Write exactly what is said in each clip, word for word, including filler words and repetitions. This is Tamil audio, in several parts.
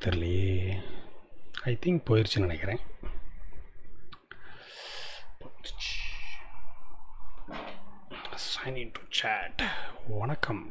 தெரியலையே. ஐ திங்க் போயிடுச்சுன்னு நினைக்கிறேன். Sign into chat. வணக்கம்.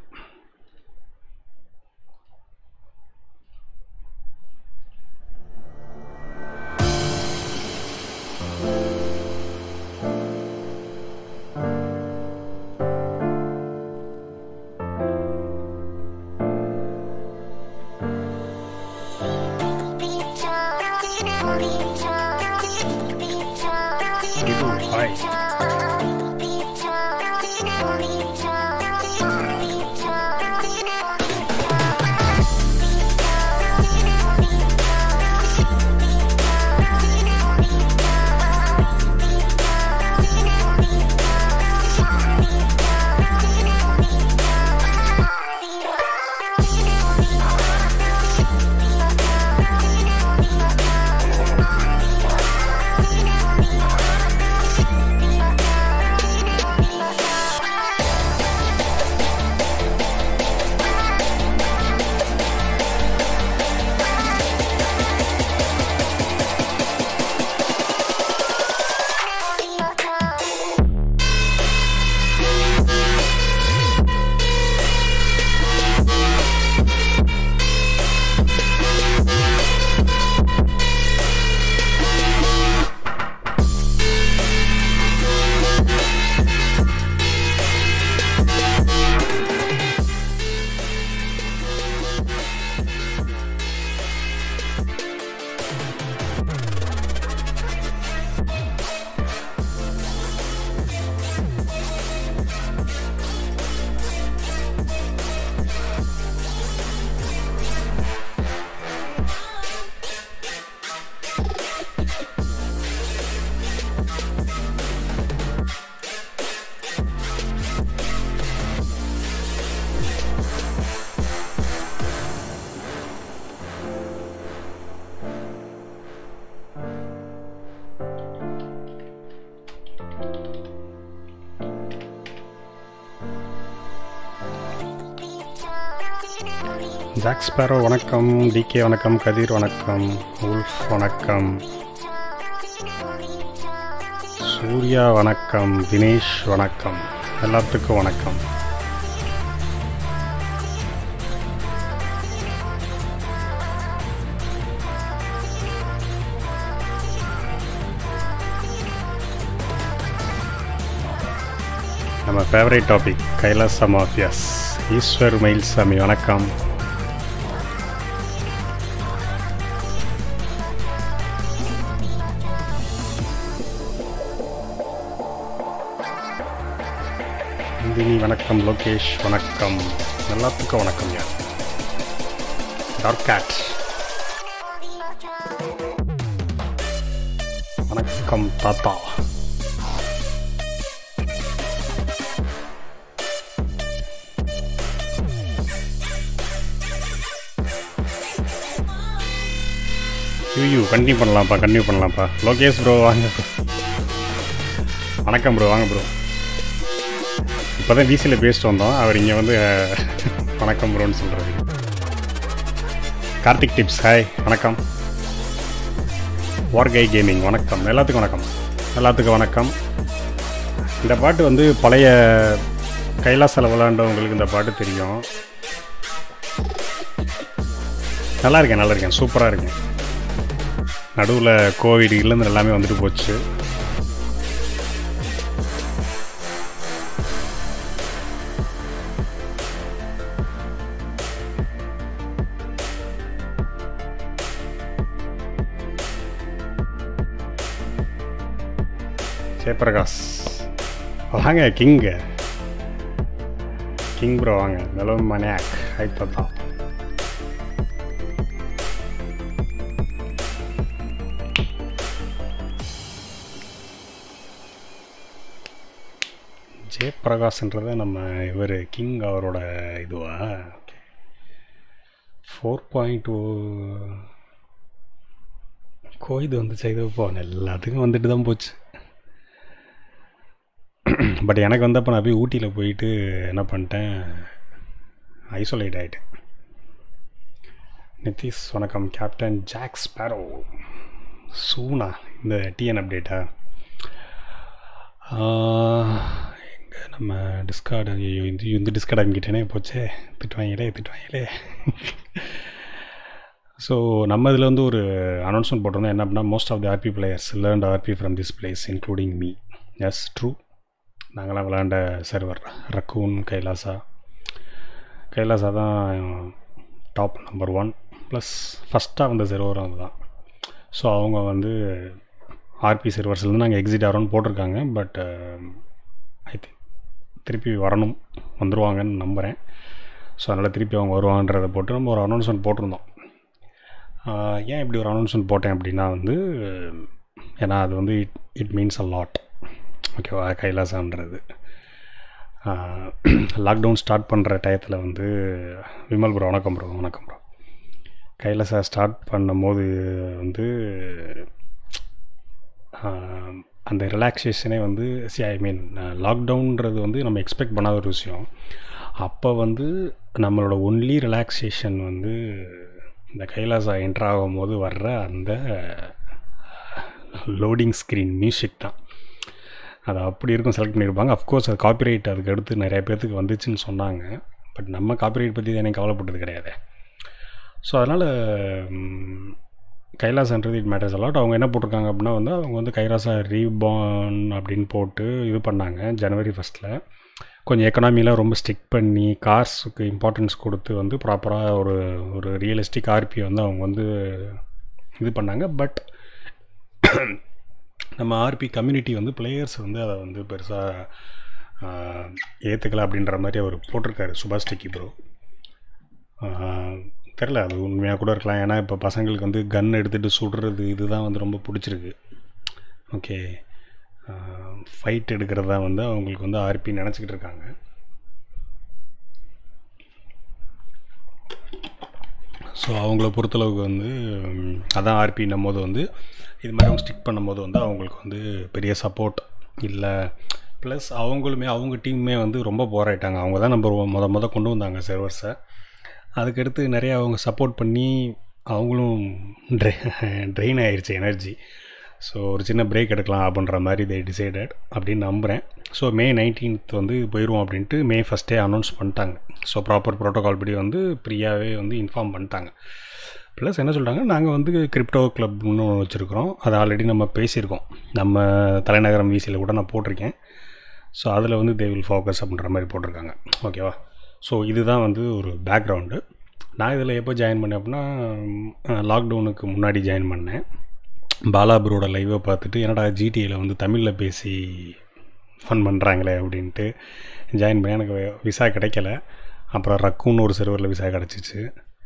ஜாக் ஸ்பேரோ வணக்கம், டிகே வணக்கம், கதிர் வணக்கம், உல்ஃப் வணக்கம், சூர்யா வணக்கம், தினேஷ் வணக்கம், எல்லாத்துக்கும் வணக்கம். நம்ம favourite topic Kailasa mafias. Eswar Mayilsamy வணக்கம். தினி வணக்கம், லோகேஷ் வணக்கம், எல்லாத்துக்கும் வணக்கம். யார் டார்க் கேட் வணக்கம். தாத்தா யூ கண்டினியூ பண்ணலாம்ப்பா கண்டினியூ பண்ணலாம்ப்பா. லோகேஷ் ப்ரோ வாங்க. வணக்கம் ப்ரோ, வாங்க ப்ரோ. இப்போ தான் விசியில் பேசிட்டு வந்தோம். அவர் இங்கே வந்து வணக்கம் ப்ரோன்னு சொல்கிறாரு. கார்த்திக் டிப்ஸ் ஹாய் வணக்கம். வார்கை கேமிங் வணக்கம். எல்லாத்துக்கும் வணக்கம், எல்லாத்துக்கும் வணக்கம். இந்த பாட்டு வந்து பழைய கைலாசால விளையாண்டவங்களுக்கு இந்த பாட்டு தெரியும். நல்லா இருக்கேன், நல்லா இருக்கேன், சூப்பராக இருக்கேன். நடுவில் கோவிட் இல்லைன்னு எல்லாமே வந்துட்டு போச்சு. ஜெயபிரகாஷ் வாங்க. கிங்கு கிங் ப்ரோ வாங்க. மெலோ மனியாக் ஹை தாத்தா. ஜெயபிரகாஷ்ன்றத நம்ம இவர் கிங் அவரோட இதுவா? ஃபோர் பாயிண்ட் ஓ கோயிது வந்து செய்து போன எல்லாத்துக்கும் வந்துட்டு தான் போச்சு. பட் எனக்கு வந்தப்போ நான் போய் ஊட்டியில் போயிட்டு என்ன பண்ணிட்டேன், ஐசோலேட் ஆகிட்டேன். நிதிஷ் வணக்கம். கேப்டன் ஜாக் ஸ்பேரோ சூனா இந்த டிஎன் அப்டேட்டா எங்கே நம்ம டிஸ்கார்டு ஐயோ இந்த இந்த டிஸ்கார்ட் அனுப்பிக்கிட்டேனே போச்சே, திட்டுவாங்களே திட்டுவாங்களே ஸோ நம்ம இதில் வந்து ஒரு அனௌன்ஸ்மெண்ட் போட்டிருந்தோம். என்ன அப்படின்னா, most of the RP players learned RP from this place including me. Yes true. நாங்களாம் விளாண்ட சர்வர் ரக்கூன் கைலாசா. கைலாசா தான் டாப் நம்பர் ஒன் ப்ளஸ் ஃபஸ்ட்டாக வந்த சர்வரும் அதுதான். ஸோ அவங்க வந்து ஆர்பி சர்வர்ஸ்லேருந்து நாங்கள் எக்ஸிட் ஆகிறோன்னு போட்டிருக்காங்க. பட் ஐ திங்க் திருப்பி வரணும், வந்துடுவாங்கன்னு நம்புகிறேன். ஸோ அதனால் திருப்பி அவங்க வருவாங்கன்றதை போட்டு நம்ம ஒரு அனௌன்ஸ்மெண்ட் போட்டிருந்தோம். ஏன் இப்படி ஒரு அனௌன்ஸ்மெண்ட் போட்டேன் அப்படின்னா வந்து, ஏன்னா அது வந்து it it means a lot. ஓகேவா? கைலாசான்றது லாக்டவுன் ஸ்டார்ட் பண்ணுற டயத்தில் வந்து விமல் ப்ரோ வணக்கம் ப்ரோ வணக்கம் ப்ரோ கைலாசா ஸ்டார்ட் பண்ணும் போது வந்து அந்த ரிலாக்ஸேஷனே வந்து சி ஐ மீன் லாக்டவுன்றது வந்து நம்ம எக்ஸ்பெக்ட் பண்ணாத ஒரு விஷயம். அப்போ வந்து நம்மளோட ஒன்லி ரிலாக்ஸேஷன் வந்து இந்த கைலாசா என்ட்ரு ஆகும் போது வர்ற அந்த லோடிங் ஸ்க்ரீன் மியூசிக் தான். அது அப்படி இருக்கும் செலக்ட் பண்ணியிருப்பாங்க. அஃப்கோர்ஸ் அது காப்பிரைட் அதுக்கு அடுத்து நிறைய பேர்த்துக்கு வந்துச்சுன்னு சொன்னாங்க. பட் நம்ம காப்பிரைட் பற்றி எனக்கு கவலைப்பட்டது கிடையாது. ஸோ அதனால் கைலாசான்றது இட் மேட்டர்ஸ் அலாட். அவங்க என்ன போட்டிருக்காங்க அப்படின்னா வந்து, அவங்க வந்து கைலாசா ரீபார்ன் அப்படின்னு போட்டு இது பண்ணாங்க ஜனவரி ஃபஸ்ட்டில். கொஞ்சம் எக்கனாமிலாம் ரொம்ப ஸ்டிக் பண்ணி கார்ஸுக்கு இம்பார்ட்டன்ஸ் கொடுத்து வந்து ப்ராப்பராக ஒரு ஒரு ரியலிஸ்டிக் ஆர்பியை வந்து அவங்க வந்து இது பண்ணாங்க. பட் நம்ம ஆர்பி கம்யூனிட்டி வந்து பிளேயர்ஸ் வந்து அதை வந்து பெருசாக ஏற்றுக்கலை அப்படின்ற மாதிரி அவர் போட்டிருக்காரு சுபாஷ் டெக்கி ப்ரோ. தெரில, அது உண்மையாக கூட இருக்கலாம். ஏன்னா இப்போ பசங்களுக்கு வந்து கன் எடுத்துகிட்டு சுடுறது இதுதான் வந்து ரொம்ப பிடிச்சிருக்கு. ஓகே, ஃபைட் எடுக்கிறது தான் வந்து அவங்களுக்கு வந்து ஆர்பி நினச்சிக்கிட்டு இருக்காங்க. ஸோ அவங்கள பொறுத்தளவுக்கு வந்து அதான் ஆர்பின்னும் போது வந்து இது மாதிரி அவங்க ஸ்டிக் பண்ணும்போது வந்து அவங்களுக்கு வந்து பெரிய சப்போர்ட் இல்லை. ப்ளஸ் அவங்களுமே அவங்க டீமுமே வந்து ரொம்ப போராயிட்டாங்க. அவங்க தான் நம்ம முத முத கொண்டு வந்தாங்க சர்வர்ஸை. அதுக்கடுத்து நிறையா அவங்க சப்போர்ட் பண்ணி அவங்களும் ட்ரை ட்ரெயின் ஆயிடுச்சு எனர்ஜி. ஸோ ஒரு சின்ன பிரேக் எடுக்கலாம் அப்படின்ற மாதிரி தே டிசைடட் அப்படின்னு நம்புகிறேன். ஸோ மே நைன்டீன்த் வந்து போயிடுவோம் அப்படின்ட்டு மே ஃபஸ்ட்டே அனௌன்ஸ் பண்ணிட்டாங்க. ஸோ ப்ராப்பர் ப்ரோட்டோகால் படி வந்து ஃப்ரீயாகவே வந்து இன்ஃபார்ம் பண்ணிட்டாங்க. ப்ளஸ் என்ன சொல்கிறாங்க, நாங்கள் வந்து கிரிப்டோ கிளப்னு ஒன்று வச்சுருக்கிறோம். அது ஆல்ரெடி நம்ம பேசியிருக்கோம், நம்ம தலைநகரம் விசியில் கூட நான் போட்டிருக்கேன். ஸோ அதில் வந்து தே வில் ஃபோக்கஸ் அப்படின்ற மாதிரி போட்டிருக்காங்க. ஓகேவா? ஸோ இதுதான் வந்து ஒரு பேக்ரவுண்டு. நான் இதில் எப்போ ஜாயின் பண்ணேன் அப்படின்னா, லாக்டவுனுக்கு முன்னாடி ஜாயின் பண்ணேன். பாலாபுரோட லைவை பார்த்துட்டு என்னடா ஜிடிஏயில் வந்து தமிழில் பேசி ஃபன் பண்ணுறாங்களே அப்படின்ட்டு ஜாயின் பண்ணேன். எனக்கு விசா கிடைக்கல. அப்புறம் ரக்குன்னு ஒரு சர்வரில் விசா கிடச்சிச்சு.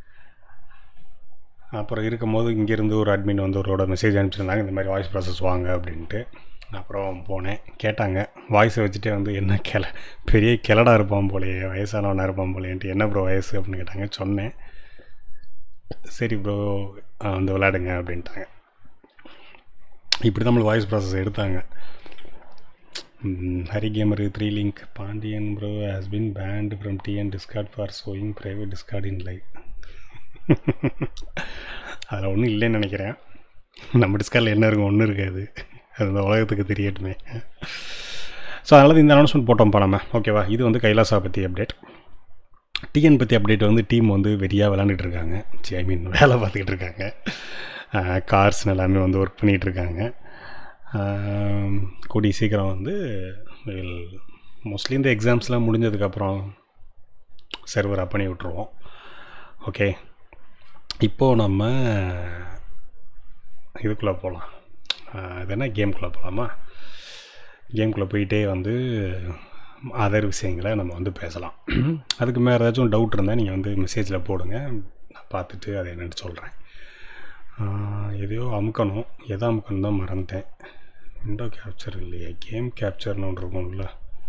அப்புறம் இருக்கும்போது இங்கேருந்து ஒரு அட்மின் வந்து ஒருவோட மெசேஜ் அனுப்பிச்சிருந்தாங்க, இந்த மாதிரி வாய்ஸ் ப்ராசஸ் வாங்க அப்படின்ட்டு. அப்புறம் போனேன், கேட்டாங்க. வாய்ஸை வச்சுட்டே வந்து என்ன கிள பெரிய கிளடாக இருப்பான் போலையே, வயசானவனாக இருப்பான் போலேன்ட்டு, என்ன ப்ரோ வயசு அப்படின்னு கேட்டாங்க. சொன்னேன், சரி ப்ரோ வந்து விளையாடுங்க அப்படின்ட்டாங்க. இப்படி தான் நம்மளுக்கு வாய்ஸ் ப்ராசஸ் எடுத்தாங்க. ஹரி கேமரு three link Pandian bro has been banned from TN Discord for showing private Discord in live. அதில் ஒன்றும் இல்லைன்னு நினைக்கிறேன். நம்ம டிஸ்கார்டில் என்ன இருக்கும், ஒன்றும் இருக்காது. அது இந்த உலகத்துக்கு தெரியட்டுமே. ஸோ அதனால் இந்த அனௌன்ஸ்மெண்ட் போட்டோம்ப்பா நம்ம. ஓகேவா? இது வந்து கைலாசா பற்றி அப்டேட். டிஎன் பற்றி அப்டேட் வந்து டீம் வந்து வெறியாக விளாண்டுட்டு இருக்காங்க. சி ஐ மீன் வேலை பார்த்துக்கிட்டு இருக்காங்க. கார்ஸ் எல்லாமே வந்து ஒர்க் பண்ணிகிட்ருக்காங்க. கூடி சீக்கிரம் வந்து மோஸ்ட்லி இந்த எக்ஸாம்ஸ்லாம் முடிஞ்சதுக்கப்புறம் சர்வர் அப் பண்ணி விட்ருவோம். ஓகே, இப்போது நம்ம இதுக்குள்ளே போகலாம். இது என்ன கேம்குள்ளே போகலாமா? கேம்குள்ளே போயிட்டே வந்து அதர் விஷயங்களை நம்ம வந்து பேசலாம். அதுக்கு மேலே ஏதாச்சும் டவுட் இருந்தால் நீங்கள் வந்து மெசேஜில் போடுங்க, நான் பார்த்துட்டு அதை என்னென்னு சொல்கிறேன். எதையோ அமுக்கணும், எதை அமுக்கணும் தான் மறந்துட்டேன். விண்டோ கேப்சர் இல்லையா, கேம் கேப்சர்னு ஒன்று இருக்கும்ல,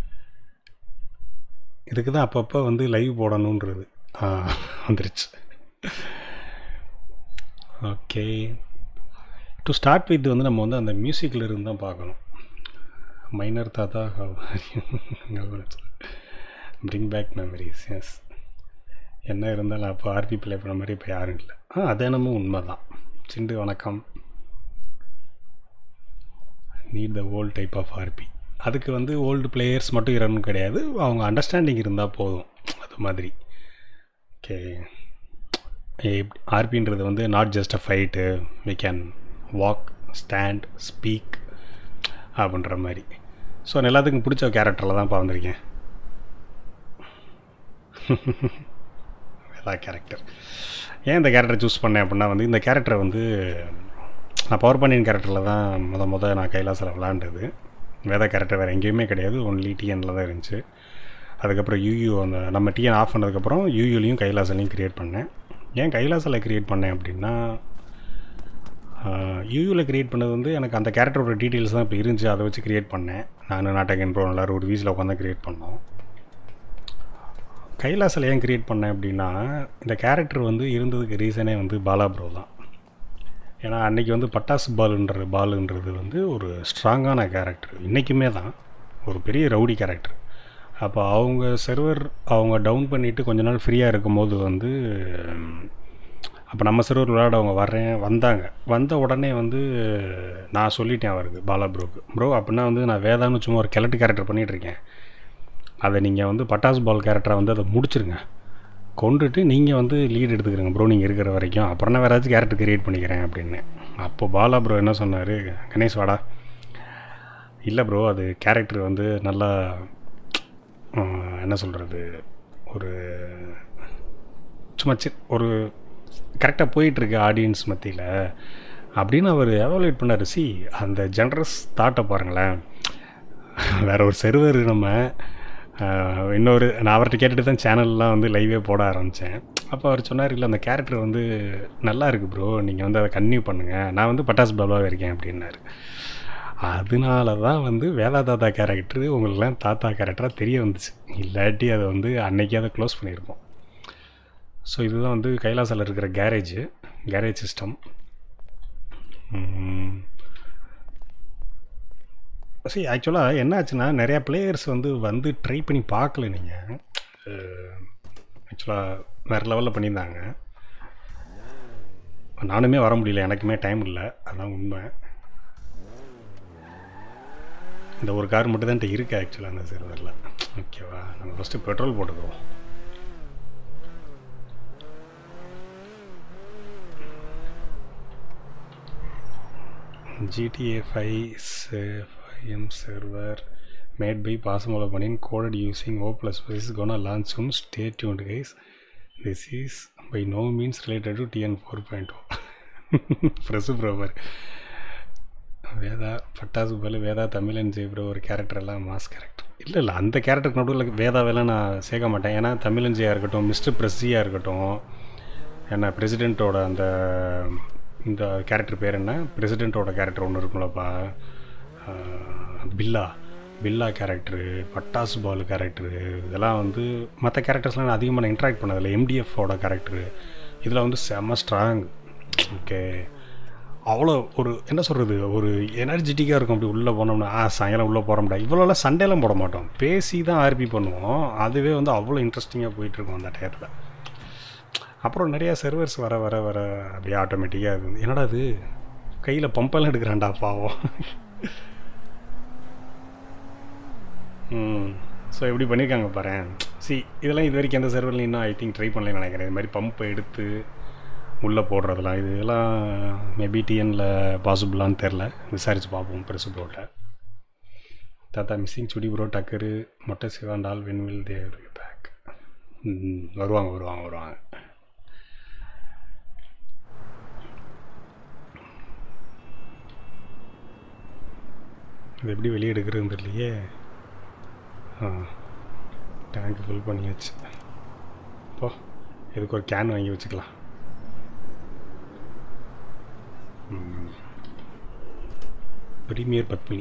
இதுக்கு தான் அப்பப்போ வந்து லைவ் போடணுன்றது. வந்துருச்சு. ஓகே, டு ஸ்டார்ட் வித் வந்து நம்ம வந்து அந்த மியூசிக்கில் இருந்து தான் பார்க்கணும். மைனர் தாத்தா பிரிங் பேக் மெமரிஸ். எஸ், என்ன இருந்தாலும் அப்போ ஆர்பி ப்ளே பண்ண மாதிரி இப்போ யாரும் இல்லை. ஆ அது என்னமோ உண்மை தான். சிண்டு வணக்கம். Need the old type of RP. அதுக்கு வந்து ஓல்டு பிளேயர்ஸ் மட்டும் இருக்கணும் கிடையாது, அவங்க அண்டர்ஸ்டாண்டிங் இருந்தால் போதும். அது மாதிரி ஓகே. ஆர்பின்றது வந்து not just a fight, we can walk, stand, speak அப்படின்ற மாதிரி. ஸோ எல்லாத்துக்கும் பிடிச்ச கேரக்டரில் தான் வந்திருக்கேன். வேதா கேரக்டர். ஏன் இந்த கேரக்டரை சூஸ் பண்ணேன் அப்படின்னா வந்து இந்த கேரக்டரை வந்து நான் பவர் பாண்டியன் கேரக்டரில் தான் முத முத நான் கைலாசில் விளாண்டது. வேதா கேரக்டர் வேறு எங்கேயுமே கிடையாது, ஒன்லி டிஎனில் தான் இருந்துச்சு. அதுக்கப்புறம் யூயூ அந்த நம்ம டிஎன் ஆஃப் பண்ணதுக்கப்புறம் யூயூலையும் கைலாசிலையும் க்ரியேட் பண்ணேன். ஏன் கைலாசில் க்ரியேட் பண்ணேன் அப்படின்னா, யூயூவில் க்ரியேட் பண்ணது வந்து எனக்கு அந்த கேரக்டரோட டீட்டெயில்ஸ் தான் இப்போ இருந்துச்சு, அதை வச்சு க்ரியேட் பண்ணேன். நான் நாட்டகன் ப்ரோ எல்லோரும் ஒரு வீஸில் உட்காந்து க்ரியேட் பண்ணோம். கைலாசில் ஏன் க்ரியேட் பண்ணேன் அப்படின்னா, இந்த கேரக்டர் வந்து இருந்ததுக்கு ரீசனே வந்து பாலா ப்ரோ தான். ஏன்னா அன்றைக்கி வந்து பட்டாசு பாலுன்ற பாலுன்றது வந்து ஒரு ஸ்ட்ராங்கான கேரக்டர், இன்றைக்குமே தான் ஒரு பெரிய ரவுடி கேரக்டர். அப்போ அவங்க சர்வர் அவங்க டவுன் பண்ணிவிட்டு கொஞ்ச நாள் ஃப்ரீயாக இருக்கும்போது வந்து அப்போ நம்ம சர்வர் விளையாட அவங்க வர்றேன் வந்தாங்க. வந்த உடனே வந்து நான் சொல்லிட்டேன் அவருக்கு, பாலா ப்ரோக்கு, ப்ரோ அப்படின்னா வந்து நான் வேதான்னு சும்மா ஒரு கிழட்டு கேரக்டர் பண்ணிகிட்ருக்கேன், அதை நீங்கள் வந்து பட்டாசு பால் கேரக்டரை வந்து அதை முடிச்சிருங்க, கொண்டுட்டு நீங்கள் வந்து லீட் எடுத்துக்கிறீங்க ப்ரோ நீங்கள் இருக்கிற வரைக்கும், அப்புறம் நான் வேறு ஏதாச்சும் கேரக்டர் க்ரியேட் பண்ணிக்கிறேன் அப்படின்னு. அப்போது பாலா ப்ரோ என்ன சொன்னார், கணேஷ் வாடா, இல்லை ப்ரோ அது கேரக்டர் வந்து நல்லா என்ன சொல்கிறது ஒரு சும்மா சி ஒரு கரெக்டாக போயிட்டுருக்கு ஆடியன்ஸ் மத்தியில் அப்படின்னு அவர் எவாலுவேட் பண்ணார். சி அந்த ஜென்ரஸ் தாட்டை பாருங்களேன். வேறு ஒரு சர்வர் நம்ம இன்னொரு நான் அவர்கிட்ட கேட்டுட்டு தான் சேனல்லாம் வந்து லைவே போட ஆரம்பித்தேன். அப்போ அவர் சொன்னார், இல்லை அந்த கேரக்டர் வந்து நல்லா இருக்குது ப்ரோ, நீங்கள் வந்து அதை கன்டினியூ பண்ணுங்கள், நான் வந்து பட்டாசு பாலாவாக இருக்கேன் அப்படின்னாரு. அதனால தான் வந்து வேதா தாத்தா கேரக்டரு உங்களுக்குலாம் தாத்தா கேரக்டராக தெரிய வந்துச்சு, இல்லாட்டி அதை வந்து அன்னைக்கே அதை க்ளோஸ் பண்ணியிருக்கோம். ஸோ இதுதான் வந்து கைலாசில் இருக்கிற கேரேஜ் கேரேஜ் சிஸ்டம். சரி ஆக்சுவலாக என்ன ஆச்சுன்னா, நிறையா பிளேயர்ஸ் வந்து வந்து ட்ரை பண்ணி பார்க்கல. நீங்கள் ஆக்சுவலாக வேறு லெவலில் பண்ணியிருந்தாங்க, நானுமே வர முடியல, எனக்குமே டைம் இல்லை, அதான் உண்மை. இந்த ஒரு கார் மட்டும் தான் இருக்குது ஆக்சுவலாக அந்த சர்வரில். ஓகேவா, நம்ம ஃபஸ்ட்டு பெட்ரோல் போட்டுக்குவோம். GTA five M server made by பாசமோல பண்ணின் coded using O plus plus is gonna launch soon, stay tuned guys, this is by no means related to TN four point O. Fresh ப்ரோவர் வேதா பட்டாசு பால் வேதா தமிழன் ஜெய்ப்ரோ ஒரு கேரக்டர் எல்லாம் மாஸ் கேரக்டர். இல்லை இல்லை அந்த கேரக்டருக்கு நடுவில் வேதாவெல்லாம் நான் சேர்க்க மாட்டேன். ஏன்னா தமிழன் ஜெயா இருக்கட்டும், மிஸ்டர் பிரஸ்ஸியாக இருக்கட்டும், ஏன்னா பிரசிடெண்ட்டோட அந்த இந்த கேரக்டர் பேர் என்ன, பிரசிடெண்ட்டோட கேரக்டர் ஒன்று இருக்கும்லப்பா, பில்லா பில்லா கேரக்டரு, பட்டாசு பால் கேரக்டரு, இதெல்லாம் வந்து மற்ற கேரக்டர்ஸ்லாம் நான் அதிகமாக நான் இன்ட்ராக்ட் பண்ணதில்லை. எம்டிஎஃபோட கேரக்டரு இதில் வந்து செம்ம ஸ்ட்ராங். ஓகே, அவ்வளோ ஒரு என்ன சொல்கிறது ஒரு எனர்ஜெட்டிக்காக இருக்கும். அப்படி உள்ளே போனோம்னா ஆ சாயங்காலம் உள்ளே போகிறோம்டா, இவ்வளோலாம் சண்டேலாம் போட மாட்டோம், பேசி தான் ஆர்பி பண்ணுவோம். அதுவே வந்து அவ்வளோ இன்ட்ரெஸ்டிங்காக போயிட்டுருக்கோம் அந்த டயத்தில். அப்புறம் நிறையா சர்வர்ஸ் வர வர வர அப்படியே ஆட்டோமேட்டிக்காக அது என்னடா அது கையில் பம்பெல்லாம் எடுக்கிறான்டா பாவம். ம் ஸோ எப்படி பண்ணியிருக்காங்க பாரு. சி இதெல்லாம் இது வரைக்கும் எந்த சர்வர்லையும் இன்னும் ஐ திங்க் ட்ரை பண்ணலன்னு நினைக்கிறேன். இது மாதிரி பம்பை எடுத்து உள்ளே போடுறதுலாம் இதெல்லாம் மேபி டிஎனில் பாசிபிளான்னு தெரில, விசாரித்து பார்ப்போம் பெருசு ப்ரோட்ட. தாத்தா மிஸ்ஸிங் சுடி ப்ரோ டக்கரு மொட்டை சிவாண்டால் வென்வில் தேவ் பேக். வருவாங்க வருவாங்க வருவாங்க இது எப்படி வெளியே எடுக்கிறதுன்னு தெரியலையே. ஆ டேங்க் ஃபில் பண்ணியாச்சு. இப்போ இதுக்கு ஒரு கேன் வாங்கி வச்சுக்கலாம். ப்ரீமியர் பத்மினி.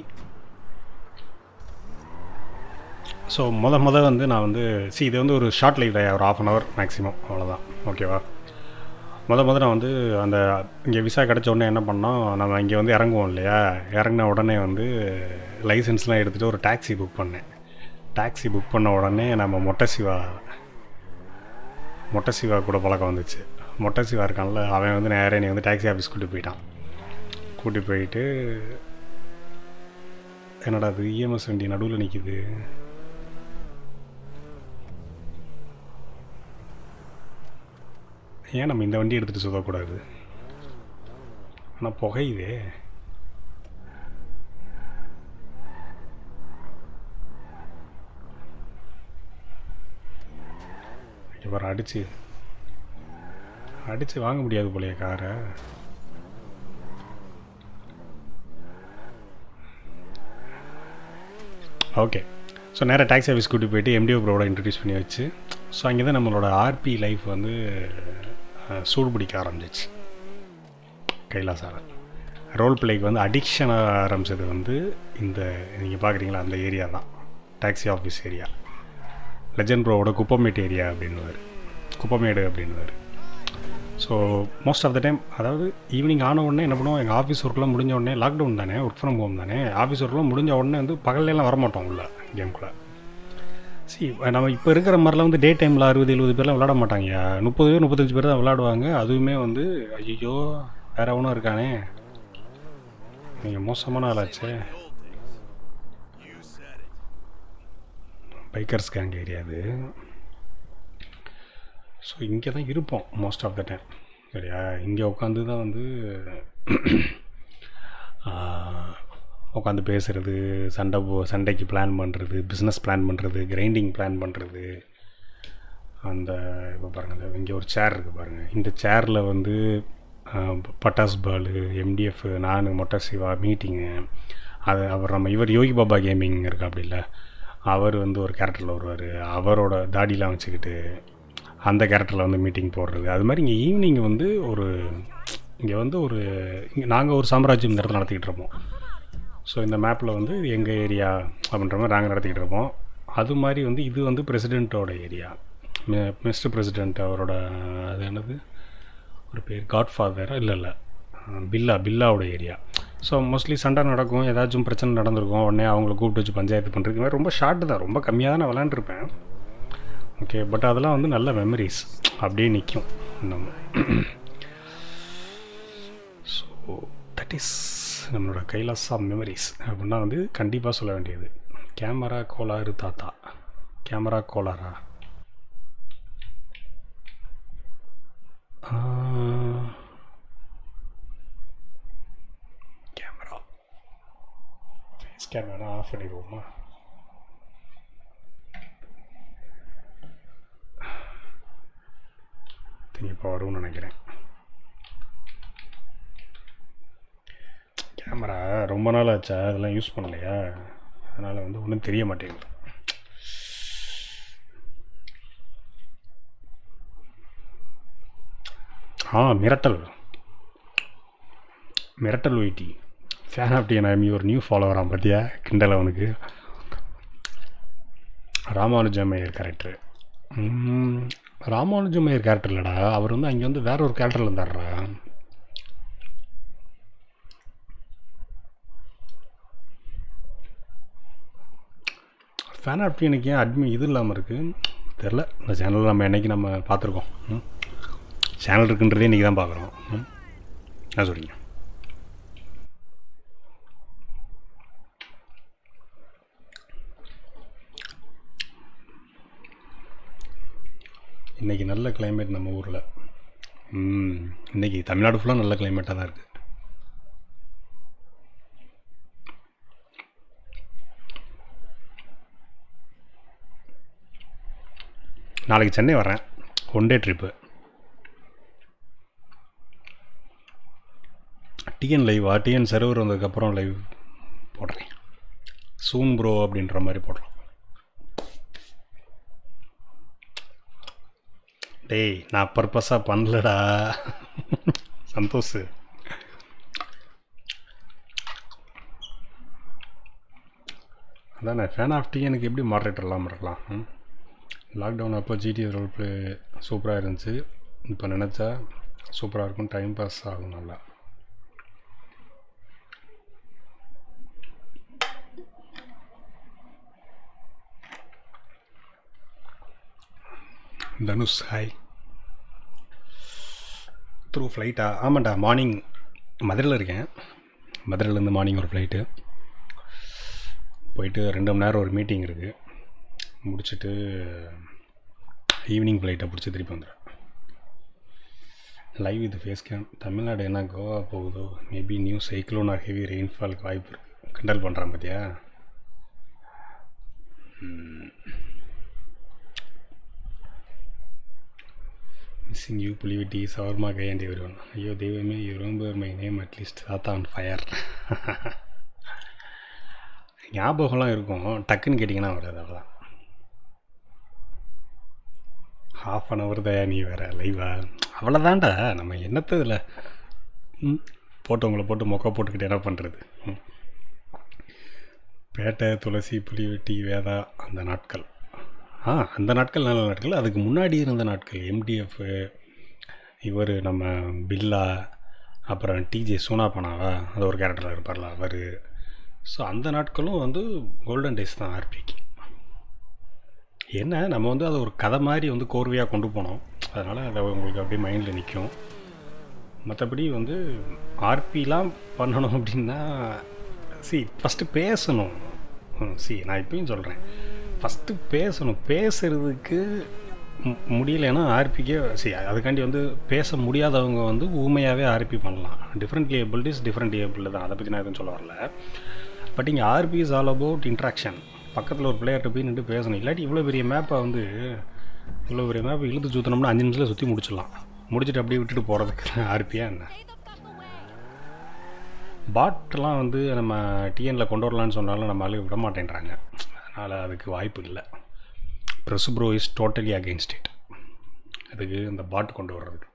ஸோ முத முத வந்து நான் வந்து சி இது வந்து ஒரு ஷார்ட் லைவ் தான், ஒரு ஆஃப் அன் ஹவர் மேக்ஸிமம், அவ்வளோதான். ஓகேவா, முத முத நான் வந்து அந்த இங்கே விசா கிடச்ச உடனே என்ன பண்ணோம், நம்ம இங்கே வந்து இறங்குவோம் இல்லையா, இறங்கின உடனே வந்து லைசன்ஸ்லாம் எடுத்துகிட்டு ஒரு டாக்ஸி புக் பண்ணேன். டாக்ஸி புக் பண்ண உடனே நம்ம மொட்டை சிவா மொட்டை சிவா கூட பழக்கம் வந்துச்சு. மொட்டை சிவா இருக்கான்ல, அவன் வந்து நேராக என்னை வந்து டாக்ஸி ஆஃபீஸ் கூட்டி போயிட்டான். கூட்டி போயிட்டு என்னடா அது இஎம்எஸ் வண்டி நடுவில் நிற்கிது. ஏன் நம்ம இந்த வண்டி எடுத்துகிட்டு சுத்தக்கூடாது? ஆனால் புகையுதே. இவர் அடிச்சு அடித்து வாங்க முடியாது போலையே காரை. ஓகே, ஸோ நேராக டாக்ஸி ஆஃபீஸ் கூட்டி போயிட்டு எம்டிஓ ப்ரோட இன்ட்ரடியூஸ் பண்ணி வச்சு, ஸோ அங்கே தான் நம்மளோட ஆர்பி லைஃப் வந்து சூடு பிடிக்க ஆரம்பிச்சிச்சு. கைலாசாவில் ரோல் பிளேக்கு வந்து அடிக்ஷனாக ஆரம்பித்தது வந்து இந்த நீங்கள் பார்க்குறீங்களா அந்த ஏரியா தான், டாக்ஸி ஆஃபீஸ் ஏரியா. லெஜண்ட் ப்ரோவோட குப்பமேட்டு ஏரியா அப்படின்னுவார், குப்பமேடு அப்படின்னுவார். So most of the time, அதாவது ஈவினிங் ஆன உடனே என்ன பண்ணுவோம், எங்கள் ஆஃபீஸ் ஒர்க்லாம் முடிஞ்ச உடனே, லாக்டவுன் தானே, ஒர்க் ஃப்ரம் ஹோம் தானே, ஆஃபீஸ் ஒர்க்லாம் முடிஞ்ச உடனே வந்து பகல்லாம் வரமாட்டோம் உள்ள கேம்குள்ளே. சி நம்ம இப்போ இருக்கிற மாதிரிலாம் வந்து டே டைமில் அறுபது எழுபது பேர்லாம் விளாட மாட்டாங்க. முப்பது பேர் முப்பத்தஞ்சு பேர் தான் விளாடுவாங்க. அதுவுமே வந்து ஐயோ வேற ஒன்றும் இருக்கானே, நீங்கள் மோசமான ஆளாச்சே. பைக்கர்ஸ் கேங் ஏரியா அது. ஸோ இங்கே தான் இருப்போம் மோஸ்ட் ஆஃப் த டைம். சரியா, இங்கே உட்காந்து தான் வந்து உட்காந்து பேசுகிறது, சண்டை போ சண்டைக்கு பிளான் பண்ணுறது, பிஸ்னஸ் பிளான் பண்ணுறது, கிரைண்டிங் பிளான் பண்ணுறது. அந்த இப்போ பாருங்கள், இங்கே ஒரு சேர் இருக்குது பாருங்கள், இந்த சேரில் வந்து பட்டாஸ் பாலு, எம்டிஎஃப், நான், மொட்டை சிவா மீட்டிங்கு. அது அவர் நம்ம இவர் யோகி பாபா கேமிங் இருக்கா அப்படி இல்லை, அவர் வந்து ஒரு கேரக்டரில் வருவார், அவரோட தாடிலாம் வச்சுக்கிட்டு அந்த கேரக்டரில் வந்து மீட்டிங் போடுறது. அது மாதிரி இங்கே ஈவினிங் வந்து ஒரு இங்கே வந்து ஒரு இங்கே நாங்கள் ஒரு சாம்ராஜ்யம் இந்த இடத்துல நடத்திக்கிட்டு இருப்போம். ஸோ இந்த மேப்பில் வந்து எங்கள் ஏரியா அப்படின்ற மாதிரி நாங்கள் நடத்திக்கிட்டு இருப்போம். அது மாதிரி வந்து இது வந்து பிரசிடெண்ட்டோட ஏரியா, மிஸ்டர் பிரசிடெண்ட் அவரோட அது என்னது ஒரு பேர், காட்ஃபாதரா இல்லை இல்லை பில்லா பில்லாவோட ஏரியா. ஸோ மோஸ்ட்லி சண்டை நடக்கும், ஏதாச்சும் பிரச்சனை நடந்திருக்கும், உடனே அவங்கள கூப்பிட்டு வச்சு பஞ்சாயத்து பண்ணுறது. இது மாதிரி ரொம்ப ஷார்ட்டு தான், ரொம்ப கம்மியாக தான் நான் விளாண்டுருப்பேன். ஓகே, பட் அதெல்லாம் வந்து நல்ல மெமரிஸ் அப்படியே நிற்கும் நம்ம. ஸோ தட் இஸ் நம்மளோட கைலாசா மெமரிஸ் அப்படின்னா வந்து கண்டிப்பாக சொல்ல வேண்டியது. கேமரா கோளாறு தாத்தா, கேமரா கோளாரா, கேமரா ஃபேஸ் கேமரா ஆஃப் பண்ணிடுவோமா? இப்போ வரும்னு நினைக்கிறேன். கேமரா ரொம்ப நாள் ஆச்சா, அதெல்லாம் யூஸ் பண்ணலையா, அதனால் வந்து ஒன்றும் தெரிய மாட்டேங்குது. ஆ மிரட்டல் மிரட்டல் whitey fan of TN I'm your new ஃபாலோவராம் பார்த்தியா, கிண்டல் அவனுக்கு. ராமானுஜமையர் கேரக்டர், ராமானுஜமையர் கேரக்டர் இல்லைடா, அவர் வந்து அங்கே வந்து வேற ஒரு கேரக்டரில் இருந்தார்றா. ஃபேன் ஆஃப் டிஎனுக்கு ஏன் அட்மி இது இல்லாமல் இருக்குது தெரில. இந்த சேனலில் நம்ம என்றைக்கு நம்ம பார்த்துருக்கோம், சேனல் இருக்குன்றதே இன்றைக்கி தான் பார்க்குறோம். என்ன சொல்கிறீங்க? இன்றைக்கி நல்ல கிளைமேட் நம்ம ஊரில். இன்றைக்கி தமிழ்நாடு ஃபுல்லாக நல்ல கிளைமேட்டாக தான் இருக்குது. நாளைக்கு சென்னை வரேன், ஒன் டே ட்ரிப்பு. டிஎன் லைவா, டிஎன் சர்வர் வந்ததுக்கப்புறம் லைவ் போடுறேன், சூன் ப்ரோ அப்படின்ற மாதிரி போடுறோம். டேய் நான் பர்பஸாக பண்ணலடா சந்தோஷ். அதான் ஃபேன் ஆஃப் டிஎனுக்கு எப்படி மாடரேட்டர் இல்லாமல் இருக்கலாம்? லாக்டவுன் அப்போ ஜிடிஏ ரோல் ப்ளே சூப்பராக இருந்துச்சு, இப்போ நினச்சா சூப்பராக இருக்கும், டைம் பாஸ் ஆகும் நல்லா. தனுஷ் ஹாய். த்ரூ ஃப்ளைட்டா? ஆமாண்டா, மார்னிங் மதுரையில் இருக்கேன். மதுரையிலேருந்து மார்னிங் ஒரு ஃப்ளைட்டு போயிட்டு ரெண்டு மணி நேரம் ஒரு மீட்டிங் இருக்குது, முடிச்சுட்டு ஈவினிங் ஃப்ளைட்டை பிடிச்சி திருப்பி வந்துடுறேன். லைவ் இது ஃபேஸ் கேம். தமிழ்நாடு என்ன கோவா போகுதோ, maybe new cyclone or heavy ரெயின்ஃபாலுக்கு வாய்ப்பு இருக்குது. கண்டல் பண்ணுறான் பார்த்தியா? மிஸ்ஸிங் யூ புலிவிட்டி shawarma guy and every one. ஐயோ தெய்வமே, you remember my name at least. தாத்தா ஆன் ஃபயர். ஞாபகம்லாம் இருக்கும், டக்குன்னு கேட்டிங்கன்னா வராது. அவ்வளோதான். ஹாஃப் அன் ஹவர் தயா நீ வேறு லைவா? அவ்வளோதான்டா, நம்ம என்னத்ததில் ம் போட்டவங்களை போட்டு மொக்க போட்டுக்கிட்டு என்ன பண்ணுறது? ம் பேட்டை, துளசி, புலிவெட்டி, வேதா அந்த நாட்கள். ஆ அந்த நாட்கள் நல்ல நாட்கள். அதுக்கு முன்னாடி இருந்த நாட்கள் எம்டிஎஃப், இவர் நம்ம பில்லா, அப்புறம் டிஜே சூனா பண்ணாவா, அது ஒரு கேரக்டரில் இருப்பார்ல அவர். ஸோ அந்த நாட்களும் வந்து கோல்டன் டேஸ் தான் ஆர்பிக்கு. என்ன நம்ம வந்து அதை ஒரு கதை மாதிரி வந்து கோர்வையாக கொண்டு போனோம், அதனால் அதை உங்களுக்கு அப்படியே மைண்டில் நிற்கும். மற்றபடி வந்து ஆர்பிலாம் பண்ணணும் அப்படின்னா சி ஃபஸ்ட்டு பேசணும். சி நான் இப்பயும் சொல்கிறேன், ஃபஸ்ட்டு பேசணும். பேசுகிறதுக்கு முடியலைன்னா ஆர்பிக்கே சி அதுக்காண்டி வந்து பேச முடியாதவங்க வந்து ஊமையாகவே ஆர்பி பண்ணலாம். டிஃப்ரெண்ட் ஏபிலிட்டிஸ் டிஃப்ரெண்ட் ஏபிள் தான், அதை பற்றி நான் எதுவும் சொல்ல வரல. பட் இங்கே RP is all about interaction. பக்கத்தில் ஒரு பிளேயர்கிட்ட போய் நின்று பேசணும். இல்லாட்டி இவ்வளோ பெரிய மேப்பை வந்து இவ்வளோ பெரிய மேப்பை இழுத்து சுற்றினோம்னா அஞ்சு நிமிஷத்தில் சுற்றி முடிச்சிடலாம். முடிச்சுட்டு அப்படியே விட்டுட்டு போகிறதுக்கு ஆர்பியாக என்ன? பாட்லாம் வந்து நம்ம டிஎனில் கொண்டு வரலான்னு சொன்னாலும் நம்ம ஆளு விட மாட்டேன்றாங்க. அதனால் அதுக்கு வாய்ப்பு இல்லை. ப்ரெஸ் bro is totally against it. அதுக்கு இந்த பாட் கொண்டு வர்றதுக்கு.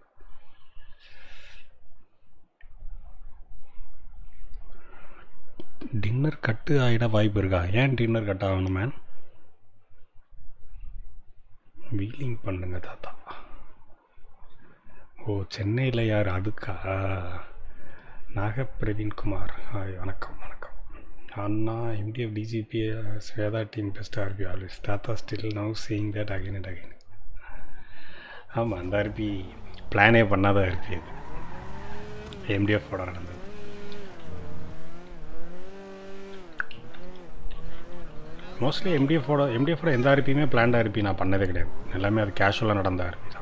டின்னர் கட்டு ஆகிட வாய்ப்பு இருக்கா? ஏன் டின்னர் கட் ஆகணும் மேன்? வீலிங் பண்ணுங்க தாத்தா. ஓ சென்னையில் யார்? அதுக்கா? நாக பிரவீன்குமார். ஹாய், வணக்கம் வணக்கம். அண்ணா MTF DGP Shweta team best RP always. தாத்தா still now seeing that again and again. ஆமாம், அந்த ஆர்பி பிளானே பண்ணாத ஆர்பி அது. எம்டிஎஃபோட நடந்தது. மோஸ்ட்லி எம்டிஎஃபோட எம்டிஎஃபோட எந்த ஆர்பியுமே பிளான்ட் ஆர்பி நான் பண்ணதே கிடையாது. எல்லாமே அது கேஷுவலாக நடந்த ஆர்பி தான்.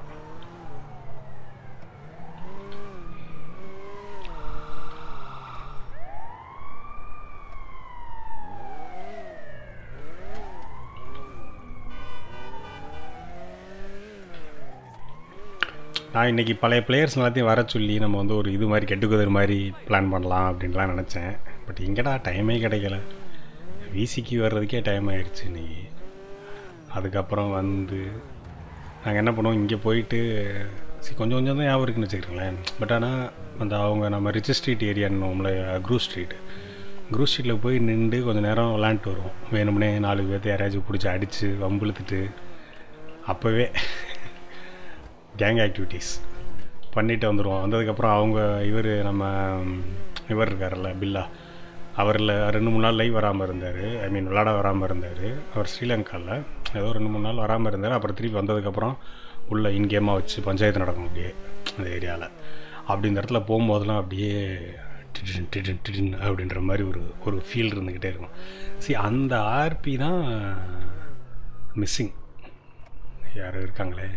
நான் இன்றைக்கி பழைய பிளேயர்ஸ் எல்லாத்தையும் வர சொல்லி நம்ம வந்து ஒரு இது மாதிரி கெட்டுக்குதர் மாதிரி பிளான் பண்ணலாம் அப்படின்லாம் நினச்சேன். பட் இங்கடா டைமே கிடைக்கல. விசிக்கு வர்றதுக்கே டைம் ஆயிடுச்சு இன்றைக்கி. அதுக்கப்புறம் வந்து நாங்கள் என்ன பண்ணுவோம், இங்கே போயிட்டு சி கொஞ்சம் கொஞ்சம் தான் ஞாபகம் இருக்குன்னு வச்சுக்கிறீங்களேன். பட் ஆனால் அந்த அவங்க நம்ம ரிச் ஸ்ட்ரீட் ஏரியான்னு க்ரூ ஸ்ட்ரீட்டு க்ரூ ஸ்ட்ரீட்டில் போய் நின்று கொஞ்சம் நேரம் விளாண்டுட்டு வருவோம். வேணும்னே நாலு பேர்த்து யாராச்சும் பிடிச்சி அடித்து வம்புழுத்துட்டு அப்போவே கேங் ஆக்டிவிட்டீஸ் பண்ணிவிட்டு வந்துடுவோம். வந்ததுக்கப்புறம் அவங்க இவர் நம்ம இவர் இருக்கார்ல பில்லா, அவரில் ரெண்டு மூணு நாள் லைவ் வராமல் இருந்தார். ஐ மீன் விளாட வராமல் இருந்தார். அவர் ஸ்ரீலங்காவில் ஏதோ ரெண்டு மூணு நாள் வராமல் இருந்தார். அப்புறம் திருப்பி வந்ததுக்கப்புறம் உள்ள இன்கேமாக வச்சு பஞ்சாயத்து நடக்கும் அப்படியே அந்த ஏரியாவில். அப்படி இந்த இடத்துல போகும்போதெல்லாம் அப்படியே டிடின் டிடின் டிடின் அப்படின்ற மாதிரி ஒரு ஒரு ஃபீல் இருந்துக்கிட்டே இருக்கும். சரி, அந்த ஆர்பி தான் மிஸ்ஸிங். யார் இருக்காங்களே?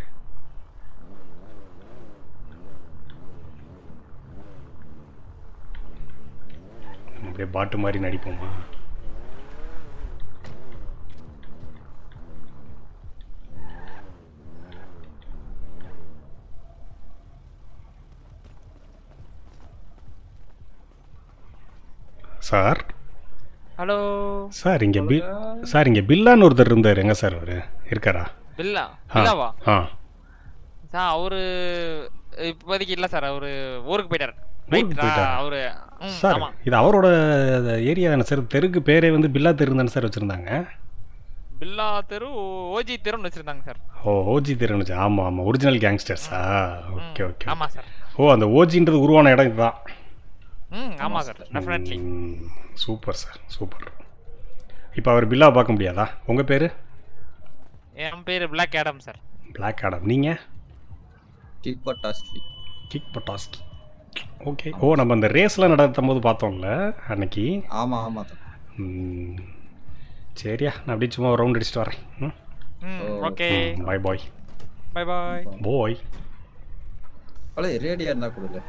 அப்படியே பாட்டு மாதிரி நடிப்போமா? சார் ஹலோ சார், இங்கே பி சார் இங்கே பில்லான்னு ஒருத்தர் இருந்தார். எங்கே சார் அவர் இருக்காரா? பில்லா பில்லாவா? ஆ சார் அவரு இப்போதைக்கு இல்லை சார், அவரு ஊருக்கு போயிட்டார். அவரு சார் இது அவரோட ஏரியா தானே சார்? தெருக்கு பேரே வந்து பில்லா தெரு தானே சார் வச்சுருந்தாங்க? பில்லா தெரு ஓஜி தெருன்னு வச்சுருந்தாங்க சார். ஓ ஓஜி தெருன்னு வச்சு. ஆமாம் ஆமாம், ஒரிஜினல் கேங்ஸ்டர்ஸா? Okay okay. ஆமாம் சார். ஓ அந்த ஓஜின்றது உருவான இடம் இதுதான். ம் ஆமாம் sir, definitely. Super sir, super. இப்போ அவர் பில்லாவை பார்க்க முடியாதா? உங்கள் பேர்? என் பேர் Black Adam sir. Black Adam. நீங்கள்? கீப்பர் டாஸ்லி. கிக் பட்டாஸ்கி. ஓகே. ஓ, நம்ம அந்த ரேஸில் நடத்தும் போது பார்த்தோம்ல அன்னைக்கு. ஆமாம் ஆமாம். ம், சரியா, நான் அப்படியே சும்மா ரவுண்ட் அடிச்சுட்டு வரேன். ம் ம் okay bye bye bye bye பாய். பழைய ரேடியா இருந்தா கொடுங்க.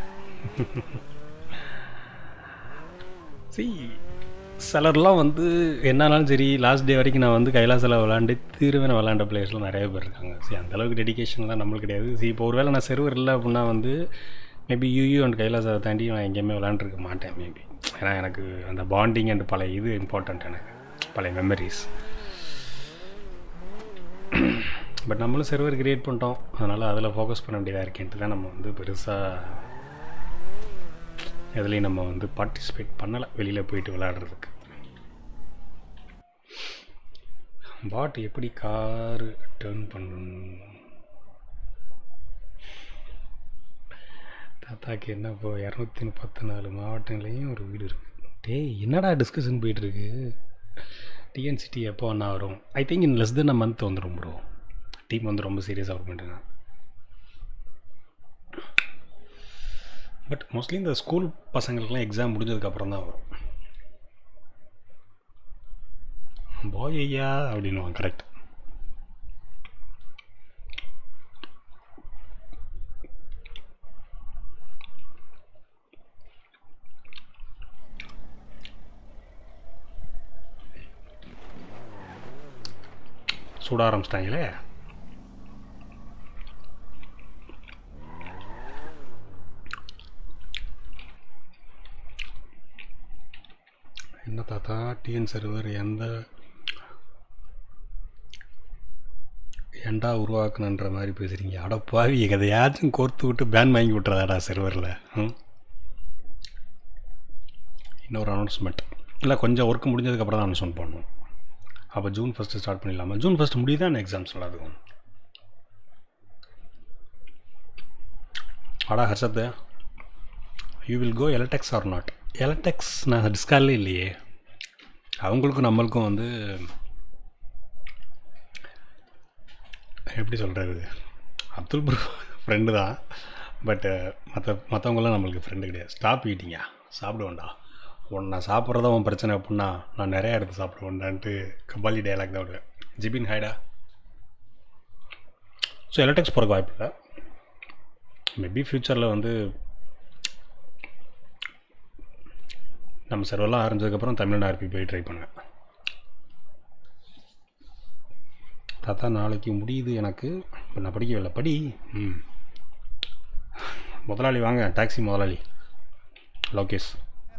சி சிலர்லாம் வந்து என்னன்னாலும் சரி லாஸ்ட் டே வரைக்கும் நான் வந்து கைலாசில் விளாண்டு தீர்வேன் விளாண்ட பிளேயர்ஸ்லாம் நிறைய பேர் இருக்காங்க. சரி, அந்தளவுக்கு டெடிக்கேஷன்லாம் நம்மளுக்கு கிடையாது. சரி, இப்போ ஒரு வேளை நான் செர்வர் இல்லை அப்படின்னா வந்து மேபி யூயூ அண்ட் கைலாசாவை தாண்டி நான் எங்கேயுமே விளாண்டுருக்க மாட்டேன் மேபி. ஏன்னா எனக்கு அந்த பாண்டிங் அண்ட் பழைய இது இம்பார்ட்டண்ட், எனக்கு பழைய மெமரிஸ். பட் நம்மளும் செர்வர் கிரியேட் பண்ணிட்டோம், அதனால் அதில் ஃபோக்கஸ் பண்ண வேண்டியதாக இருக்கேன்ட்டு தான் நம்ம வந்து பெருசாக எதுலேயும் நம்ம வந்து பார்ட்டிசிபேட் பண்ணலை வெளியில் போயிட்டு விளையாடுறதுக்கு. பாட் எப்படி காரு டேர்ன் பண்ணணும்? தாத்தாக்கு என்ன இப்போ இரநூத்தி முப்பத்தி நாலு மாவட்டங்களையும் ஒரு வீடு இருக்குது. டேய், என்னடா டிஸ்கஷன் போயிட்டுருக்கு? டிஎன்சிடி எப்போ ஒன்றா வரும்? I think in less than a month வந்துடும் ப்ரோ. டீம் வந்து ரொம்ப சீரியஸாக ஒர்க் பண்ணுறாங்க. பட் மோஸ்ட்லி இந்த ஸ்கூல் பசங்களுக்குலாம் எக்ஸாம் முடிஞ்சதுக்கப்புறம் தான் வரும். பாய் ஐயா அப்படின்வாங்க. கரெக்ட். சுட ஆரம்பிச்சிட்டாங்களே. என்ன தாத்தா டிஎன் சர்வர் எந்த ஏண்டா உருவாக்கணுன்ற மாதிரி பேசுகிறீங்க? அடப்பாவி, எதையாச்சும் கோர்த்து விட்டு பேன் வாங்கி விட்டுறதாடா சர்வரில். ம் இன்னொரு அனௌன்ஸ்மெண்ட் இல்லை, கொஞ்சம் ஒர்க் முடிஞ்சதுக்கப்புறம் தான் அனௌன்ஸ்மெண்ட் பண்ணணும். அப்போ ஜூன் ஃபஸ்ட்டு ஸ்டார்ட் பண்ணிடலாமா? ஜூன் ஃபஸ்ட்டு முடியுதான் எக்ஸாம்ஸ் எல்லாத்துக்கும். ஆடா ஹர்ஷத்து, யூ வில் கோ எலக்டெக்ஸ் ஆர் நாட்? எலக்டெக்ஸ் நான் டிஸ்காலே இல்லையே. அவங்களுக்கும் நம்மளுக்கும் வந்து எப்படி சொல்கிறது, அப்துல் ப்ரோ ஃப்ரெண்டு தான், பட்டு மற்ற மற்றவங்களாம் நம்மளுக்கு ஃப்ரெண்டு கிடையாது. ஸ்டாப் ஈட்டிங்கா, சாப்பிடுவேன்டா, உன் நான் சாப்பிட்றதா உன் பிரச்சனை அப்படின்னா நான் நிறையா எடுத்து சாப்பிடுவேன்டான்ட்டு கபாலி டைலாக் தான் விடுவேன். ஜிபின் ஹைடா. ஸோ எலக்ட்ரிக்ஸ் போகிறக்கு வாய்ப்பு இல்லை. மேபி ஃப்யூச்சரில் வந்து நம்ம சர்வெல்லாம் ஆரம்பிச்சதுக்கப்புறம் தமிழ்நாடு ஆர்பி போய் ட்ரை பண்ணுவேன். தாத்தா நாளைக்கு முடியுது எனக்கு, இப்போ நான் படிக்கவில்லை. படி. ம் முதலாளி வாங்க, டாக்ஸி முதலாளி லோகேஷ்.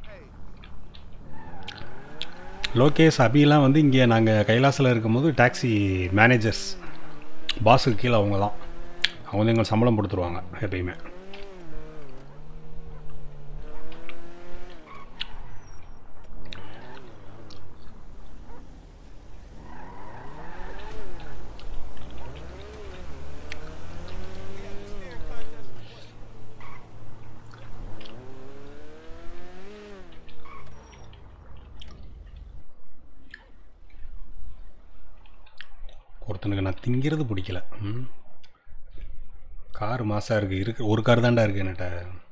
லோகேஷ் அபிலாம் வந்து இங்கே நாங்கள் கைலாசில் இருக்கும்போது டாக்ஸி மேனேஜர்ஸ், பாஸுக்கு கீழே அவங்க தான். அவங்க வந்து எங்களுக்கு சம்பளம் கொடுத்துருவாங்க எப்பயுமே. ஒருத்தனுக்கு நான் திங்கிறது பிடிக்கல. ம் கார் மாசாக இருக்குது, இருக்கு ஒரு கார் தாண்டா இருக்குது என்கிட்ட.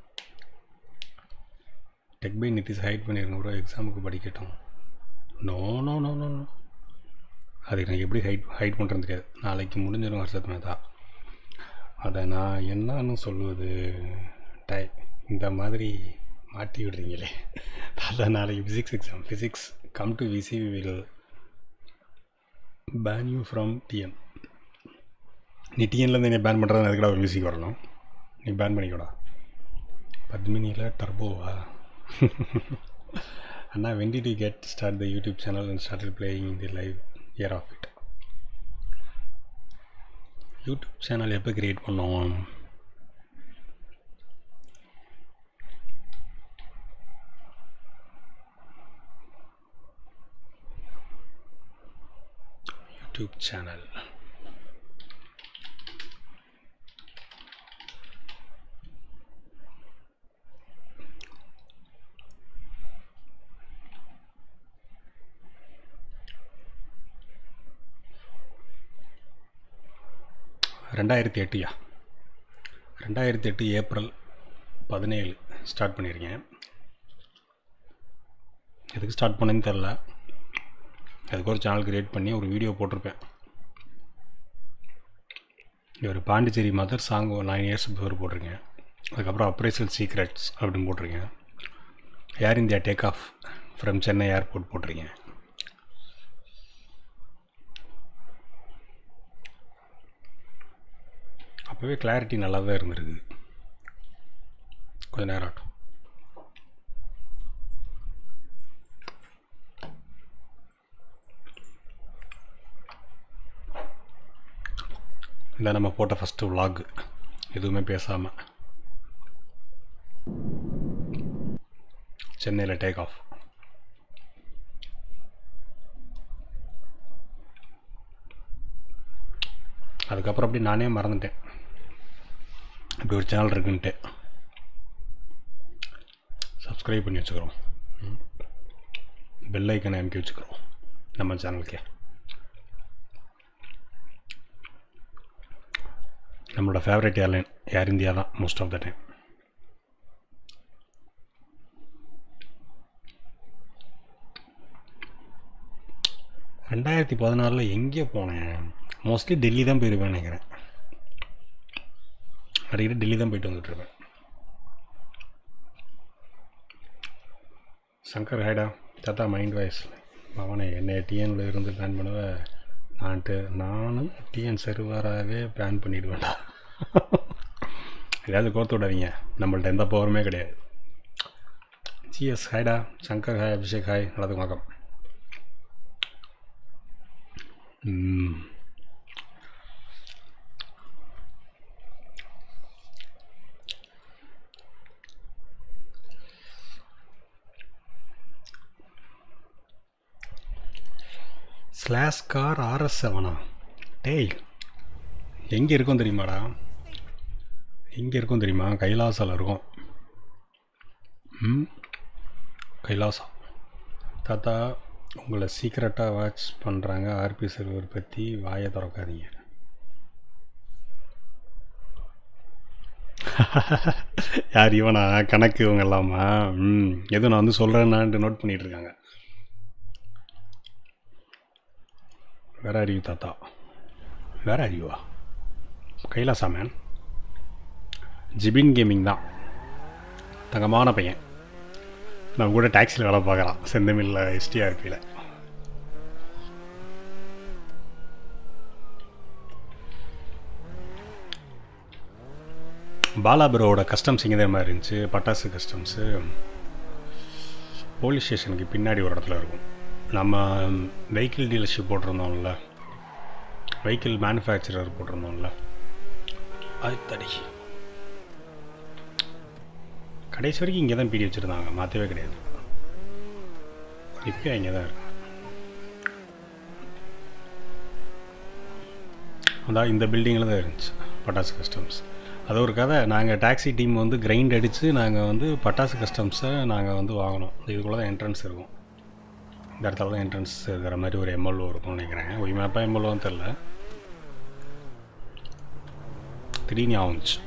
டெக் பை நிதிஷ் ஹைட் பண்ணியிருங்க ப்ரோ, எக்ஸாமுக்கு படிக்கட்டும். No no no no no அதுக்கு எனக்கு எப்படி ஹைட் ஹைட் பண்ணுறது தெரியாது. நாளைக்கு முடிஞ்சிடும் வருஷத்துமே தான். அதை நான் என்னன்னு சொல்லுவது? டை இந்த மாதிரி மாட்டி விடுறீங்களே. அதான் நாளைக்கு physics exam. Physics come to VC will ban you from TN. நீ டிஎன்லேருந்து என்னை பேன் பண்ணுறது அதுக்கடா ஒரு மியூசிக் வரணும். நீ பேன் பண்ணிக்கூடா. பத்மினியில் டர்போவா? அண்ணா when did you get start the YouTube channel and started playing in the live year of it? YouTube channel எப்போ க்ரியேட் பண்ணோம்? யூடியூப் சேனல் ரெண்டாயிரத்தி எட்டுயா ரெண்டாயிரத்தி எட்டு ஏப்ரல் பதினேழு ஸ்டார்ட் பண்ணியிருக்கேன். எதுக்கு ஸ்டார்ட் பண்ணேன்னு தெரில. அதுக்கு ஒரு சேனல் க்ரியேட் பண்ணி ஒரு வீடியோ போட்டிருப்பேன். ஒரு பாண்டிச்சேரி மதர் சாங் ஒரு நைன் இயர்ஸ் பிஃபோர் போட்டிருக்கேன். அதுக்கப்புறம் அப்ரைசல் சீக்ரெட்ஸ் அப்படின்னு போட்டிருக்கேன். Air India take off from Chennai airport போட்டிருக்கேன். அப்போவே கிளாரிட்டி நல்லா தான் இருந்திருக்கு. கொஞ்சம் நேரம் ஆட்டும். இதான் நம்ம போட்ட ஃபஸ்ட்டு விலாக், எதுவுமே பேசாமல் சென்னையில் டேக் ஆஃப். அதுக்கப்புறம் அப்படி நானே மறந்துட்டேன் இப்படி ஒரு சேனல் இருக்குன்ட்டு. சப்ஸ்கிரைப் பண்ணி வச்சுக்கிறோம், பெல் ஐக்கனை அமுக்கி வச்சுக்கிறோம் நம்ம சேனலுக்கே. நம்மளோட ஃபேவரட் ஏர்லைன் ஏர் இந்தியா தான் மோஸ்ட் ஆஃப் த டைம். ரெண்டாயிரத்தி பதினாறில் எங்கே போனேன்? மோஸ்ட்லி டெல்லி தான் போயிருப்பேன் நினைக்கிறேன். அடிக்கடி டெல்லி தான் போயிட்டு வந்துட்டுருப்பேன். சங்கர் ஹைடா தாத்தா மைண்ட் வாய்ஸ் அவனை என்னை டிஎனில் இருந்து பிளான் பண்ணுவேன். நான்ட்டு நானும் டிஎன் சர்வராகவே பிளான் பண்ணிடுவேன்டா. ஏதாவது கோர்த்து விடாதீங்க, நம்மள்ட்ட எந்த பவருமே கிடையாது. ஜிஎஸ் ஹைடா, சங்கர் ஹாய், அபிஷேக் ஹாய், நல்லது வணக்கம். ஸ்லாஷ் கார் ஆர்எஸ் செவனா? டேய் எங்கே இருக்கும் தெரியுமாடா? எங்கே இருக்கும் தெரியுமா? கைலாசாவில் இருக்கும். ம் கைலாசா. தாத்தா உங்களை சீக்ரெட்டாக வாட்ச் பண்ணுறாங்க. ஆர்பி சர்வர் பற்றி வாயை திறக்காதீங்க. யார் இவனா? கணக்கு இவங்க எல்லாமா? ம் எதுவும் நான் வந்து சொல்கிறேன்னான்ட்டு நோட் பண்ணிகிட்டு இருக்காங்க. வேற அறிவு தாத்தா, வேற அறிவா? கைலாசா மேன். ஜிபின் கேமிங் தான், தங்கமான பையன். நான் கூட டாக்ஸியில் வேலை பார்க்குறான், செந்தமில்ல எஸ்டிஆர்பியில். பாலாபுரோட கஸ்டம்ஸ் இங்கே தான் மாதிரி இருந்துச்சு. பட்டாசு கஸ்டம்ஸு போலீஸ் ஸ்டேஷனுக்கு பின்னாடி ஒரு இடத்துல இருக்கும். நம்ம வெஹிக்கிள் டீலர்ஷிப் போட்டிருந்தோம்ல, வெஹிக்கிள் மேனுஃபேக்சரர் போட்டிருந்தோம்ல, அது தடி கடைசி வரைக்கும் இங்கே தான் பீடி வச்சுருந்தாங்க, மாற்றவே கிடையாது. இப்போ இங்கே தான் இருக்கு. அதான் இந்த பில்டிங்கில் தான் இருந்துச்சு பட்டாசு கஸ்டம்ஸ். அது ஒரு கதை. நாங்கள் டாக்ஸி டீம் வந்து கிரைண்ட் அடித்து நாங்கள் வந்து பட்டாசு கஸ்டம்ஸை நாங்கள் வந்து வாங்கினோம். இதுக்குள்ளே தான் என்ட்ரன்ஸ் இருக்கும். இந்த இடத்துல தான் என்ட்ரன்ஸ் இருக்கிற மாதிரி ஒரு எம்எல்ஓ இருக்கும்னு நினைக்கிறேன். ஒரு மேப்பா எம்எல்ஓன்னு தெரில, திடீர்னு ஆகுச்சு.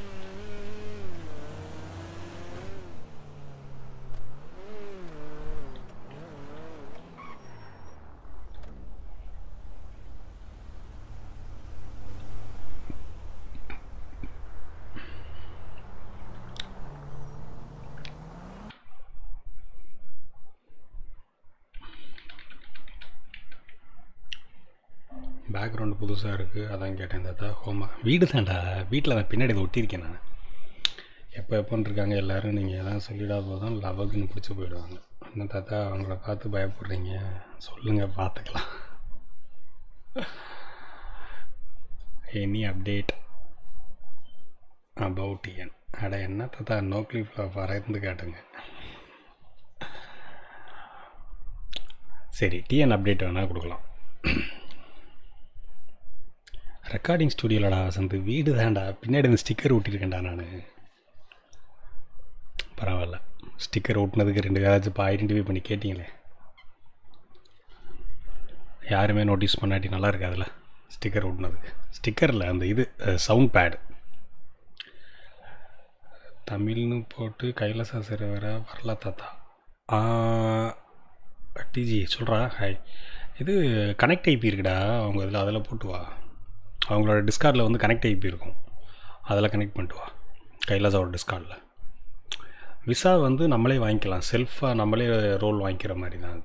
பேக்ரவுண்டு புதுசாக இருக்குது, அதான் கேட்டேன். தாத்தா ஹோமா வீடு தான்டா, வீட்டில் நான் பின்னாடி இதை ஒட்டியிருக்கேன் நான். எப்போ எப்போன்னு இருக்காங்க எல்லோரும், நீங்கள் எதாவது சொல்லிடா போதும் லவக்குன்னு பிடிச்சி போயிடுவாங்க. இன்னும் தாத்தா அவங்கள பார்த்து பயப்படுறீங்க, சொல்லுங்கள் பார்த்துக்கலாம். Any update about TN? அட என்ன தாத்தா, நோ கிளிப்பில் பறந்து காட்டுங்க. சரி, டிஎன் அப்டேட் வேணால் கொடுக்கலாம். ரெக்கார்டிங் ஸ்டுடியோலடா வசந்த், வீடு தான்டா, பின்னாடி இந்த ஸ்டிக்கர் ஒட்டியிருக்கேன்டா நான். பரவாயில்ல, ஸ்டிக்கர் ஒட்டினதுக்கு ரெண்டு பேராச்சும் இப்போ ஐடென்டிஃபை பண்ணி கேட்டிங்களே. யாருமே நோட்டீஸ் பண்ணாட்டி நல்லா இருக்காதுல்ல ஸ்டிக்கர் ஒட்டினதுக்கு. ஸ்டிக்கரில் அந்த இது சவுண்ட் பேடு, தமிழ்னு போட்டு கைலாசா சரி வேற வரல தாத்தா. டிஜி சொல்கிறா ஹாய். இது கனெக்ட் ஐபி இருக்குடா அவங்க இதில், அதில் போட்டு வா. அவங்களோட டிஸ்கார்டில் வந்து கனெக்ட் ஐபி இருக்கும், அதில் கனெக்ட் பண்ணிட்டு வா கைலாசாவோட டிஸ்கார்டில். விசா வந்து நம்மளே வாங்கிக்கலாம், செல்ஃபாக நம்மளே ரோல் வாங்கிக்கிற மாதிரி தான்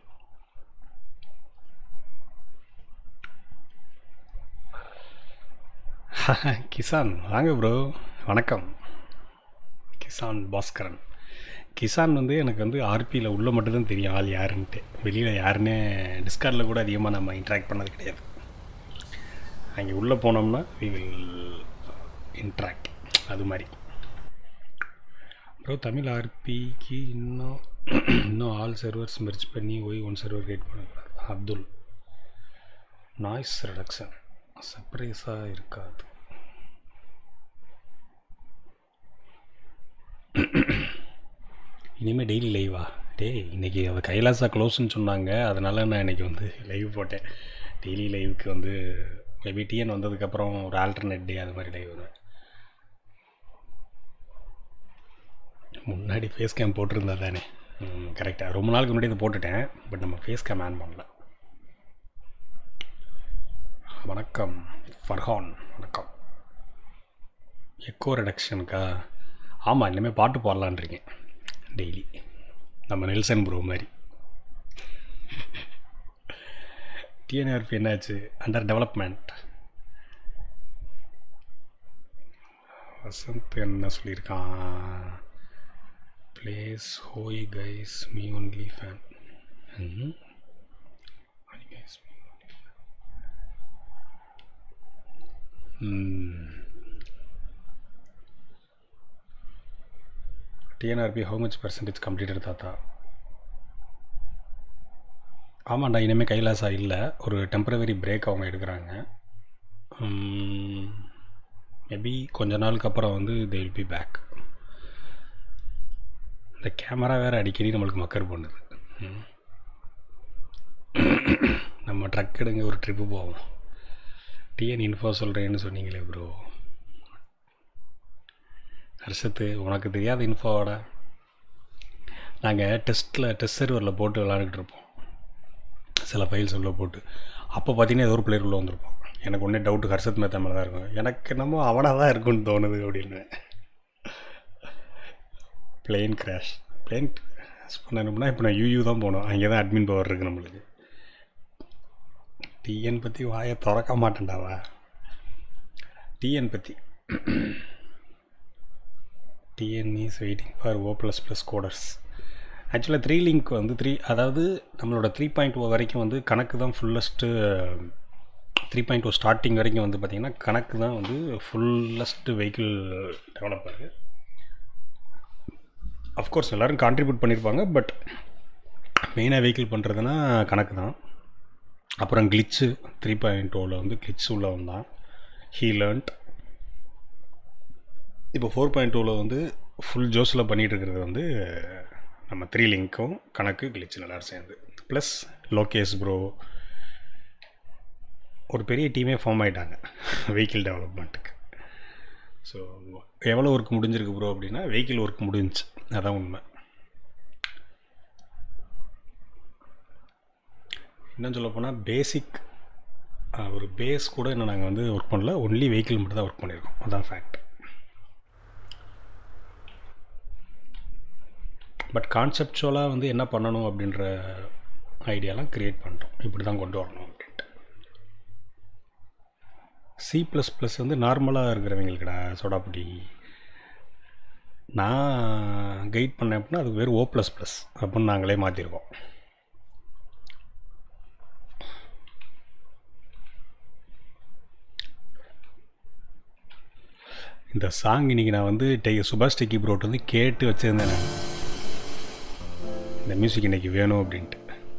அது. கிசான் வாங்க ப்ரோ, வணக்கம். கிசான் பாஸ்கரன். கிசான் வந்து எனக்கு வந்து ஆர்பியில் உள்ள மட்டும்தான் தெரியும் ஆள் யாருன்ட்டு, வெளியில் யாருன்னே டிஸ்கார்டில் கூட அதிகமாக நம்ம இன்ட்ராக்ட் பண்ணது கிடையாது. அங்கே உள்ளே போனோம்னா வி வில் இன்ட்ராக்ட், அது மாதிரி. ப்ரோ தமிழ் ஆர்பிக்கு இன்னும் இன்னும் ஆல் சர்வர்ஸ் மெர்ஜ் பண்ணி ஒய் ஒன் சர்வர் கிரியேட் பண்ணக்கூடாது. அப்துல் நாய்ஸ் ரிடக்ஷன் சர்ப்ரைஸாக இருக்காது. இனிமேல் டெய்லி லைவா? டே இன்றைக்கி அவள் கைலாசா க்ளோஸ்ன்னு சொன்னாங்க, அதனால் நான் இன்றைக்கி வந்து லைவ் போட்டேன். டெய்லி லைவுக்கு வந்து மேபி டிஎன் வந்ததுக்கப்புறம் ஒரு ஆல்டர்னேட் டே அது மாதிரி லைவ் வருவேன். முன்னாடி ஃபேஸ் கேம் போட்டிருந்தா தானே கரெக்டாக, ரொம்ப நாளுக்கு முன்னாடி இதை போட்டுட்டேன், பட் நம்ம ஃபேஸ் கேம் ஆன் பண்ணல. வணக்கம் ஃபர்ஹான், வணக்கம். எக்கோ ரிடக்ஷனுக்கா? ஆமாம், இனிமேல் பாட்டு பாடலான் இருக்கேன் டெய்லி, நம்ம நெல்சன் ப்ரோ மாதிரி. டிஎன்ஆர்பி என்னாச்சு? Under development. வசந்த் என்ன சொல்லியிருக்கான்? பிளேஸ் ஹோய் guys me only fan. TNRP how much percentage completed தாத்தா? ஆமாண்டா, இனிமேல் கைலாசா இல்லை, ஒரு டெம்பரவரி பிரேக் அவங்க எடுக்கிறாங்க. மேபி கொஞ்ச நாளுக்கு அப்புறம் வந்து தே வில் பி பேக். இந்த கேமரா வேறு அடிக்கடி நம்மளுக்கு மக்கர் பண்ணுது. நம்ம ட்ரக் எடுங்க ஒரு ட்ரிப்பு போவோம். டிஎன் இன்ஃபோ சொல்கிறேன்னு சொன்னீங்களே ப்ரோ. ஹர்ஷத்து உனக்கு தெரியாத இன்ஃபோவோட நாங்கள் டெஸ்ட்டில் டெஸ்ட் சர்வரில் போட்டு விளாண்டுக்கிட்டு இருப்போம், சில ஃபைல்ஸ் உள்ளே போட்டு. அப்போ பார்த்தீங்கன்னா ஏதோ ஒரு பிளேயர் உள்ளே வந்திருப்போம். எனக்கு ஒன்றே டவுட்டு ஹர்ஷத் மேத்தா மேலே தான் இருக்கும், எனக்கு என்னமோ அவனாக தான் இருக்குன்னு தோணுது அப்படின்னு. பிளேன் கிராஷ் பிளேன் கிராஷ் பண்ணணும்னா இப்போ நான் யூயூ தான் போகணும், அங்கே தான் அட்மின் பவர் இருக்குது நம்மளுக்கு. டிஎன் பற்றி வாயை திறக்க மாட்டேன்டாவா? டிஎன் பற்றி TN is waiting for O plus plus coders. ஆக்சுவலாக த்ரீ லிங்க் வந்து த்ரீ அதாவது நம்மளோட த்ரீ பாயிண்ட் ஓ வரைக்கும் வந்து கணக்கு தான் fullest. Three point O starting வரைக்கும் வந்து பார்த்திங்கன்னா கணக்கு தான் வந்து ஃபுல்லஸ்ட்டு வெஹிக்கிள் டெவலப்பர். அஃப்கோர்ஸ் எல்லோரும் கான்ட்ரிபியூட் பண்ணியிருப்பாங்க, பட் மெயினாக வெஹிக்கிள் பண்ணுறதுனா கணக்கு தான். அப்புறம் கிளிச்சு த்ரீ பாயிண்ட் ஓவில் வந்து கிளிச்சு உள்ள வந்தான், ஹீ லேர்ன்ட். இப்போ ஃபோர் பாயிண்ட் டூவில் வந்து ஃபுல் ஜோஸில் பண்ணிகிட்டு இருக்கிறது வந்து நம்ம த்ரீ லிங்க்கும் கணக்கு கிளிச்சு எல்லோரும் சேர்ந்து, ப்ளஸ் லோகேஷ் ப்ரோ, ஒரு பெரிய டீமே ஃபார்ம் ஆகிட்டாங்க வெஹிக்கிள் டெவலப்மெண்ட்டுக்கு. ஸோ எவ்வளோ ஒர்க் முடிஞ்சிருக்கு ப்ரோ அப்படின்னா வெஹிக்கிள் ஒர்க் முடிஞ்சிச்சு, அதான் உண்மை. இன்னும் சொல்ல போனால் பேசிக் ஒரு பேஸ் கூட இன்னும் நாங்கள் வந்து ஒர்க் பண்ணல, ஒன்லி வெஹிக்கிள் மட்டும் தான் ஒர்க் பண்ணியிருக்கோம், அதுதான் ஃபேக்ட். பட் கான்செப்டுவலாக வந்து என்ன பண்ணணும் அப்படின்ற ஐடியாலாம் க்ரியேட் பண்ணிட்டோம், இப்படி தான் கொண்டு வரணும் அப்படின்ட்டு. சி ப்ளஸ் ப்ளஸ் வந்து நார்மலாக இருக்கிறவங்களுக்குடா சோடாப்புடி. நான் கைட் பண்ணேன் அப்படின்னா அது வேறு ஓ ப்ளஸ் ப்ளஸ் அப்படின்னு நாங்களே மாற்றிருக்கோம். இந்த சாங் இன்றைக்கி நான் வந்து டெ சுபாஷ் டெக்கி ப்ரோட் வந்து கேட்டு வச்சுருந்தேன் நான், இந்த மியூசிக் இன்றைக்கி வேணும் அப்படின்ட்டு.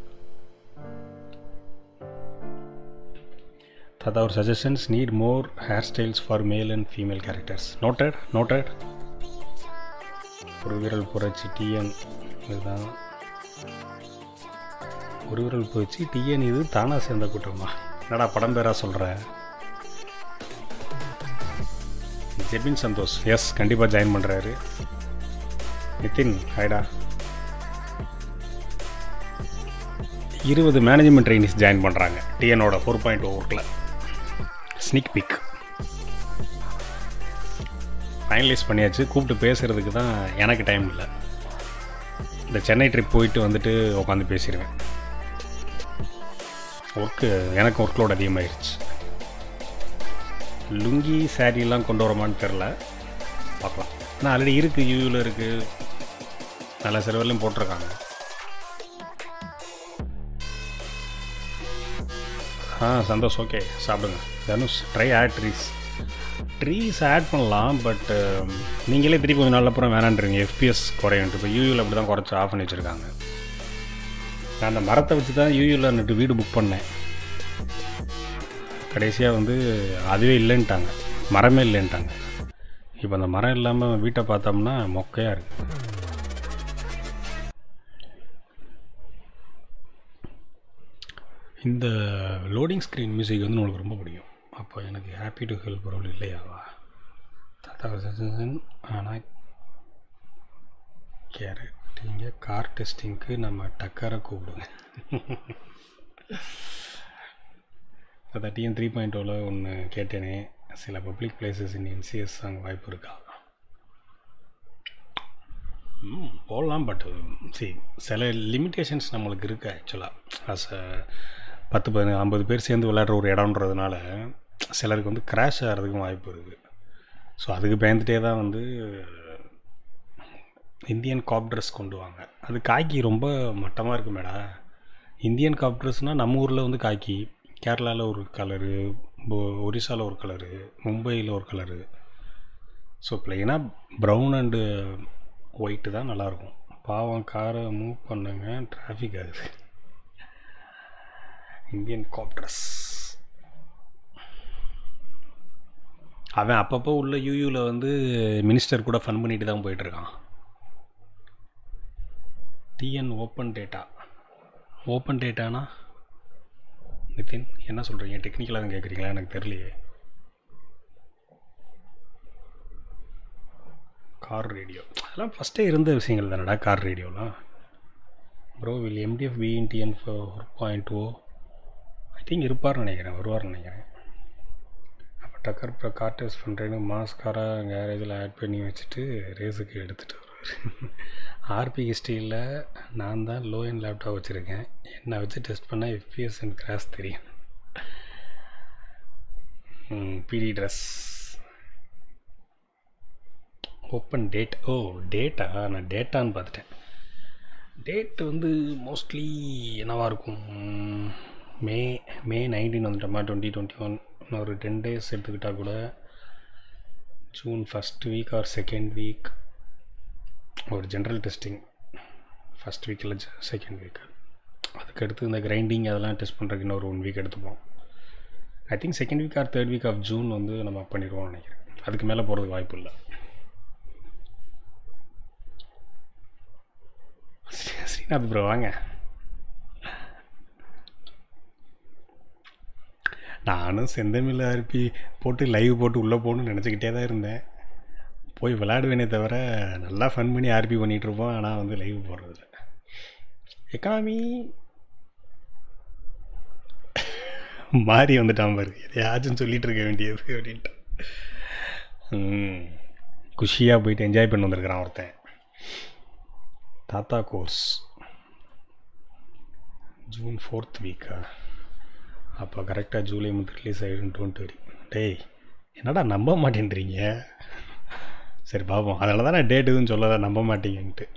தாத்தா ஒரு suggestions, need more hair styles for male and female characters. Noted noted. ஒரு விரல் புரட்சி டிஎன் இதுதான், ஒரு விரல் புரட்சி டிஎன் இது தானாக சேர்ந்த கூட்டமா? என்னடா படம் பேராக சொல்கிற? ஜெபின் சந்தோஷ் எஸ் கண்டிப்பாக ஜாயின் பண்ணுறாரு. நிதின் ஹைடா. இருபது மேனேஜ்மெண்ட் ட்ரைனிஸ் ஜாயின் பண்ணுறாங்க டிஎனோட ஃபோர் பாயிண்ட் ஒர்க்கில். ஸ்னிக் பிக் ஃபைனலைஸ் பண்ணியாச்சு. கூப்பிட்டு பேசுகிறதுக்கு தான் எனக்கு டைம் இல்லை. இந்த சென்னை ட்ரிப் போயிட்டு வந்துட்டு உட்காந்து பேசிடுவேன். ஒர்க்கு எனக்கு ஒர்க்லோடு அதிகமாகிடுச்சு. லுங்கி சாரீலாம் கொண்டு வரமான்னு தெரில, பார்க்கலாம். ஆனால் ஆல்ரெடி இருக்குது, யூயூவில் இருக்குது, நல்ல சிறுவர்லையும் போட்டிருக்காங்க. ஆ சந்தோஷ் ஓகே சாப்பிடுங்க. Dhanush try add trees. Trees add பண்ணலாம், பட் நீங்களே திருப்பி கொஞ்சம் நாள் அப்புறம் வேணான்றீங்க. எஃபிஎஸ் குறையன்ட்டு இப்போ யூயூவில் அப்படி தான் குறைச்சி ஆஃப் பண்ணி வச்சுருக்காங்க. நான் அந்த மரத்தை வச்சு தான் யூயூவில் நின்று வீடு புக் பண்ணேன். கடைசியாக வந்து அதுவே இல்லைன்ட்டாங்க, மரமே இல்லைன்ட்டாங்க. இப்போ அந்த மரம் இல்லாமல் வீட்டை பார்த்தோம்னா மொக்கையாக இருக்குது. இந்த லோடிங் ஸ்க்ரீன் மியூசிக் வந்து உங்களுக்கு ரொம்ப பிடிக்கும். அப்போ எனக்கு ஹாப்பி டு ஹெல்ப் ரோல் இல்லையாவா? தாத்தா ஆனால் கேரட்டிங்க கார் டெஸ்டிங்க்கு நம்ம டக்கரை கூப்பிடுங்க. அதை டிஎன் த்ரீ பாயிண்ட் ஓவில் ஒன்று கேட்டேனே, சில பப்ளிக் பிளேசஸ் இன் என்சிஎஸ் அங்கே வாய்ப்பு இருக்கா? ம் போடலாம், பட் சரி சில லிமிட்டேஷன்ஸ் நம்மளுக்கு இருக்குது ஆக்சுவலாக. அஸ் அ பத்து பதினஞ்சு ஐம்பது பேர் சேர்ந்து விளையாடுற ஒரு இடம்ன்றதுனால சிலருக்கு வந்து கிராஷ் ஆகிறதுக்கும் வாய்ப்பு இருக்குது. ஸோ அதுக்கு பயந்துட்டே தான் வந்து இந்தியன் காப்ட்ரஸ் கொண்டு வாங்க. அது காக்கி ரொம்ப மட்டமாக இருக்குது மேடா. இந்தியன் காப்ட்ரஸ்னால் நம்ம ஊரில் வந்து காக்கி, கேரளாவில் ஒரு கலரு, ஒரிசாவில் ஒரு கலரு, மும்பையில் ஒரு கலரு. ஸோ ப்ளைனாக ப்ரௌன் அண்டு ஒயிட்டு தான் நல்லாயிருக்கும். பாவம் காரை மூவ் பண்ணுங்க, டிராஃபிக் ஆகுது. இந்தியன் காப்ட்ரஸ் அவன் அப்பப்போ உள்ள யூயூவில் வந்து மினிஸ்டர் கூட ஃபன் பண்ணிட்டு தான் போயிட்டுருக்கான். TN open data. ஓப்பன் டேட்டானா நிதின் என்ன சொல்கிறீங்க? டெக்னிக்கலாக தான் கேட்குறீங்களா? எனக்கு தெரியலையே. கார் ரேடியோ அதெல்லாம் ஃபஸ்ட்டே இருந்த விஷயங்கள் தானடா. கார் ரேடியோலாம் bro will MTF be in TN four point O I think இருப்பார்னு நினைக்கிறேன், வருவார்னு நினைக்கிறேன். அப்போ டக்கர் இப்போ கார் டெஸ்ட் பண்ணுறேன்னு மாஸ்காராக கேரேஜில் ஆட் பண்ணி வச்சுட்டு ரேஸுக்கு எடுத்துகிட்டு வருவார். ஆர்பி ஹிஸ்ட்ரியில் நான் தான் லோ எண்ட் லேப்டாப் வச்சுருக்கேன், என்னை வச்சு டெஸ்ட் பண்ணால் எஃபிஎஸ் அண்ட் கிராஸ் தெரியும். பிடி ட்ரெஸ் ஓப்பன் டேட். ஓ டேட்டா, நான் டேட்டான்னு பார்த்துட்டேன். டேட்டு வந்து மோஸ்ட்லி என்னவாக இருக்கும்? மே மே நைன்டீன் வந்துட்டோமா, டுவெண்ட்டி டுவெண்ட்டி ஒன் இன்னும் ஒரு டென் டேஸ் எடுத்துக்கிட்டால் கூட June first week or second week ஒரு ஜென்ரல் டெஸ்டிங். ஃபஸ்ட் வீக் இல்லை செகண்ட் வீக். அதுக்கடுத்து இந்த கிரைண்டிங் அதெல்லாம் டெஸ்ட் பண்ணுறதுக்கு இன்னொரு ஒன் வீக் எடுத்துப்போம். I think second week or third week of June வந்து நம்ம பண்ணிடுவோம்னு நினைக்கிறேன். அதுக்கு மேலே போகிறதுக்கு வாய்ப்பு இல்லை. ஸ்ரீநாத் ப்ரோ வாங்க. நானும் செந்தமிழ் ஆர்பி போட்டு லைவ் போட்டு உள்ளே போகணுன்னு நினச்சிக்கிட்டே தான் இருந்தேன். போய் விளையாடுவேனே தவிர நல்லா ஃபன் பண்ணி ஆர்பி பண்ணிகிட்ருப்போம். ஆனால் வந்து லைவ் போடுறதில்ல. எக்கானமி மாறி வந்துட்டான் பாரு, எதையாச்சும் சொல்லிகிட்டு இருக்க வேண்டியது அப்படின்ட்டு. குஷியாக போயிட்டு என்ஜாய் பண்ணி வந்திருக்கிறான் ஒருத்தன். தாத்தா கோர்ஸ் ஜூன் ஃபோர்த் வீக்கா? அப்போ கரெக்டாக ஜூலை மந்த் ரிலீஸ் ஆகிடும். Don't worry. டேய் என்னடா நம்ப மாட்டேன்றீங்க? சரி பார்ப்போம். அதனால தான் நான் டேட் எதுவும் சொல்லலை, நம்ப மாட்டீங்கன்ட்டு.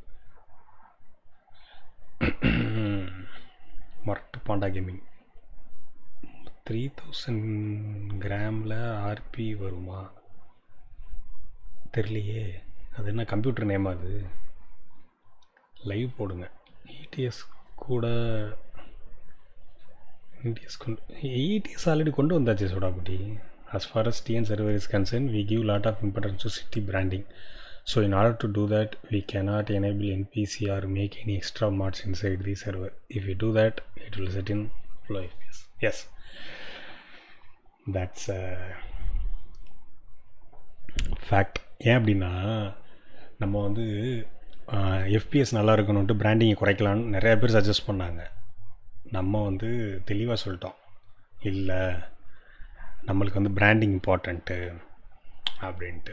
மொரட்டு பாண்டா கேமிங் த்ரீ தௌசண்ட் கிராமில் ஆர்பி வருமா தெரியலையே. அது என்ன கம்ப்யூட்டர் நேம்? அது லைவ் போடுங்க. இடிஎஸ் கூட இடிஎஸ் கொண்டு இடிஎஸ் ஆல்ரெடி கொண்டு வந்தாச்சு சோடாக்குட்டி. as far as T N server is concerned, we give lot of importance to city branding. So in order to do that, we cannot enable N P C or make any extra mods inside the server. If we do that, it will set in low F P S. Yes, that's uh, fact. ஏன் அப்படின்னா நம்ம வந்து எஃபிஎஸ் நல்லா இருக்கணுன்ட்டு பிராண்டிங்கை குறைக்கலான்னு நிறையா பேர் சஜஸ்ட் பண்ணாங்க. நம்ம வந்து தெளிவாக சொல்லிட்டோம், இல்லை நம்மளுக்கு வந்து பிராண்டிங் இம்பார்ட்டண்ட்டு அப்படின்ட்டு.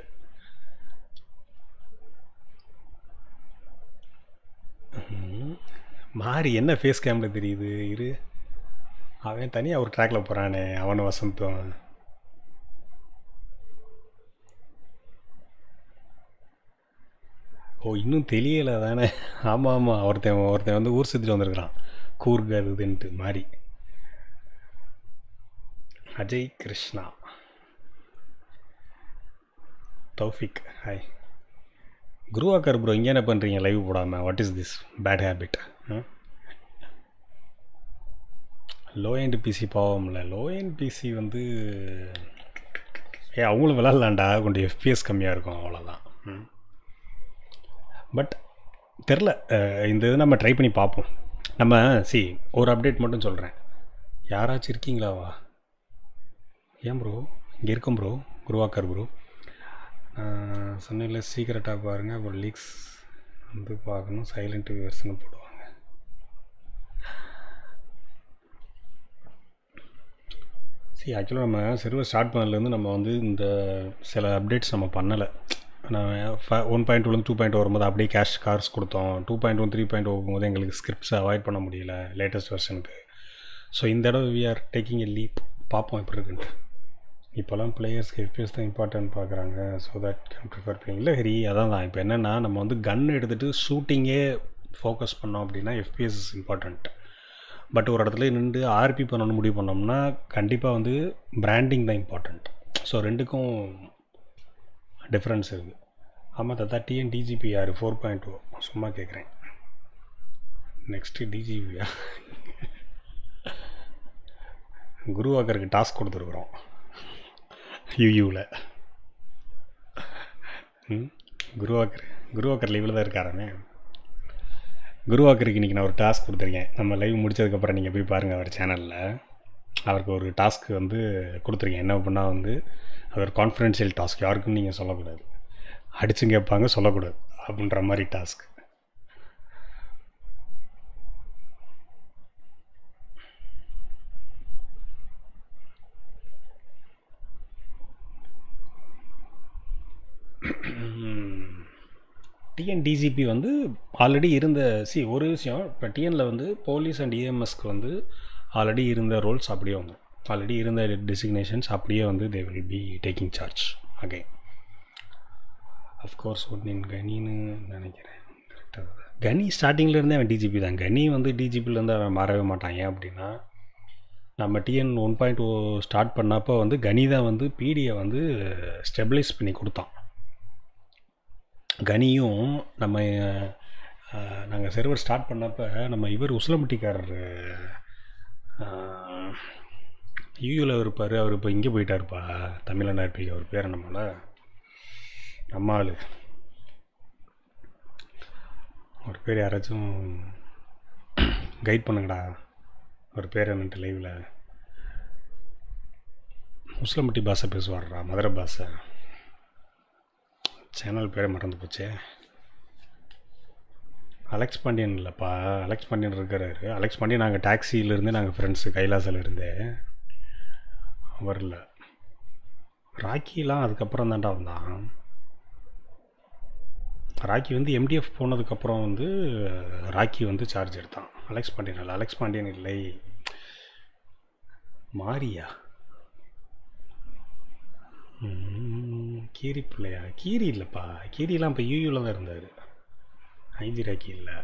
மாறி என்ன ஃபேஸ் கேமில் தெரியுது இரு, அவன் தனியாக ஒரு ட்ராக்கில் போகிறானே அவனை வசந்தம். ஓ இன்னும் தெரியலை தானே. ஆமாம் ஆமாம், ஒருத்தன் ஒருத்தன் வந்து ஊர் சுற்றிட்டு வந்திருக்கிறான் கூர்க அது இதுன்ட்டு மாறி. அஜய் கிருஷ்ணா, தௌஃபிக் ஹாய். குருவாக்கர் ப்ரோ இங்கே என்ன பண்ணுறீங்க லைவ் போடாமல்? What is this bad habit? Low end PC பாவம்ல. லோ எண்ட் பிசி வந்து ஏ அவங்களும் விளாட்லாண்டா, கொஞ்சம் எஃபிஎஸ் கம்மியாக இருக்கும் அவ்வளோதான். பட் தெரில, இந்த இது நம்ம ட்ரை பண்ணி பார்ப்போம். நம்ம சி ஒரு அப்டேட் மட்டும் சொல்கிறேன், யாராச்சும் இருக்கீங்களாவா? ஏன் ப்ரோ இங்கே இருக்கோம் ப்ரோ, குருவாக்கர் ப்ரோ சொன்னில் சீக்கிரட்டாக பாருங்கள், அப்புறம் லீக்ஸ் வந்து பார்க்கணும், சைலண்ட் வியூவர்ஸ்னு போடுவாங்க. சி ஆக்சுவலாக நம்ம சர்வர் ஸ்டார்ட் பண்ணதுலேருந்து நம்ம வந்து இந்த சில அப்டேட்ஸ் நம்ம பண்ணலை. நான் ஒன் பாயிண்ட் டூலேருந்து டூ பாயிண்ட் வரும்போது அப்படியே கேஷ் கார்ஸ் கொடுத்தோம். Two point one three point போகும்போது எங்களுக்கு ஸ்கிரிப்ட்ஸை அவாய்ட் பண்ண முடியல லேட்டஸ்ட் வெர்ஷனுக்கு. ஸோ இந்த தடவை we are taking a leap, பார்ப்போம் எப்படி இருக்குன்ட்டு. இப்போலாம் பிளேயர்ஸ்க்கு எஃபிஎஸ் தான் இம்பார்ட்டன்ட் பார்க்குறாங்க, ஸோ தட் கேன் ப்ரிஃபர் பண்ணி. இல்லை ஹரி அதான் தான், இப்போ என்னென்னா நம்ம வந்து கன் எடுத்துகிட்டு ஷூட்டிங்கே ஃபோக்கஸ் பண்ணோம் அப்படின்னா எஃபிஎஸ் இஸ் இம்பார்ட்டண்ட். பட் ஒரு இடத்துல நின்று ஆர்பி பண்ணணும்னு முடிவு பண்ணோம்னா கண்டிப்பாக வந்து பிராண்டிங் தான் இம்பார்ட்டண்ட். ஸோ ரெண்டுக்கும் டிஃப்ரென்ஸ் இருக்குது. ஆமாம் தாத்தா, டிஎன் டிஜிபி யார்? ஃபோர் பாயிண்ட் டூ சும்மா கேட்குறேன். நெக்ஸ்ட்டு டிஜிபியா? குருவாக்கருக்கு டாஸ்க் கொடுத்துருக்குறோம் யூயூவில். ம் குருவாக்கர் குருவாக்கர் லைவில் தான் இருக்காராமே. குருவாக்கருக்கு இன்றைக்கி நான் ஒரு டாஸ்க் கொடுத்துருக்கேன். நம்ம லைவ் முடித்ததுக்கப்புறம் நீங்கள் போய் பாருங்கள் அவர் சேனலில். அவருக்கு ஒரு டாஸ்க் வந்து கொடுத்துருக்கேன். என்ன பண்ணால் வந்து அது ஒரு கான்ஃபிடென்ஷியல் டாஸ்க், யாருக்கும் நீங்கள் சொல்லக்கூடாது, அடிச்சு கேட்பாங்க சொல்லக்கூடாது அப்படின்ற மாதிரி டாஸ்க். டிஎன் டிஜிபி வந்து ஆல்ரெடி இருந்த சி ஒரு விஷயம், இப்போ டிஎனில் வந்து போலீஸ் அண்ட் இஎம்எஸ்க்கு வந்து ஆல்ரெடி இருந்த ரோல்ஸ் அப்படியே வந்து ஆல்ரெடி இருந்த டெசிக்னேஷன்ஸ் அப்படியே வந்து they will be taking charge again. Of course ஒன்றின் கனின்னு நினைக்கிறேன் கரெக்டாக. கனி ஸ்டார்டிங்லேருந்தே அவன் டிஜிபி தான். கனி வந்து டிஜிபிலேருந்து அவன் மாறவே மாட்டான். ஏன் அப்படின்னா நம்ம TN one point O start பண்ணப்போ வந்து கனி தான் வந்து பிடியை வந்து ஸ்டெபிளைஸ் பண்ணி கொடுத்தான். கனியும் நம்ம நாங்கள் சர்வர் ஸ்டார்ட் பண்ணப்போ நம்ம இவர் உசிலம்பட்டிக்காரர் யூயூவில் இருப்பார், அவர் இப்போ இங்கே போயிட்டாருப்பா தமிழ்நாடு ஆர்பி. அவர் பேர் நம்மள நம்ம ஆள், அவர் பேர் யாராச்சும் கைட் பண்ணுங்கடா, அவர் பேர் என்னன்ட்டு லைவில். உசிலம்பட்டி பாஷை பேசுவார்டா, மதுரை பாஷை. சேனல் பேரை மறந்து போச்சே. அலெக்ஸ் பாண்டியன் இல்லைப்பா, அலெக்ஸ் பாண்டியன் இருக்கிறாரு. அலெக்ஸ் பாண்டியன் நாங்கள் டாக்ஸியிலேருந்தே நாங்கள் ஃப்ரெண்ட்ஸு கைலாசில் இருந்தே. வரல. ராக்கிலாம் அதுக்கப்புறம் தான்டா வந்தான். ராக்கி வந்து எம்டிஎஃப் போனதுக்கப்புறம் வந்து ராக்கி வந்து சார்ஜ் எடுத்தான். அலெக்ஸ் பாண்டியன் இல்லை, அலெக்ஸ் பாண்டியன் இல்லை, மாரியா கீரி பிள்ளையா? கீரி இல்லைப்பா, கீரிலாம் இப்போ யூயூவில் தான் இருந்தார். ஐஜி ராக்கி இல்லை.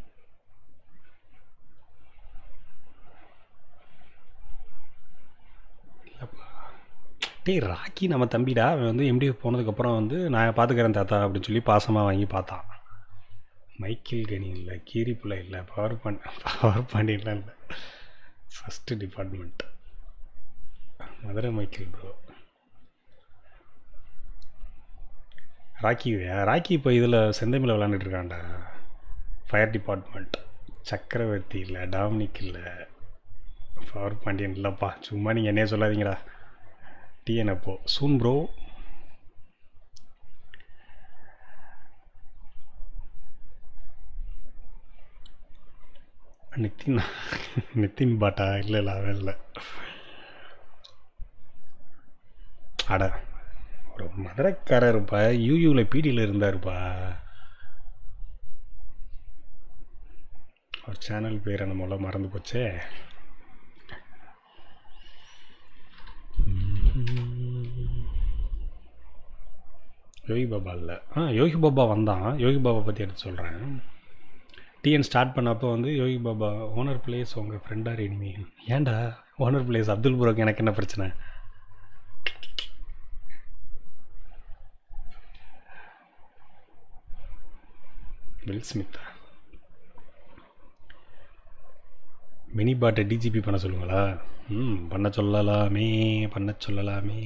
இல்லைப்பா டேய், ராக்கி நம்ம தம்பிடா. அவன் வந்து எம்டிஎஃப் போனதுக்கப்புறம் வந்து நான் பார்த்துக்கிறேன் தாத்தா அப்படின்னு சொல்லி பாசமாக வாங்கி பார்த்தான். மைக்கேல் கனி இல்லை, கீரி பிள்ளை இல்லை, பவர் பாண்டி பவர் பாண்டியன்லாம் இல்லை. First department Madurai Michael bro. Rocky Rocky இப்போ இதில் செந்தமிழில் விளாண்டுட்டு இருக்கான்டா. Fire department. சக்கரவர்த்தி இல்லை, டாமினிக் இல்லை, பவர் பாண்டியன் இல்லைப்பா. சும்மா நீங்கள் என்னையே சொல்லாதீங்கடா. டிஎன் அப்போ சூன் ப்ரோ. நித்தின் நித்தின் பாட்டா? இல்லை இல்லை அவன் இல்லை. அட ஒரு மதுரைக்காரருப்பா, யூயூவில் பிடியில் இருந்தாருப்பா. ஒரு சேனல் பேரை நம்மளாம் மறந்து போச்சே. யோகி பாபா இல்லை. ஆ யோகி பாபா வந்தான். யோகி பாபா பற்றி எடுத்து சொல்கிறேன். டிஎன் ஸ்டார்ட் பண்ணப்போ வந்து யோகி பாபா ஓனர் பிளேஸ் உங்கள் ஃப்ரெண்டாக ரெடிமி. ஏன்டா ஓனர் பிளேஸ் அப்துல் புரோக்கு எனக்கு என்ன பிரச்சனை? வில் ஸ்மித்தா மினி பாட்டை டிஜிபி பண்ண சொல்லுங்களா? ம் பண்ண சொல்லலாமே, பண்ண சொல்லலாமே.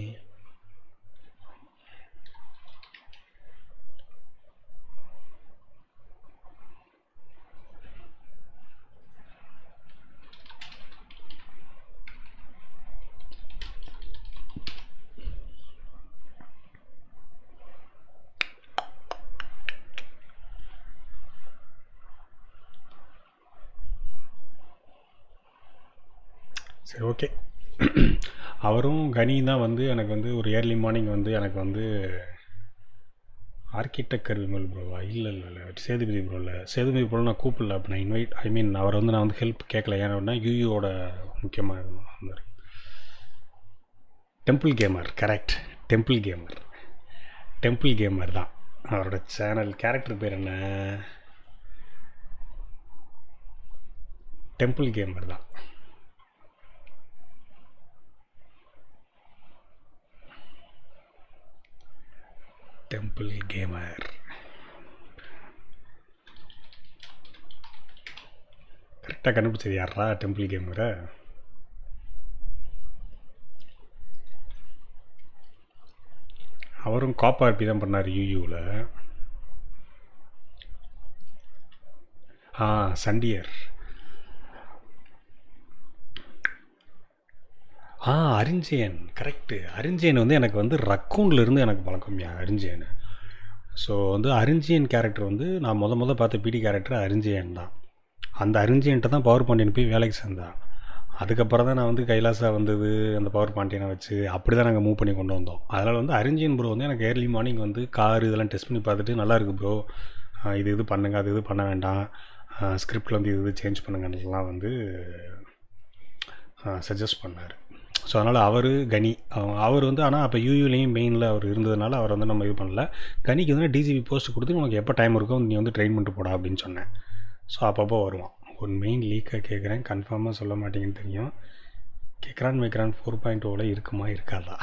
சரி ஓகே. அவரும் கனி தான் வந்து எனக்கு வந்து ஒரு ஏர்லி மார்னிங் வந்து எனக்கு வந்து ஆர்கிடெக்டர் விமல் ப்ரோவா? இல்லை இல்லை இல்லை சேதுபதி ப்ரோ இல்லை. சேதுபதி ப்ரோ நான் கூப்பிடல. அப்போ நான் இன்வைட் ஐ மீன் அவர் வந்து நான் வந்து ஹெல்ப் கேட்கல. ஏன்னா யூயூவோட முக்கியமாக இருந்தார். Temple Gamer, correct. Temple Gamer Temple Gamer தான் அவரோட சேனல். கேரக்டர் பேர் என்ன? டெம்பிள் கேமர் தான். டெம்பிள் கேமர் கரெக்டாக கண்டுபிடிச்சது யாரா? டெம்பிள் கேமரை அவரும் காப்பா ஆர்பி தான் பண்ணார் யூயூவில். ஆ சண்டியர். ஆ அரிஞ்சயன், கரெக்டு. அரிஞ்சயன் வந்து எனக்கு வந்து ரக்கூன்லேருந்து எனக்கு பழக்கம்யா அரிஞ்சயன். ஸோ வந்து அரிஞ்சயன் கேரக்டர் வந்து நான் முத முத பார்த்த பிடி கேரக்டர் அரிஞ்சயன் தான். அந்த அரிஞ்சயன்ட்ட தான் பவர் பாண்டியன் போய் வேலைக்கு சேர்ந்தான். அதுக்கப்புறம் தான் நான் வந்து கைலாசா வந்தது, அந்த பவர் பாண்டியனை வச்சு அப்படி தான் நாங்கள் மூவ் பண்ணி கொண்டு வந்தோம். அதனால் வந்து அரிஞ்சயன் ப்ரோ வந்து எனக்கு ஏர்லி மார்னிங் வந்து கார் இதெல்லாம் டெஸ்ட் பண்ணி பார்த்துட்டு நல்லா இருக்குது ப்ரோ, இது இது பண்ணுங்க, அது இது பண்ண வேண்டாம், ஸ்கிரிப்டில் வந்து இது இது சேஞ்ச் பண்ணுங்கலாம் வந்து சஜஸ்ட் பண்ணார். ஸோ அதனால் அவர் கனி அவர் வந்து ஆனால் அப்போ யூயூலேயும் மெயினில் அவர் இருந்ததுனால அவர் வந்து நம்ம இது பண்ணல. கனிக்கு வந்து டிஜிபி போஸ்ட் கொடுத்து உனக்கு எப்போ டைம் இருக்கோ நீ வந்து ட்ரெயின் பண்ணிட்டு போடா அப்படின்னு சொன்னேன். ஸோ அப்பப்போ வருவான். ஒரு மெயின் லீக்காக கேட்குறேன், கன்ஃபார்மாக சொல்ல மாட்டேங்கன்னு தெரியும். கேட்குறான் வைக்கிறான் ஃபோர் பாயிண்ட் ஓவில் இருக்குமா இருக்காதா?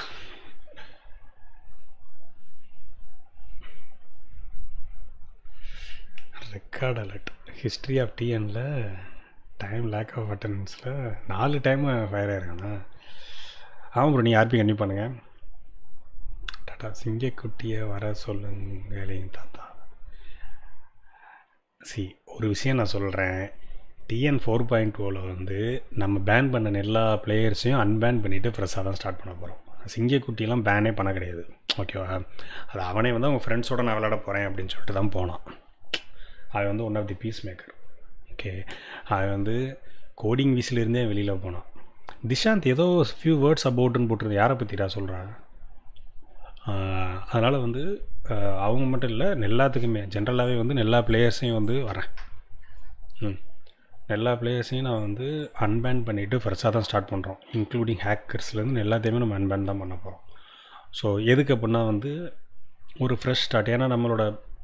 ரெக்கார்ட் அலர்ட் ஹிஸ்ட்ரி ஆஃப் டிஎனில் டைம் லேக் ஆஃப் அட்டண்டன்ஸில் நாலு டைம் ஃபயர் ஆயிருக்காண்ணா. ஆமாம் ப்ரோ, நீங்கள் ஆர்பி கண்டிப்பாக பண்ணுங்கள். டாட்டா சிங்கக்குட்டியை வர சொல்லுங்களேன் தாத்தா. சி ஒரு விஷயம் நான் சொல்கிறேன், டிஎன் ஃபோர் பாயிண்ட் ஓவில் வந்து நம்ம பேன் பண்ண எல்லா பிளேயர்ஸையும் அன்பேன் பண்ணிவிட்டு ஃப்ரெஷ்ஷாக தான் ஸ்டார்ட் பண்ண போகிறோம். சிங்கக்குட்டியெல்லாம் பேனே பண்ண கிடையாது, ஓகேவா? அது அவனே வந்து அவங்க ஃப்ரெண்ட்ஸோடு நான் விளையாட போகிறேன் அப்படின்னு சொல்லிட்டு தான் போனான். அவன் வந்து one of the peace maker, okay. அவன் வந்து கோடிங் வீசிலிருந்தே வெளியில் போனான். திஷாந்த் ஏதோ ஃபியூ வேர்ட்ஸ் அபவுட்னு போட்டிருந்தேன். யாரை பற்றிடா சொல்கிறான்? அதனால் வந்து அவங்க மட்டும் இல்லை, எல்லாத்துக்குமே ஜென்ரலாகவே வந்து எல்லா பிளேயர்ஸையும் வந்து வரேன் ம் எல்லா பிளேயர்ஸையும் நான் வந்து அன்பேன் பண்ணிவிட்டு ஃப்ரெஷ்ஷாக தான் ஸ்டார்ட் பண்ணுறோம். இன்க்ளூடிங் ஹேக்கர்ஸ்லேருந்து எல்லாத்தையுமே நம்ம அன்பேன் தான் பண்ண போகிறோம். ஸோ எதுக்கு அப்படின்னா வந்து ஒரு ஃப்ரெஷ் ஸ்டார்ட். ஏன்னா நம்மளோட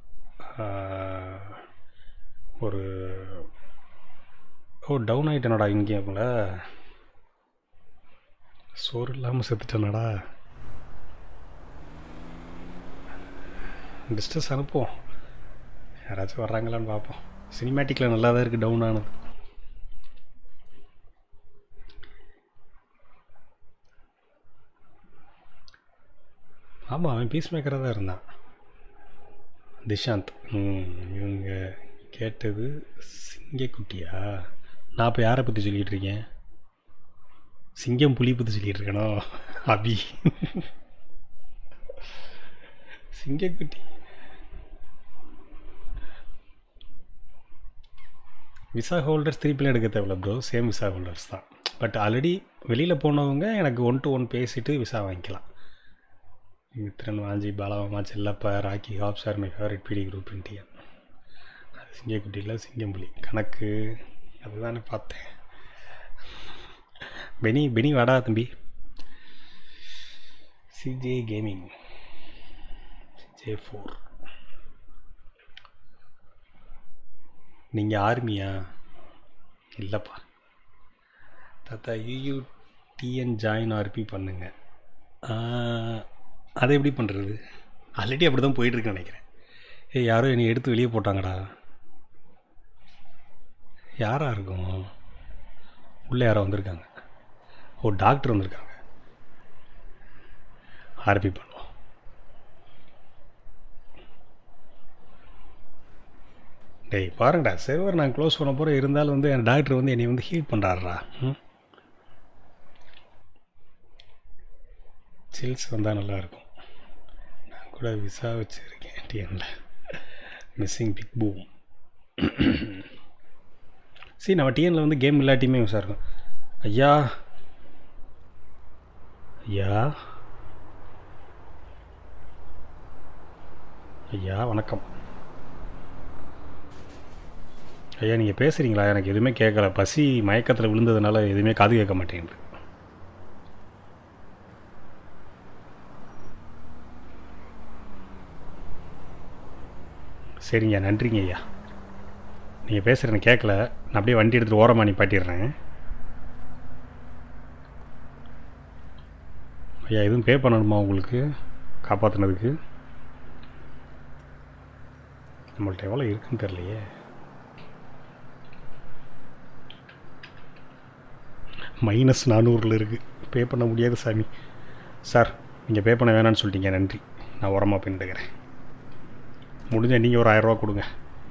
ஒரு ஓ டவுன் ஆகிட்டேனடா இங்கே அவங்கள சோறு இல்லாமல் செத்துட்டேனடா. டிஸ்டர்ஸ் அனுப்புவோம், யாராச்சும் வர்றாங்களான்னு பார்ப்போம். சினிமேட்டிக்கில் நல்லா தான் இருக்குது டவுன் ஆனது. ஆமாம், அவன் பீஸ் மேக்கராக தான் இருந்தான் திஷாந்த். ம் இவங்க கேட்டது சிங்கக்குட்டியா? நான் இப்போ யாரை பற்றி சொல்லிகிட்டு இருக்கேன்? சிங்கம் புலி பற்றி சொல்லிகிட்டு இருக்கேனோ? அபி சிங்கக்குட்டி விசா ஹோல்டர்ஸ் திருப்பிலாம் எடுக்க தேவையில்ல ப்ரோ, சேம் விசா ஹோல்டர்ஸ் தான். பட் ஆல்ரெடி வெளியில் போனவங்க எனக்கு ஒன் டு ஒன் பேசிவிட்டு விசா வாங்கிக்கலாம். மித்ரன், வாஞ்சி, பாலாவமா, Chellappa, Rocky, Hobbs are my favourite PD group Indian. அது சிங்கக்குட்டியில் சிங்கம்புலி கணக்கு அதுதானே பார்த்தேன். பெனி பெனி வாடா தம்பி. CJ gaming CJ four. நீங்கள் ஆர்மியா? இல்லைப்பா தாத்தா. யூயூ டிஎன் ஜாயின் ஆர்பி பண்ணுங்க. அதை எப்படி பண்ணுறது? ஆல்ரெடி அப்படி தான் போயிட்டுருக்குன்னு நினைக்கிறேன். ஏ யாரோ என்னை எடுத்து வெளியே போட்டாங்கடா. யாராக இருக்கும்? உள்ளே யாரோ வந்திருக்காங்க. ஓ டாக்டர் வந்திருக்காங்க. ஆர்பி பண்ணுவோம். டேய் பாருங்கடா, சர்வர் நான் க்ளோஸ் பண்ண போகிற இருந்தாலும் வந்து என் டாக்டர் வந்து என்னை வந்து ஹீல் பண்ணுறாருடா. ம் சில்ஸ் வந்தால் நல்லாயிருக்கும். நான் கூட விசா வச்சுருக்கேன் டிஎனில். Missing big boom. சரி நம்ம டிஎனில் வந்து கேம் இல்லாட்டியுமே விசா இருக்கும். ஐயா ஐயா ஐயா வணக்கம் ஐயா. நீங்கள் பேசுகிறீங்களா? எனக்கு எதுவுமே கேட்கல. பசி மயக்கத்தில் விழுந்ததுனால எதுவுமே காது கேட்க மாட்டேங்குது. சரிங்க, நன்றிங்க ஐயா. நீங்கள் பேசுகிற எனக்கு கேட்கல. நான் அப்படியே வண்டி எடுத்துகிட்டு ஓரமாக நிப்பாட்டிடுறேன். ஐயா எதுவும் பே பண்ணணுமா உங்களுக்கு காப்பாற்றினதுக்கு? நம்மள்ட்ட எவ்வளோ இருக்குன்னு தெரியலையே. மைனஸ் நானூறில் இருக்குது. பே பண்ண முடியாது சாமி. சார் நீங்கள் பே பண்ண வேணான்னு சொல்லிட்டீங்க, நன்றி. நான் உரமாக பின்னுக்கிறேன். முடிஞ்ச நீங்கள் ஒரு ஆயிரரூவா கொடுங்க.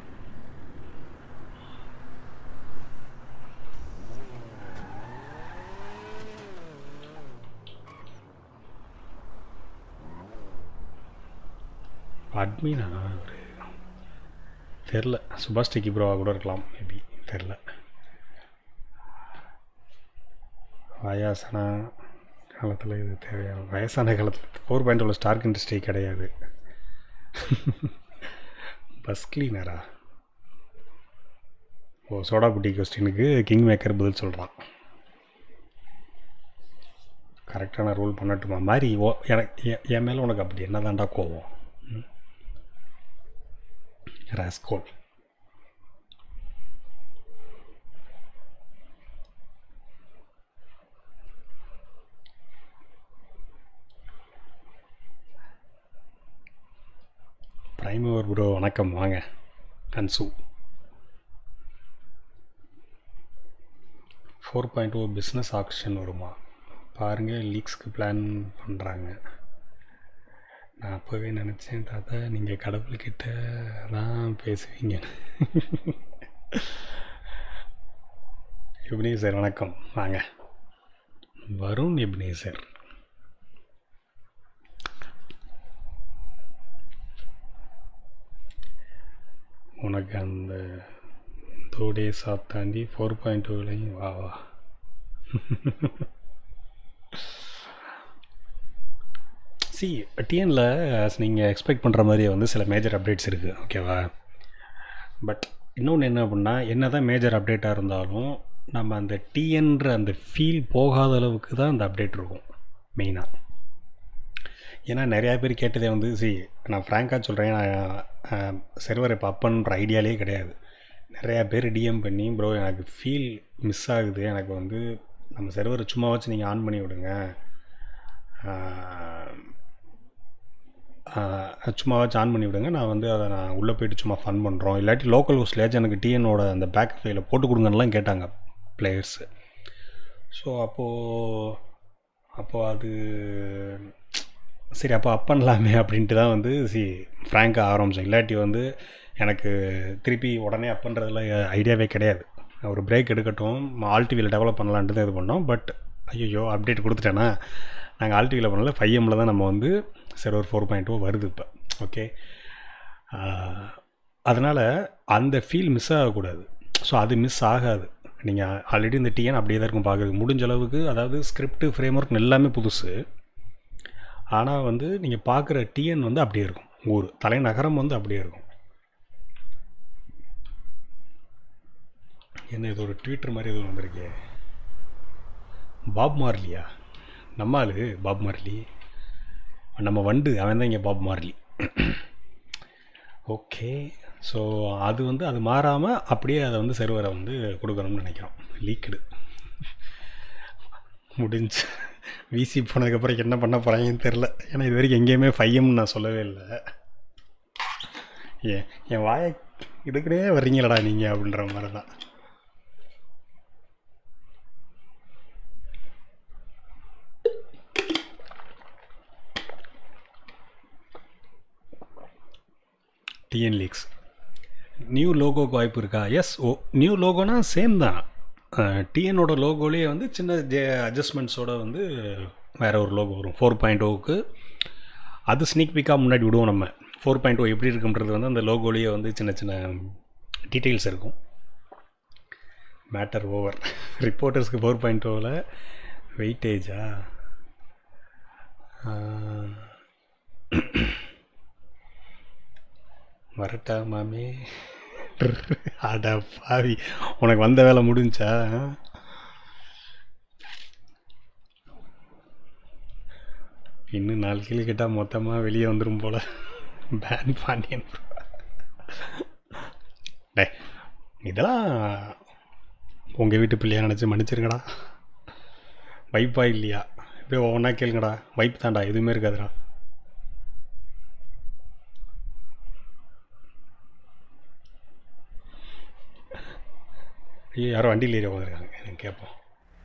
அட்மினா ஒரு தெரில. சுபாஷ் டெக்கி ப்ரோவாக கூட இருக்கலாம் மேபி, தெரில. வயசான காலத்தில் இது தேவையான வயசான காலத்தில் ஃபோர் பாயிண்ட் உள்ள ஸ்டார்க் இண்டஸ்ட்ரி கிடையாது. பஸ் கிளீனரா? ஓ சோடா குட்டி கொஸ்டினுக்கு கிங் மேக்கர் பதில் சொல்கிறான். கரெக்டான ரூல் பண்ணட்டுமா மாதிரி? ஓ எனக்கு என் மேலே உனக்கு அப்படி என்ன தாண்டா கோவம்? ராஸ்கோல். பிரைம் ஓவர் ப்ரோ வணக்கம், வாங்க. கன்சு four point O business action வருமா பாருங்கள். லீக்ஸ்க்கு பிளான் பண்ணுறாங்க. நான் அப்போவே நினச்சேன் தாத்தா நீங்கள் கடவுள்கிட்ட தான் பேசுவீங்க. எப்னேசர் வணக்கம், வாங்க. வருண் எப்னேசர். உனக்கு அந்த தோடே சாப் தாண்டி ஃபோர் பாயிண்ட் டூலையும் வா வா. சி டிஎனில் நீங்கள் எக்ஸ்பெக்ட் பண்ணுற மாதிரியே வந்து சில மேஜர் அப்டேட்ஸ் இருக்குது, ஓகேவா? பட் இன்னொன்று என்ன அப்படின்னா, என்ன தான் மேஜர் அப்டேட்டாக இருந்தாலும் நம்ம அந்த டிஎன்ற அந்த ஃபீல் போகாத அளவுக்கு தான் அந்த அப்டேட் இருக்கும் மெயினாக. ஏன்னா நிறையா பேர் கேட்டதே வந்து, சி நான் ஃப்ராங்காக சொல்கிறேன், நான் சர்வர் இப்போ அப் பண்ணுற ஐடியாலே கிடையாது. நிறையா பேர் டிஎம் பண்ணி ப்ரோ எனக்கு ஃபீல் மிஸ் ஆகுது, எனக்கு வந்து நம்ம சர்வரை சும்மா வச்சு நீங்கள் ஆன் பண்ணி விடுங்க, சும்மா வச்சு ஆன் பண்ணி விடுங்க, நான் வந்து அதை நான் உள்ளே போய்ட்டு சும்மா ஃபன் பண்ணுறோம், இல்லாட்டி லோக்கல் ஹோஸ்ட்லேயாச்சும் எனக்கு டிஎனோட அந்த பேக் ஃபைலை போட்டு கொடுங்கன்னெலாம் கேட்டாங்க பிளேயர்ஸு. ஸோ அப்போது அப்போது அது சரி அப்போ அப் பண்ணலாமே அப்படின்ட்டு தான் வந்து சி ஃப்ராங்காக ஆரம்பித்தோம். இல்லாட்டி வந்து எனக்கு திருப்பி உடனே அப் பண்ணுறதுல ஐடியாவே கிடையாது. ஒரு பிரேக் எடுக்கட்டும், ஆல்டிவியில் டெவலப் பண்ணலான்ட்டு தான் இது பண்ணோம். பட் ஐயோ அப்டேட் கொடுத்துட்டேன்னா, நாங்கள் ஆல்டிவியில் பண்ணல, ஃபைவ் எம்மில் தான் நம்ம வந்து சர்வர் ஃபோர் பாயிண்ட் டூ வருது இப்போ, ஓகே? அதனால் அந்த ஃபீல் மிஸ் ஆகக்கூடாது. ஸோ அது மிஸ் ஆகாது. நீங்கள் ஆல்ரெடி இந்த டிஎன் அப்படியே தான் இருக்கும் பார்க்குறது முடிஞ்ச அளவுக்கு. அதாவது ஸ்கிரிப்ட் ஃப்ரேம் ஒர்க் எல்லாமே புதுசு, ஆனால் வந்து நீங்கள் பார்க்குற டிஎன் வந்து அப்படியே இருக்கும். ஒரு தலைநகரம் வந்து அப்படியே இருக்கும். என்ன இது ஒரு ட்விட்டர் மாதிரி எதுவும் வந்திருக்கே? பாப் மார்லியா? நம்ம ஆளு பாப் மார்லி, நம்ம வண்டு அவன் தான் இங்கே பாப் மார்லி. ஓகே, ஸோ அது வந்து அது மாறாமல் அப்படியே அதை வந்து சர்வரை வந்து கொடுக்கணும்னு நினைக்கிறோம். லீக்குடு முடிஞ்சு விசி போனதுக்கப்புறம் என்ன பண்ண போகிறாங்கன்னு தெரில. ஏன்னா இது வரைக்கும் எங்கேயுமே ஃபைஎம்னு நான் சொல்லவே இல்லை. ஏன் என் வாயை இதுக்குனே வர்றீங்களடா நீங்கள் அப்படின்ற மாதிரி தான். டிஎன் லீக்ஸ் நியூ லோகோக்கு வாய்ப்பு இருக்கா? எஸ், ஓ நியூ லோகோனா சேம் தான். டிஎனோட லோகோலேயே வந்து சின்ன ஜே அட்ஜஸ்ட்மெண்ட்ஸோட வந்து வேறு ஒரு லோகோ வரும் ஃபோர் பாயிண்ட் ஓவுக்கு. அது ஸ்னீக் பீக்காக முன்னாடி விடுவோம். நம்ம ஃபோர் பாயிண்ட் ஓ எப்படி இருக்குன்றது வந்து அந்த லோகோலேயே வந்து சின்ன சின்ன டீட்டெயில்ஸ் இருக்கும். Matter over. ரிப்போர்ட்டர்ஸ்க்கு ஃபோர் பாயிண்ட் ஓவில் வெயிட்டேஜா? வரட்டா மாமே? அடா பாவி, உனக்கு வந்த வேலை முடிஞ்சா? இன்னும் நாலு கேள்வி கேட்டால் மொத்தமாக வெளியே வந்துடும் போல். பேன் பாண்டியன் டே, இதெல்லாம் உங்கள் வீட்டு பிள்ளையா நினச்சி மன்னிச்சிருங்கடா. வைப்பா இல்லையா? இப்படியே ஒவ்வொன்றா கேளுங்கடா. வைப் தான்டா, எதுவுமே இருக்காதுடா. ஐயோ, யாரோ வண்டியில் ஏறி உட்காந்துருக்காங்க. எனக்கு கேட்போம்.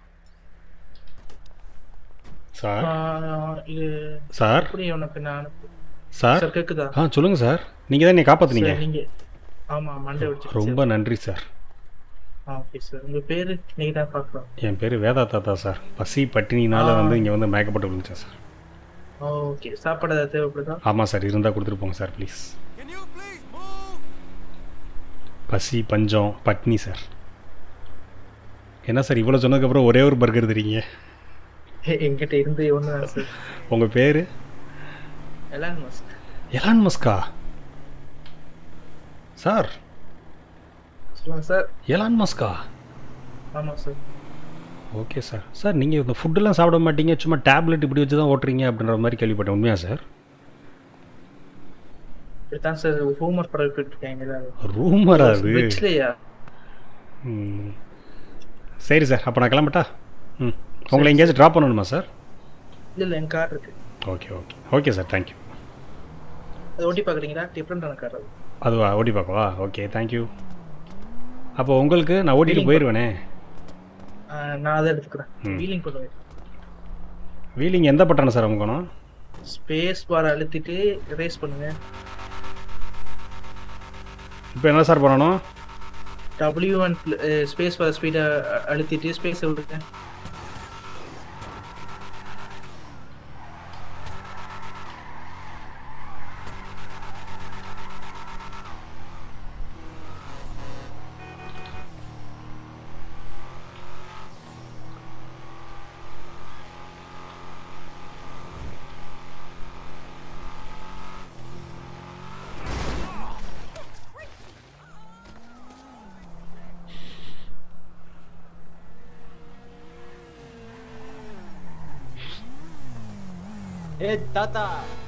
சார் சார் சார் கேக்குதா? ஆ சொல்லுங்கள் சார். நீங்கள் தான் என்னை காப்பாற்றுனீங்க. நீங்க ஆமா மண்டே ரொம்ப நன்றி சார். ஓகே சார், உங்க பேரு நீங்க தான் பார்க்கலாம். என் பேர் வேதா தாத்தா சார். பசி பட்டினினால வந்து இங்கே வந்து மயக்கப்பட்டு விழுந்துச்சேன் சார். ஓகே, சாப்பாடு ஏதாவது தேவைப்படுதா? ஆமாம் சார், இருந்தால் கொடுத்துட்டு போங்க சார் ப்ளீஸ். பசி பஞ்சம் பட்னி சார். என்ன சார் இவ்வளோ சொன்னதுக்கப்புறம் ஒரே ஒரு பர்கர் தரீங்க? என்கிட்ட இருந்து ஒன்று தான் சார். உங்கள் பேர்? Elon Musk. எலான் மஸ்கா சார்? சொல்லுங்க சார். எலான் மஸ்கா? ஆமாம் சார். Okay sir. சார் நீங்கள் இந்த ஃபுட்டெல்லாம் சாப்பிட மாட்டீங்க, சும்மா டேப்லெட் இப்படி வச்சு தான் ஓட்டுறீங்க அப்படின்ற மாதிரி கேள்விப்பட்டேன். உண்மையா சார்? இப்படித்தான் சார் ரூமர் பரப்பிட்டுருக்காங்க. ரூமரா அது? வெச்லையா? ம் சரி சார், அப்போ நான் கிளம்பட்டா? ம் உங்களை எங்கேயாச்சும் ட்ராப் பண்ணணுமா சார்? இல்லை இல்லை, என் கார் இருக்கு. Okay okay okay sir, thank you. அதை ஓட்டி பார்க்குறீங்களா? டிஃப்ரெண்டான கார் அது. அதுவா? ஓட்டி பார்க்கவா? Okay thank you. அப்போ உங்களுக்கு நான் ஓட்டிட்டு போயிடுவேனே. நான் அதை எடுத்துக்கிறேன். வீலிங் பண்ணுவேன். வீலிங் எந்த பட்டனை சார் அமுக்கணும்? ஸ்பேஸ் பார் அழுத்திட்டு ரேஸ் பண்ணுங்க. இப்போ என்ன சார் பண்ணணும்? டபிள்யூ ஒன் ஸ்பேஸ் பார் ஸ்பீடை அழுத்திட்டு ஸ்பேஸ் விடுங்க. தாத்தா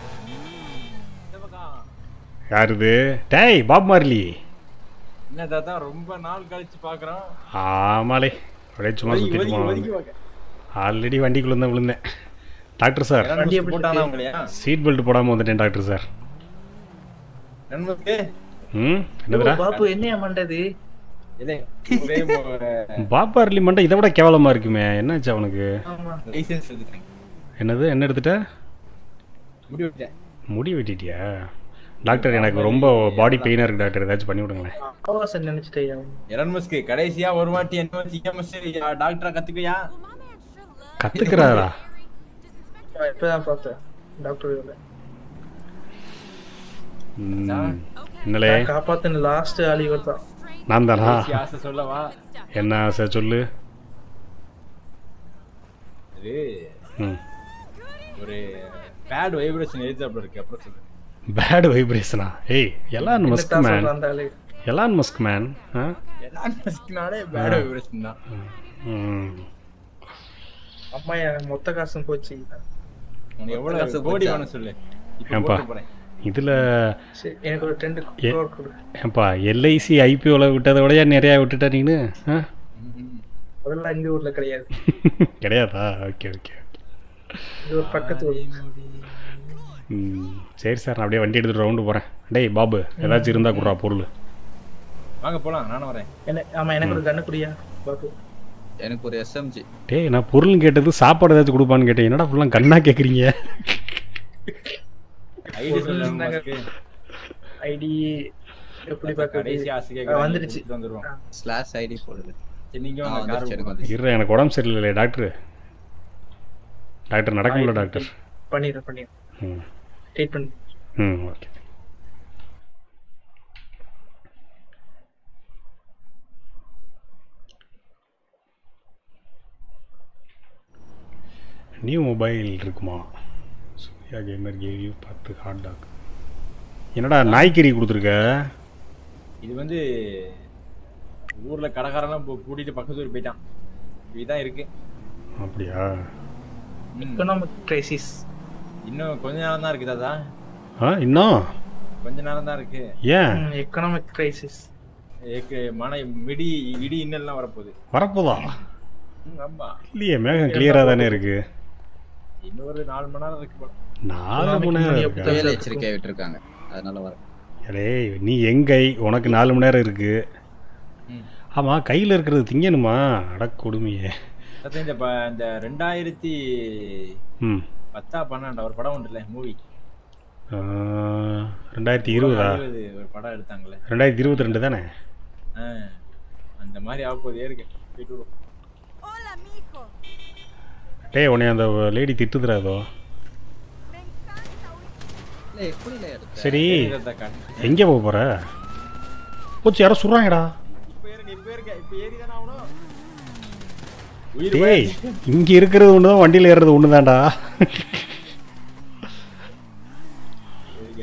யார் இது? டேய் பாப் மார்லி. என்ன தாத்தா ரொம்ப நாள் கழிச்சு பார்க்குறோம். ஆமாலே, அப்படியே சும்மா சுற்றிட்டு போனோம். ஆல்ரெடி வண்டிக்குள்ளே தான் விழுந்தேன். டாக்டர் சார் சீட் பெல்ட் போடாமல் வந்துட்டேன் டாக்டர் சார். ம் என்னதுடா பாப்பு என்ன மண்டது? பாப் மார்லி மண்டை இதை விட கேவலமாக இருக்குமே. என்னாச்சு அவனுக்கு? என்னது என்ன எடுத்துட்ட? முடி வெட்டிட்டியா? டாக்டர் எனக்கு ரொம்ப பாடி பெயினாக இருக்குது டாக்டர், ஏதாச்சும் பண்ணி விடுங்களேன். நினைச்சிட்டேன் கடைசியா ஒரு வாட்டி என்ன டாக்டரா கத்துக்கையா? கத்துக்கிறாரா? இப்பதான் பார்த்தேன் டாக்டர். என்னலே காப்பாத்தின லாஸ்ட் ஆள் இவர் தான். நான் தானா? கடைசி ஆசை சொல்லவா? என்ன ஆசை சொல்லு. அது ம் ஒரு பேட் வைப்ரேஷன் எழுத்தாப்புல இருக்கு. அப்புறம் சொல்லு. பேட் வைப்ரேஷனா? ஏய் எலான் மஸ்க் என்னத்தான் மேன், சொல்றான் அந்த ஆளு? Elon Musk man. ஆ எலான் மஸ்க்னாலே பேட் வைப்ரேஷன் தான். ம் அம்மா என் மொத்த காசும் போச்சு. உனக்கு எவ்வளவு கோடி வேணும் சொல்லு. இப்போ ஏன்பா போட்டு போறேன். இதில் சரி, எனக்கு ஒரு டென் ஏ- crore கொடு. ஏன்பா எல்ஐசி ஐபிஓவில் விட்டதை விட நிறையா விட்டுட்டா நீனு? ஆ ம்ஹும். அதெல்லாம் இந்த ஊர்ல கிடையாது. கிடையாதா? Okay okay okay. இது ஒரு பக்கத்து ஊர். ம் சரி சார், நான் அப்படியே வண்டி எடுத்துகிட்டு ரவுண்டு போகிறேன். டேய் பாபு, ஏதாச்சும் இருந்தால் கொடுறா பொருள். வாங்க போலாம், நானும் வரேன். என்ன ஆமா எனக்கு ஒரு கண்ணு குடியா பாப்பு. எனக்கு ஒரு எஸ்எம்ஜி. டேய் நான் பொருள்னு கேட்டது சாப்பாடு ஏதாச்சும் கொடுப்பான்னு கேட்டேன். என்னடா ஃபுல்லாக கண்ணா கேட்குறீங்க? ஐடி சொல்லுங்க இருந்தாங்க. மஸ்க்கு. ஐடி எப்படி பாக்க கடைசி ஆசை ஆ, கேக்குறேன். வந்துடுச்சு. வந்துருவோம். ஸ்லாஷ் ஐடி போடுது. சரி நீங்க ஆ, வாங்க, கார் வந்துருச்சு, எனக்கு விடுங்க. வந்துருச்சு. இருறேன், எனக்கு உடம்பு சரியில்லை டாக்டர். டாக்டர் நடக்க முடியல டாக்டர். பண்ணிடுறேன் பண்ணிடுறேன் ம் ட்ரீட் பண்ணி. ம் ஓகே. நியூ மொபைல் இருக்குமா? சூர்யா கேமர் கேவ் யூ பத்து ஹாட் டாக். என்னடா நாய்க்கறி கொடுத்துருக்க? இது வந்து ஊர்ல கடைக்காரெல்லாம் போ- கூட்டிட்டு பக்கத்து ஊர் போயிட்டான். இதுதான் இருக்கு. அப்படியா? ம். Economic crisis. இன்னும் கொஞ்ச நேரம் தான் இருக்கு தாதா. ஆ இன்னும் கொஞ்ச நேரம் தான் இருக்கு. ஏன் எக்கனாமிக் கிரைசிஸ். ஏக்கு மழை மிடி இடி இன்னெல்லாம் வரப்போகுது. வரப்போதா? ம், ஆமா. இல்லையே, மேகம் கிளியராக தானே இருக்கு. இன்னொரு நாலு மணி நேரம் இருக்கு போல. நாலு மணி நேரம் இருக்கா? வேலை எச்சரிக்கையா விட்டுருக்காங்க, அதனால வர. டேய் நீ எங்கை, உனக்கு நாலு மணி நேரம் இருக்கு. ம். ஆமாம், கையில் இருக்கிறது திங்கணுமா? அட கொடுமையே. சத்தம் இந்த ப- இந்த ரெண்டாயிரத்தி ம் பத்தா பன்னெண்டு ஒரு படம் உண்டுல மூவி. ஆ, ரெண்டாயிரத்தி இருபதா? ஒரு படம் எடுத்தாங்களே. ரெண்டாயிரத்தி இருபத்தி ரெண்டு தானே? ஆ, அந்த மாதிரி ஆக போதே இருக்கு. போயிட்டு வருவோம். டேய் உன்னை அந்த லேடி திட்டுதுடா ஏதோ. இல்ல எப்படில எடுத்த? சரி இதைத்தான் காட்டு. எங்கே போக போகிற? போச்சு, யாரோ சுடுறாங்கடா. இப்ப ஏறுங்க, இப்ப ஏறுங்க, இப்ப ஏறிதானே ஆகணும். உயிர் டேய் போயாச்சு. இங்கே இருக்கிறது ஒன்று தான், வண்டியில் ஏறுறது ஒன்று தான்டா. ஏறுங்க.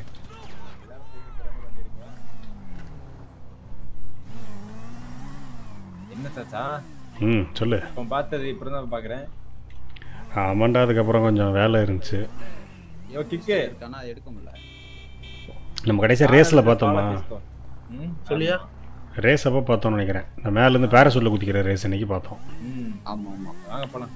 என்ன தாத்தா ம் சொல்லு. இப்போ பார்த்தது இப்பதான் பாக்குறேன். ஆமாண்டா, அதுக்கப்புறம் கொஞ்சம் வேலை இருந்துச்சு. யோ கிக்கு இருக்கானா அது எடுக்க முடியல. நம்ம கடைசியாக ரேஸில் பார்த்தோமா? ம் சொல்லியா? ரேஸ் அப்போ பார்த்தோம்னு நினைக்கிறேன். நான் மேலேருந்து பேராசூட்டில் குதிக்கிற ரேஸ் இன்னைக்கு பார்த்தோம். ம் ஆமா ஆமா. வாங்க போலாம்.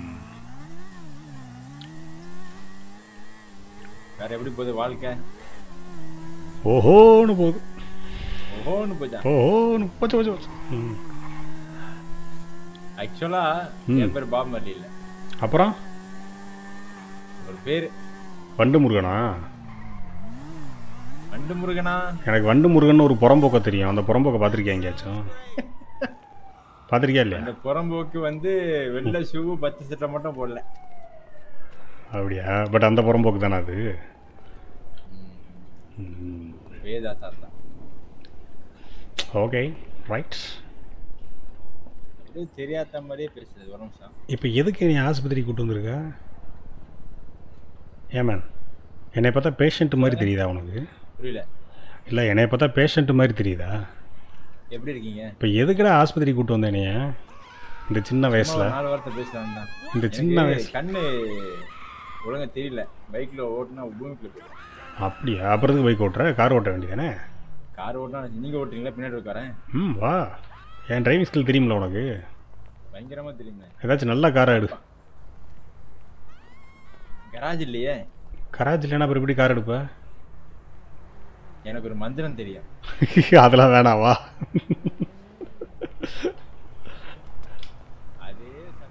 வேற எப்படி போகுது வாழ்க்கை? ஓஹோன்னு போகுது. ஓஹோன்னு போச்சா? ஓஹோன்னு போச்சு போச்சு போச்சு. ம் ஆக்சுவலா ம். என் பேர் பாப் மல்லி இல்ல, அப்புறம் ஒரு பேரு வண்டு முருகனா? வண்டு முருகனா? எனக்கு வண்டு முருகன் ஒரு புறம்போக்க தெரியும். அந்த புறம்போக்க பார்த்துருக்கியா எங்கேயாச்சும்? பார்த்துருக்கியா இல்லையா? அந்த புறம்போக்கு வந்து வெள்ளை ஷூ பச்சை சட்டை மட்டும் போடல. அப்படியா? பட் அந்த புறம்போக்கு தானே அது. வேதா தாத்தா ஓகே ரைட். இது தெரியாத மாதிரியே பேசுறது. ஒரு நிமிஷம். இப்போ எதுக்கு நீ ஆஸ்பத்திரி கூட்டு வந்திருக்க? ஏமேன், என்னை பார்த்தா பேஷண்ட் மாதிரி தெரியுதா உனக்கு? புரியல. இல்லை, என்னை பார்த்தா பேஷண்ட் மாதிரி தெரியுதா? எப்படி இருக்கீங்க? இப்போ எதுக்குடா ஆஸ்பத்திரி கூட்டு வந்தேனே இந்த சின்ன வயசில்? சும்மா ஒரு நாலு வார்த்தை பேசலாம் தான். இந்த சின்ன எனக்கு வயசு கண்ணு ஒழுங்கா தெரியல. பைக்ல ஓட்டுனா பூமிக்குள்ள போயிடும். அப்படியா? அப்புறத்துக்கு பைக் ஓட்டுற? கார் ஓட்ட வேண்டியதானே? கார் ஓட்டினா நீங்க ஓட்டுறீங்களா? பின்னாடி உட்காரேன். ம் வா. என் டிரைவிங் ஸ்கில் தெரியுமில்ல உனக்கு? பயங்கரமா தெரியுமே. ஏதாச்சும் நல்ல காராக எடு. கராஜ் இல்லையே. கராஜ் இல்லைன்னா அப்புறம் எப்படி கார் எடுப்ப? எனக்கு ஒரு மந்திரம் தெரியும். அதெல்லாம் வேணாவா? அதே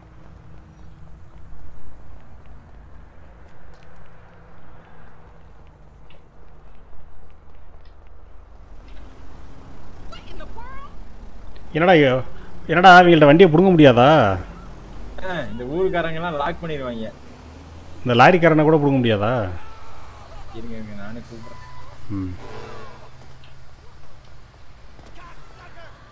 என்னடா ஐயோ, என்னடா அவங்கள்ட்ட வண்டியை பிடுங்க முடியாதா? ஆ, இந்த ஊருக்காரங்க எல்லாம் லாக் பண்ணிடுவாங்க. இந்த லாரிக்காரனை கூட பிடுங்க முடியாதா? இருங்க இருங்க நானே கூப்பிடுறேன். ம்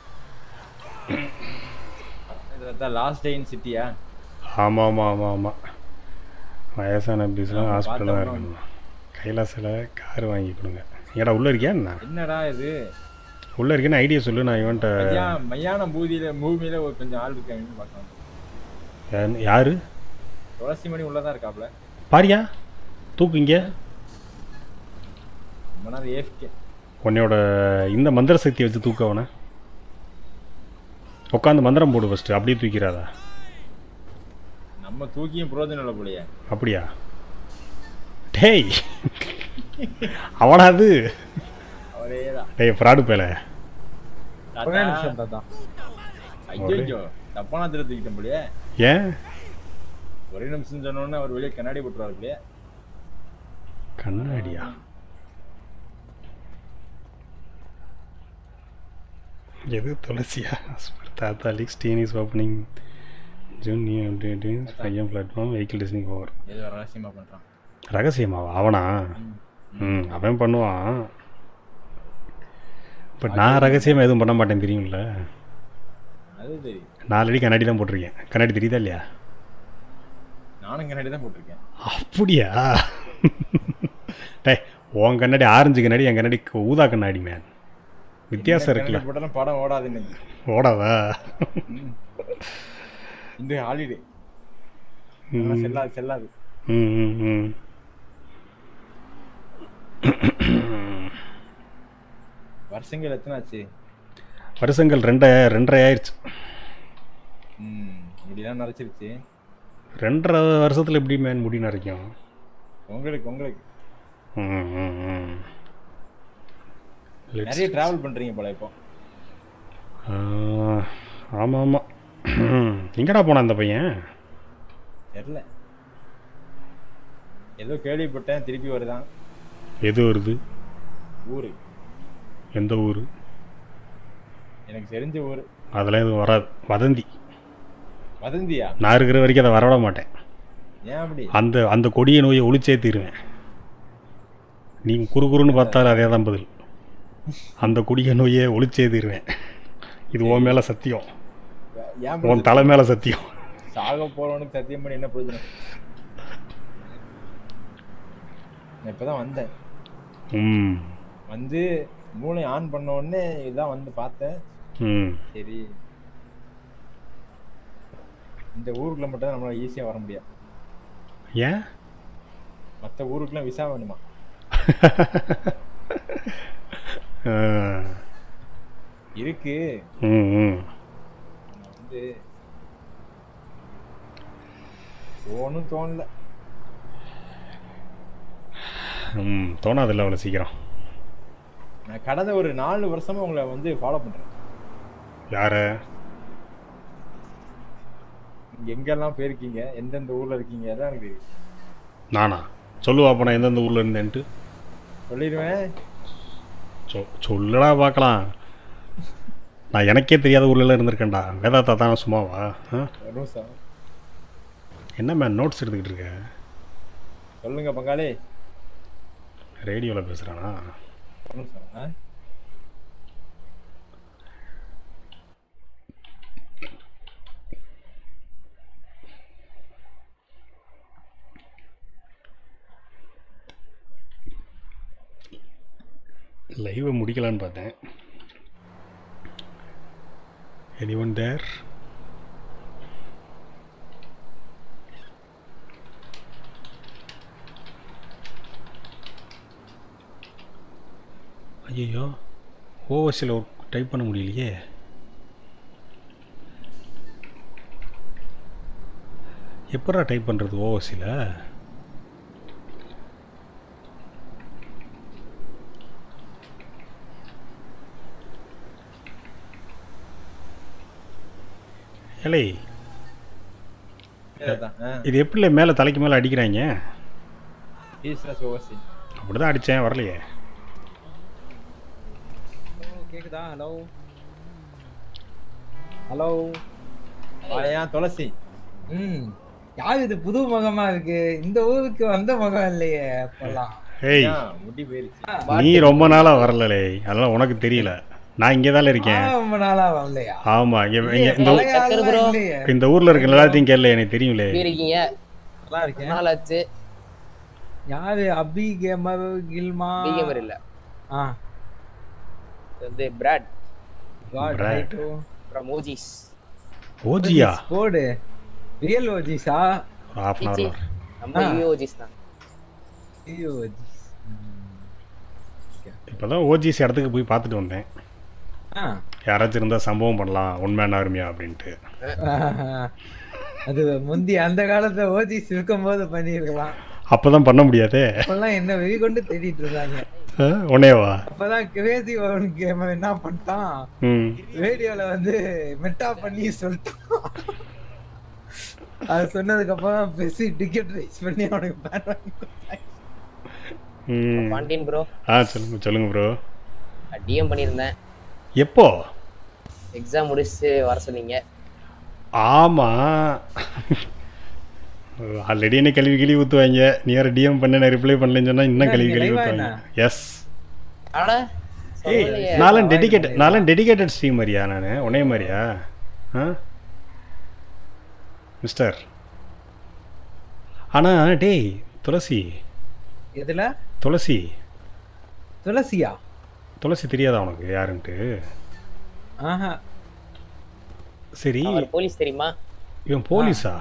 அதான் லாஸ்ட் டே இன் சிட்டியா? ஆமாம் ஆமாம் ஆமாம் ஆமாம் வயசான பீஸ்லாம் ஆமா, ஹாஸ்பிட்டலாக பார்த்தா இருக்கணும். கைலாசில் கார் வாங்கி கொடுங்க. ஏடா உள்ளே இருக்கியா என்ன? என்னடா இது? உள்ளே இருக்கேன்னு ஐடியா சொல்லு. நான் இவன்ட்ட ஐயா மையான பூதியில பூமியில ஒரு கொஞ்சம் ஆள் இருக்காங்கன்னு பார்க்கலாம். யாரு? துளசி மணி உள்ளதான் இருக்காப்ல. பாரியா தூக்குங்க. ரொம்ப நேரம் ஏஃப்கே. உன்னையோட இந்த மந்திர சக்தியை வச்சு தூக்கவன. உட்காந்து மந்திரம் போடு ஃபஸ்ட்டு. அப்படியே தூக்கிறாதா? நம்ம தூக்கியும் புரோஜனம் இல்லை போலையே. அப்படியா? டேய் அவனாது அவரேதான். டேய் ஃப்ராடு பேல. ஐயோ தப்பான திரு தூக்கிட்டேன் போலையே. ஏன் ஒரே நிமிஷம் சொன்னோன்னு அவர் வெளியே கண்ணாடி போட்டுருவாரு போலையே. கண்ணாடியா? எது துளசியா? தாத்தா leaks teen is opening June new update IM platform vehicle designing over. ஏதோ ரகசியமா பண்றான். ரகசியமாவா? அவனா? ம் அவன் பண்ணுவான். பட் நான் ரகசியமாக எதுவும் பண்ண மாட்டேன் தெரியும்ல. அது தெரியும். நாலடி கண்ணாடி தான் போட்டிருக்கேன். கண்ணாடி தெரியுதா இல்லையா? நானும் கண்ணாடி தான் போட்டிருக்கேன். அப்படியா? டே உன் கண்ணாடி ஆரஞ்சு கண்ணாடி, என் கண்ணாடி ஊதா கண்ணாடி. மேன் வித்தியாசம் இருக்குல்ல. போட்டாலும் படம் ஓடாது இன்னைக்கு. ஓடாதா? இந்த ஹாலிடே செல்லாது செல்லாது. ம் ம் ம் வருஷங்கள் எத்தனை ஆச்சு? வருஷங்கள் ரெண்டரை ரெண்டரை ஆயிடுச்சு. ம் இப்படிதான் நரைச்சிருச்சு. ரெண்டரை வருஷத்தில் எப்படி மேன் முடி நரைக்கும்? உங்களுக்கு உங்களுக்கு ம் ம் ம் நிறைய டிராவல் பண்றீங்க போல இப்போ. ஆமாம் ஆமாம். எங்கடா போனான் அந்த பையன்? தெரியல, ஏதோ கேள்விப்பட்டேன் திருப்பி வருதான். எது வருது? ஊரு. எந்த ஊர்? எனக்கு தெரிஞ்ச ஊர். அதெல்லாம் எதுவும் வராது. வதந்தி. வதந்தியா? நான் இருக்கிற வரைக்கும் அதை வரவிட மாட்டேன். ஏன் அப்படி? அந்த அந்த கொடிய நோயை ஒழிச்சே தீருவேன். நீங்கள் குறு குறுன்னு பார்த்தாலும் அதே தான் பதில். அந்த கொடிய நோயை ஒழிச்சே தீருவேன். இது உன் மேலே சத்தியம், உன் தலை மேலே சத்தியம். சாக போறவனுக்கு சத்தியம் பண்ணி என்ன பிரயோஜனம்? நான் இப்பதான் வந்தேன். ம் வந்து மூளை ஆன் பண்ண உடனே இதான் வந்து பார்த்தேன். ம் சரி, இந்த ஊருக்குள்ள மட்டும் தான் நம்மளால ஈஸியா வர முடியாது. ஏன்? மற்ற ஊருக்குலாம் விசா வேணுமா? இருக்கு. ம் ம் வந்து தோணும் தோணல. ம் தோணாதில்ல அவ்வளோ சீக்கிரம். நான் கடந்த ஒரு நாலு வருஷமா உங்களை வந்து ஃபாலோ பண்றேன். யார? நீங்க எங்கெல்லாம் போயிருக்கீங்க, எந்தெந்த ஊர்ல இருக்கீங்க, அதான் எனக்கு தெரியும். நானா? சொல்லுவா அப்போ நான் எந்தெந்த ஊரில் இருந்தேன்ட்டு சொல்லிடுவேன். சொ சொல்லடா பார்க்கலாம். நான் எனக்கே தெரியாத ஊர்லலாம் இருந்திருக்கேன்டா. வேதாத்தா தான் சும்மாவா? வரும் சார். என்ன மேன் நோட்ஸ் எடுத்துக்கிட்டு இருக்க? சொல்லுங்க பங்காளி. ரேடியோவில் பேசுகிறானா? வரும் சார். லைவை முடிக்கலான்னு பார்த்தேன். Anyone there? ஐயோ ஓவர்ஸில் டைப் பண்ண முடியலையே. எப்படா டைப் பண்ணுறது ஓவர்ஸில்? இல்லை இது எப்படி மேலே தலைக்கு மேலே அடிக்கிறாங்க? அப்படிதான் அடித்தேன், வரலையே. கேக்குதா? ஹலோ ஹலோ ஏன் துளசி? ம் யாரு இது? புது முகமா இருக்கு. இந்த ஊருக்கு வந்த முகம் இல்லையே அப்பெல்லாம். ஏய் முடி போயிருச்சு. நீ ரொம்ப நாளாக வரலே, அதெல்லாம் உனக்கு தெரியல. நான் இங்கே தானே இருக்கேன். ரொம்ப நாளா வரலையா? ஆமா இங்க இங்க இந்த ஊ- பழைய ஆள்லாம் இல்லையே. இந்த ஊர்ல இருக்க எல்லாத்தையும் கேள்ல எனக்கு தெரியும்லே. எப்படி இருக்கீங்க? நல்லா இருக்கேன். நாள் ஆச்சு. யாரு அபி கேமர் கில்மா? பிகேமர் இல்ல. ஆ இது வந்து பிராட் காட் Brad. ஹைட்டோ from ஓஜிஸ். ஓஜியா போடு. ரியல் ஓஜிஸா? half an hour நம்ம யூ ஓஜிஸ் தான். ஐயோ ஓஜிஸ். இப்பதான் ஓஜிஸ் இடத்துக்கு போய் பார்த்துட்டு வந்தேன். ஆ யாராச்சும் இருந்தா சம்பவம் பண்ணலாம் உண்மையான அருமையா அப்படின்ட்டு. அது முந்தி அந்த காலத்துல ஓஜிஸ் இருக்கும்போது பண்ணிருக்கலாம். அப்பதான் பண்ண முடியாதே. அப்பெல்லாம் என்ன வெறி கொண்டு தேடிட்டு இருந்தாங்க. உன்னையவா? அப்பதான் கிரேசி ஒன் கேம் என்ன பண்ணிட்டான், ம் ரேடியோல வந்து மெட்டா பண்ணி சொல்லிட்டான். அது சொன்னதுக்கு அப்புறம் பெசி டிக்கெட் ரைஸ் பண்ணி அவனுக்கு பேன் வாங்கி கொடுத்தாங்க. ம் பாண்டியன் ப்ரோ. ஆ சொல்லுங்க சொல்லுங்க ப்ரோ. டிஎம் பண்ணியிருந்தேன். எப்போ? எக்ஸாம் முடிச்சு வர சொன்னீங்க. ஆமா ஆல்ரெடி என்ன கல்வி கிளி ஊற்றுவாங்க. நீ யார டிஎம் பண்ண நான் ரிப்ளை பண்ணலன்னு சொன்னா இன்னும் கல்வி கிளி ஊற்றுவாங்க. எஸ் அட ஏய் நானும் டெடிகேட்டட் நானும் டெடிகேட்டட் ஸ்ட்ரீம் மாதிரியா? நான் உன்னே மாதிரியா? ஆ மிஸ்டர் ஆனா டேய் துளசி. எதுல? துளசி துளசியா? துளசி தெரியாதா உனக்கு யாருன்ட்டு? ஆஹா சரி அவர் போலீஸ் தெரியுமா? இவன் போலீஸா?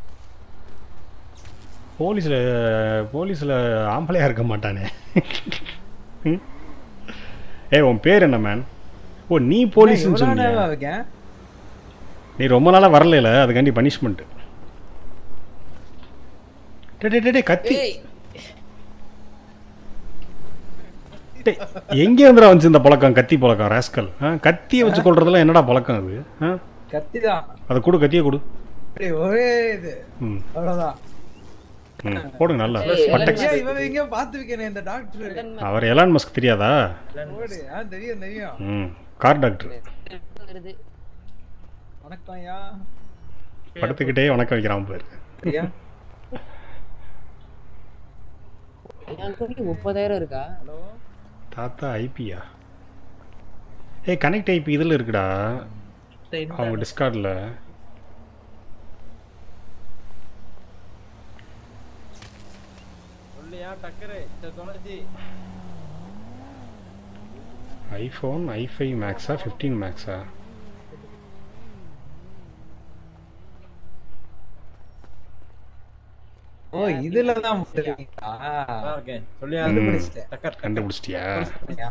போலீஸில் போலீஸில் ஆம்பளையாக இருக்க மாட்டானே. ம்? ஏய் உன் பேர் என்ன மேன்? ஓ நீ போலீஸ்ன்னு சொன்னியா? இருக்கேன். நீ ரொம்ப நாளாக வரல, அதுக்காண்டி பனிஷ்மெண்ட்டு. டே டே டே கத்தி டேய் எங்கே வந்துடா வந்துச்சு இந்த பழக்கம்? கத்தி பழக்கம் ராஸ்கல். ஆ கத்தியை வச்சு கொள்றதெல்லாம் என்னடா பழக்கம் அது? ஆ கத்திதான். அதை கொடு, கத்தியை கொடு. அப்படி ஒரே இது ம் அவ்வளவுதான். ம் போடுங்க நல்லா ஏய், பட்டெக்ஸ். ஏய், இவன் எங்க பாத்துருக்கேனே இந்த டாக்டர். அவர் எலான் மஸ்க் தெரியாதா? ஓடு. ஆ தெரியும் தெரியும். ம் கார் டாக்டர். வருது. வணக்கம் ஐயா. படுத்துக்கிட்டே வணக்கம் வைக்கிறான் பேர். ஐயா என் கூட்டி முப்பதாயிரம் இருக்கா? ஹலோ தாத்தா ஐபியா? ஏய் கனெக்ட் ஐபி இதில் இருக்குடா அவங்க டிஸ்கார்டில். சொல்லியா டக்கரு தொலைச்சி. ஐஃபோன் ஐ ஃபைவ் மேக்ஸா ஃபிஃப்டீன் மேக்ஸா? ஓ இதுல தான் போட்டுருக்கீங்களா? ஓகே சொல்லியா ம். கண்டுபிடிச்சிட்டேன். டக்கர் கண்டுபிடிச்சிட்டியா? ஐயா,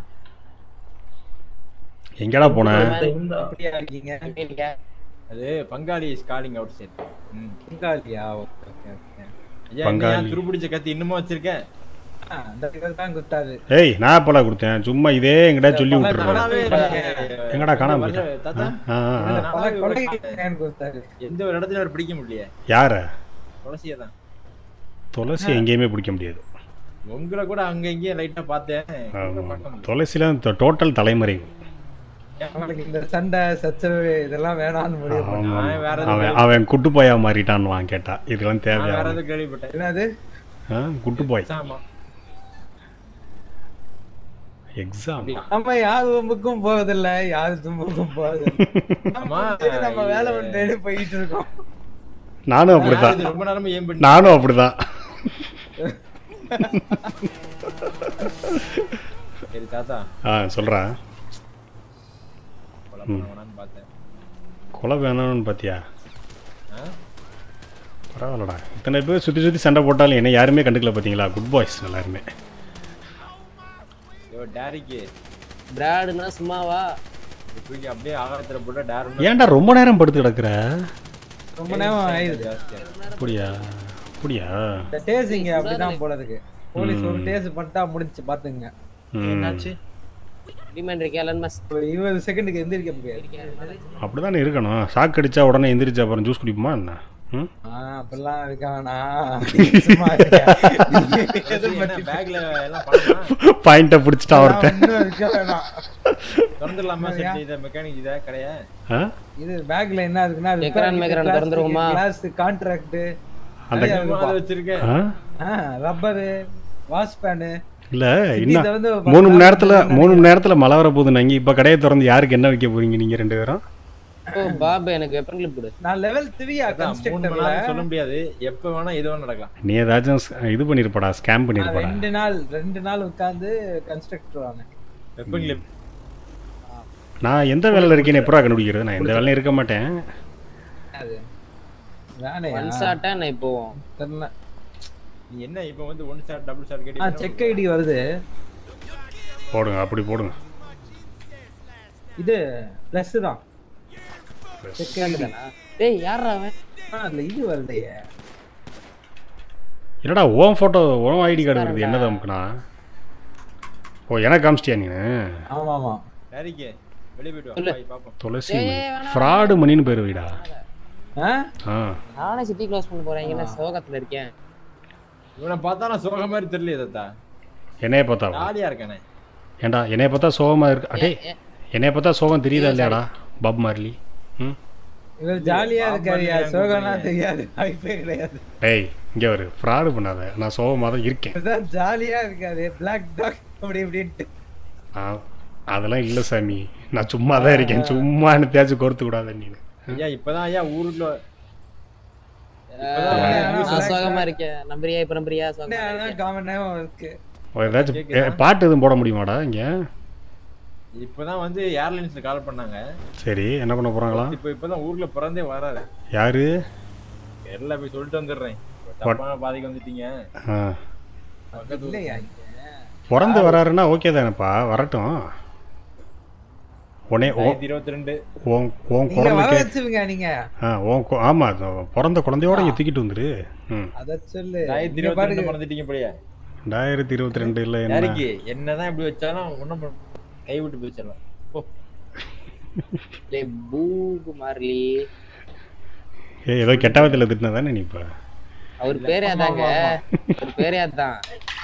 எங்கடா போன? அப்படியா இருக்கீங்க? எப்படி இருக்க? அது பங்காளி ஸ்காலிங் அவுட் சைட். ம் பங்காளியா? Okay okay okay. ஐயா பங்காளி. நீ துருபிடிச்ச கத்தி இன்னுமா வச்சிருக்கேன்? ஆ அந்த இவர் தான் குத்தாரு. ஏய் நான் எப்போலாம் கொடுத்தேன்? சும்மா இதே எங்கிட்ட சொல்லி விட்டுருவேன். காணாமே எங்கடா காணாம போயிட்ட? தாத்தா ஆ ஆ, ஆ. இந்த பல கொலைக்கு ஏன் குத்தாரு? எந்த ஒரு இடத்துல அவர் பிடிக்க முடியல. யார? துளசியை தான். துளசி எங்கேயுமே பிடிக்க முடியாது. உங்களை கூட அங்க இங்கேயும் லைட்டா பார்த்தேன். ஆமா. பார்க்க முடியல. துளசிலாம் டோட்டல் தலைமறை. அவனுக்கு இந்த சண்டை சச்சரவு இதெல்லாம் வேணாம்னு முடிவு பண்ணி. ஆமா. நான் வேற அவன் அவன் குட்டு போயா மாறிட்டான்னு கேட்டா இதெல்லாம் நான் தேவையா? வேற எதுவும் கேள்விப்பட்டேன். என்னது? ஆ குட்டு போய் ஆமா. எக்ஸாம். நம்ம யார் தும்புக்கும் போவதில்ல, யார் தும்புக்கும் போவதில்லை. ஆமா. நம்ம நம்ம வேலை ஒன்று போயிட்டு இருக்கோம். நானும் அப்படிதான். இது ரொம்ப நேரமா ஏன் பண்ணி. நானும் அப்படிதான். சரி தாத்தா ஆ சொல்கிறேன். கொலை பண்ணுவானான்னு பார்த்தேன். கொலை வேணும்னு பார்த்தியா? ஆ? பரவாயில்லடா. இத்தனை பேர் சுற்றி சுற்றி சண்டை போட்டாலும் என்ன யாருமே கண்டுக்கல பார்த்தீங்களா? குட் பாய்ஸ் எல்லாருமே. ஐயோ டேரிக்கு பிராடுனா சும்மாவா? தூக்கி அப்படியே ஆகாயத்துல போட்டு டேர் ஏன்டா ரொம்ப நேரம் படுத்து கிடக்குற? ரொம்ப நேரம் ஆயிடுது. அப்படியா? அப்படியா? இந்த டேசிங்க அப்படிதான் போல இருக்கு. போலீஸ் ஒரு டேஸ் பண்ணிட்டா முடிஞ்சு பாத்துங்க. ம். என்னாச்சு? டிமாண்ட் இருக்கே எலன் மஸ்க். ஒரு இருபது செகண்டுக்கு எந்திரிக்க முடியாது. அப்படிதானே இருக்கணும். ஷாக் அடிச்சா உடனே எந்திரிச்சா அப்புறம் ஜூஸ் குடிப்போமா என்ன? ம் ஆ அப்படிலாம் இருக்கானா? சும்மா இருக்க. எதை பத்தி பேக்ல எல்லாம் பண்ணலாம். பாயிண்ட்டை பிடிச்சிட்டா ஒருத்தன். ஒண்ணும் இருக்க வேணாம். திறந்துடலாமா செட் இத மெக்கானிக் இத கடைய? ஆ? இது பேக்ல என்ன இருக்குன்னா எக்ரான் மேக்ரான் திறந்துருவோமா? கிளாஸ் கான்ட்ராக்ட் அந்த அதை வச்சிருக்கேன். ஆ? ரப்பரு வாஷ் பேனு இல்லை இன்னும் மூணு மணி நேரத்தில் மூணு மணி நேரத்தில் மழை வர போகுது நாங்கள் இப்போ கடையை திறந்து யாருக்கு என்ன வைக்க போறீங்க நீங்கள் ரெண்டு பேரும்? ஓ பாபு எனக்கு வெப்பன் கிளிப் கொடு. நான் லெவல் த்ரீ கன்ஸ்ட்ரக்டர்ல சொல்ல முடியாது, எப்ப வேணா எது வேணா நடக்கலாம். நீ ஏதாச்சும் இது பண்ணிருப்படா, ஸ்கேம் பண்ணிருப்படா. ரெண்டு நாள் ரெண்டு நாள் உட்கார்ந்து கன்ஸ்ட்ரக்டர் ஆனேன். வெப்பன் கிளிப் நான் எந்த வேலையில் இருக்கேன்னு எப்படா கண்டுபிடிக்கிறது? நான் எந்த வேலையும் இருக்க மாட்டேன். அது நானே ஒன் ஷாட்டா நான் இப்போ தெரியல. நீ என்ன இப்போ வந்து ஒன் ஷாட் டபுள் ஷாட் கேட்டி? ஆ செக் ஐடி வருது. போடுங்க, அப்படி போடுங்க. இது பிளஸ் தான். செக் ஐடி தானா? டேய் யாரா அவன்? ஆ அதுல இது வருதுயே. என்னடா ஓம் ஃபோட்டோ ஓம் ஐடி கார்டு வருது, என்னது அமுக்குனா? ஓ எனக்கு காமிச்சிட்டியா நீ? ஆமா ஆமா. சரிக்கே வெளிய போய்ட்டு வா, போய் பாப்போம். துளசி ஃப்ராட் மணின்னு பேர் வீடா? ஆ ஆ நானே சிட்டி க்ளோஸ் பண்ண போறேன். இங்க நான் சோகத்துல இருக்கேன். இவனை பார்த்தா நான் சோக மாதிரி தெரியல தாத்தா. என்னைய பார்த்தா ஜாலியா இருக்கானே. ஏண்டா என்னைய பார்த்தா சோகமா இருக்கு? அடே என்னைய பார்த்தா சோகம் தெரியுதா இல்லையாடா பாப் மார்லி? ம் இவர் ஜாலியா இருக்காரியா? சோகனா தெரியாது, வாய்ப்பே கிடையாது. டேய் இங்கே வரு, ஃப்ராடு பண்ணாத. நான் சோகமாக தான் இருக்கேன். இதான் ஜாலியா இருக்காரு, பிளாக் டாக் அப்படி இப்படின்ட்டு. ஆ அதெல்லாம் இல்லை சாமி, நான் சும்மா தான் இருக்கேன். சும்மா என்னத்தையாச்சும் கோர்த்து கூடாது நீ. ஐயா இப்பதான் ஐயா ஊருக்குள்ள நான் சோகமா இருக்கேன். நம்பரியா இப்ப நம்பரியா சோகமா இருக்கேன். காமனா இருக்கு. ஏதாச்சும் பாட்டு எதுவும் போட முடியுமாடா இங்கே? இப்பதான் வந்து ஏர்லைன்ஸ்ல கால் பண்ணாங்க. சரி என்ன பண்ண போறாங்களா? இப்போ இப்பதான் ஊர்ல பிறந்தே வராரு. யாரு? எல்லாம் போய் சொல்லிட்டு வந்துடுறேன். தப்பான பாதைக்கு வந்துட்டீங்க. ஆ இல்லையா பிறந்து வராருன்னா ஓகே தானேப்பா, வரட்டும். உடனே ஓ இருபத்தி ரெண்டு உன் உன் நீங்க வர குழந்தைக்கு வச்சுங்க நீங்க. ஆ உன் கு- ஆமா அது பிறந்த குழந்தையோட இங்க தூக்கிட்டு வந்துரு. ம் அத சொல்லு. ஆயிரத்தி இருபத்தி ரெண்டு பிறந்துட்டீங்க போலியா? ரெண்டாயிரத்தி இருபத்தி ரெண்டு இல்லை என்ன? யாருக்கு என்னதான் இப்படி வச்சாலும் ஒன்றும் கை விட்டு போயிச்சிடலாம். ஓ டேய் பூகு மார்லி ஏ ஏதோ கெட்டவத்தில் திட்டினா தானே நீ இப்போ? அவர் பேரே அதாங்க. அவர் பேரே அதான்.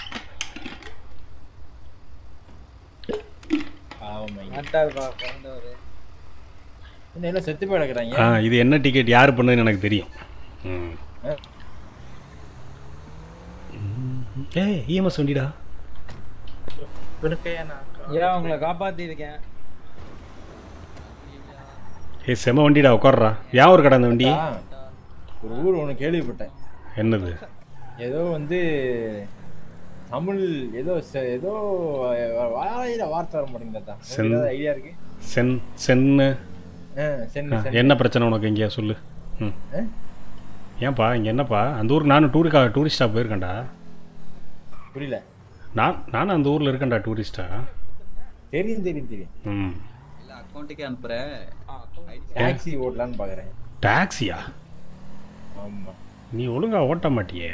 மாட்டார் பா கொண்டவரு. என்ன எல்லாம் செத்து போய் கிடக்குறாங்க. ஆ இது என்ன டிக்கெட் யார் பண்ணதுன்னு எனக்கு தெரியும். ம் ஏ இஎம்எஸ் வண்டிடா. ஏன் உங்களை காப்பாத்தி இருக்கேன். ஏ செம வண்டிடா, உட்கார்றா. ஏன் ஒரு கடை அந்த வண்டி? ஒரு ஊர் ஒன்று கேள்விப்பட்டேன். என்னது? ஏதோ வந்து தமிழ் ஏதோ செ- ஏதோ வாயில வார்த்தை வர மாட்டேங்குதா? சென் ஐடியா இருக்கு? சென் சென்னு ஆ, சென்னு ஆ, சென்னு. என்ன பிரச்சனை உனக்கு இங்கேயா சொல்லு? ம் ஆ? ஏன்பா இங்கே என்னப்பா? அந்த ஊருக்கு நானும் டூரிக்கா டூரிஸ்டாக போயிருக்கேன்டா. புரியல. நான் நானும் அந்த ஊரில் இருக்கேன்டா டூரிஸ்டா. தெரியும் தெரியும் தெரியும். ம் அக்கௌண்ட்டுக்கே அனுப்புறேன். டாக்ஸி ஓட்டலான்னு பாக்குறேன். டாக்ஸியா? ஆமா. நீ ஒழுங்கா ஓட்ட மாட்டியே.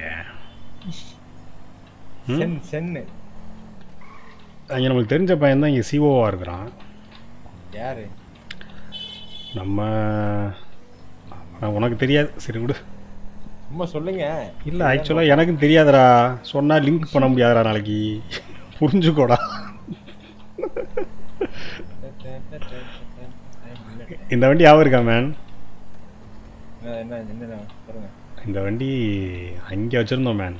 ம்? சென் சென்னு அங்கே நம்மளுக்கு தெரிஞ்ச பையன் தான் இங்கே சிஓவாக இருக்கிறான். யாரு? நம்ம நான் உனக்கு தெரியாது, சரி விடு. சும்மா சொல்லுங்க. இல்லை ஆக்சுவலாக எனக்கும் தெரியாதுடா. சொன்னால் லிங்க் பண்ண முடியாதுடா நாளைக்கு. புரிஞ்சுக்கோடா. இந்த வண்டி யாவும் இருக்கா மேன்? என்ன என்ன பாருங்க. இந்த வண்டி அங்கே வச்சுருந்தோம் மேன்,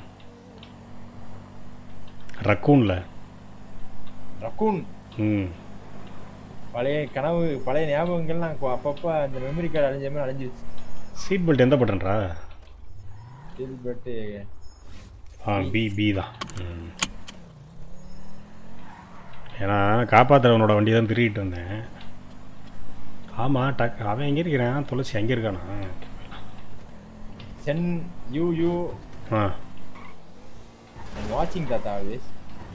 ரக்கூனில். ரக்கூன். ம் பழைய கனவு பழைய ஞாபகங்கள்லாம் அப்போ அப்பப்போ அந்த மெமரி கார்டு அழிஞ்ச மாதிரி அழிஞ்சிருச்சு. சீட் பெல்ட் எந்த பட்டன்றா? சீட் பெல்ட்டு ஆ பி பி தான். ம் ஏன்னா காப்பாற்றுறவனோட வண்டி தான் திருடிட்டு வந்தேன். ஆமாம் டக் அவன் எங்கே இருக்கிறான்? துளசி அங்கே இருக்கானா? சென் யூ யூ ஆ வாட்சிங் தாத்தா ஆல்வேஸ்.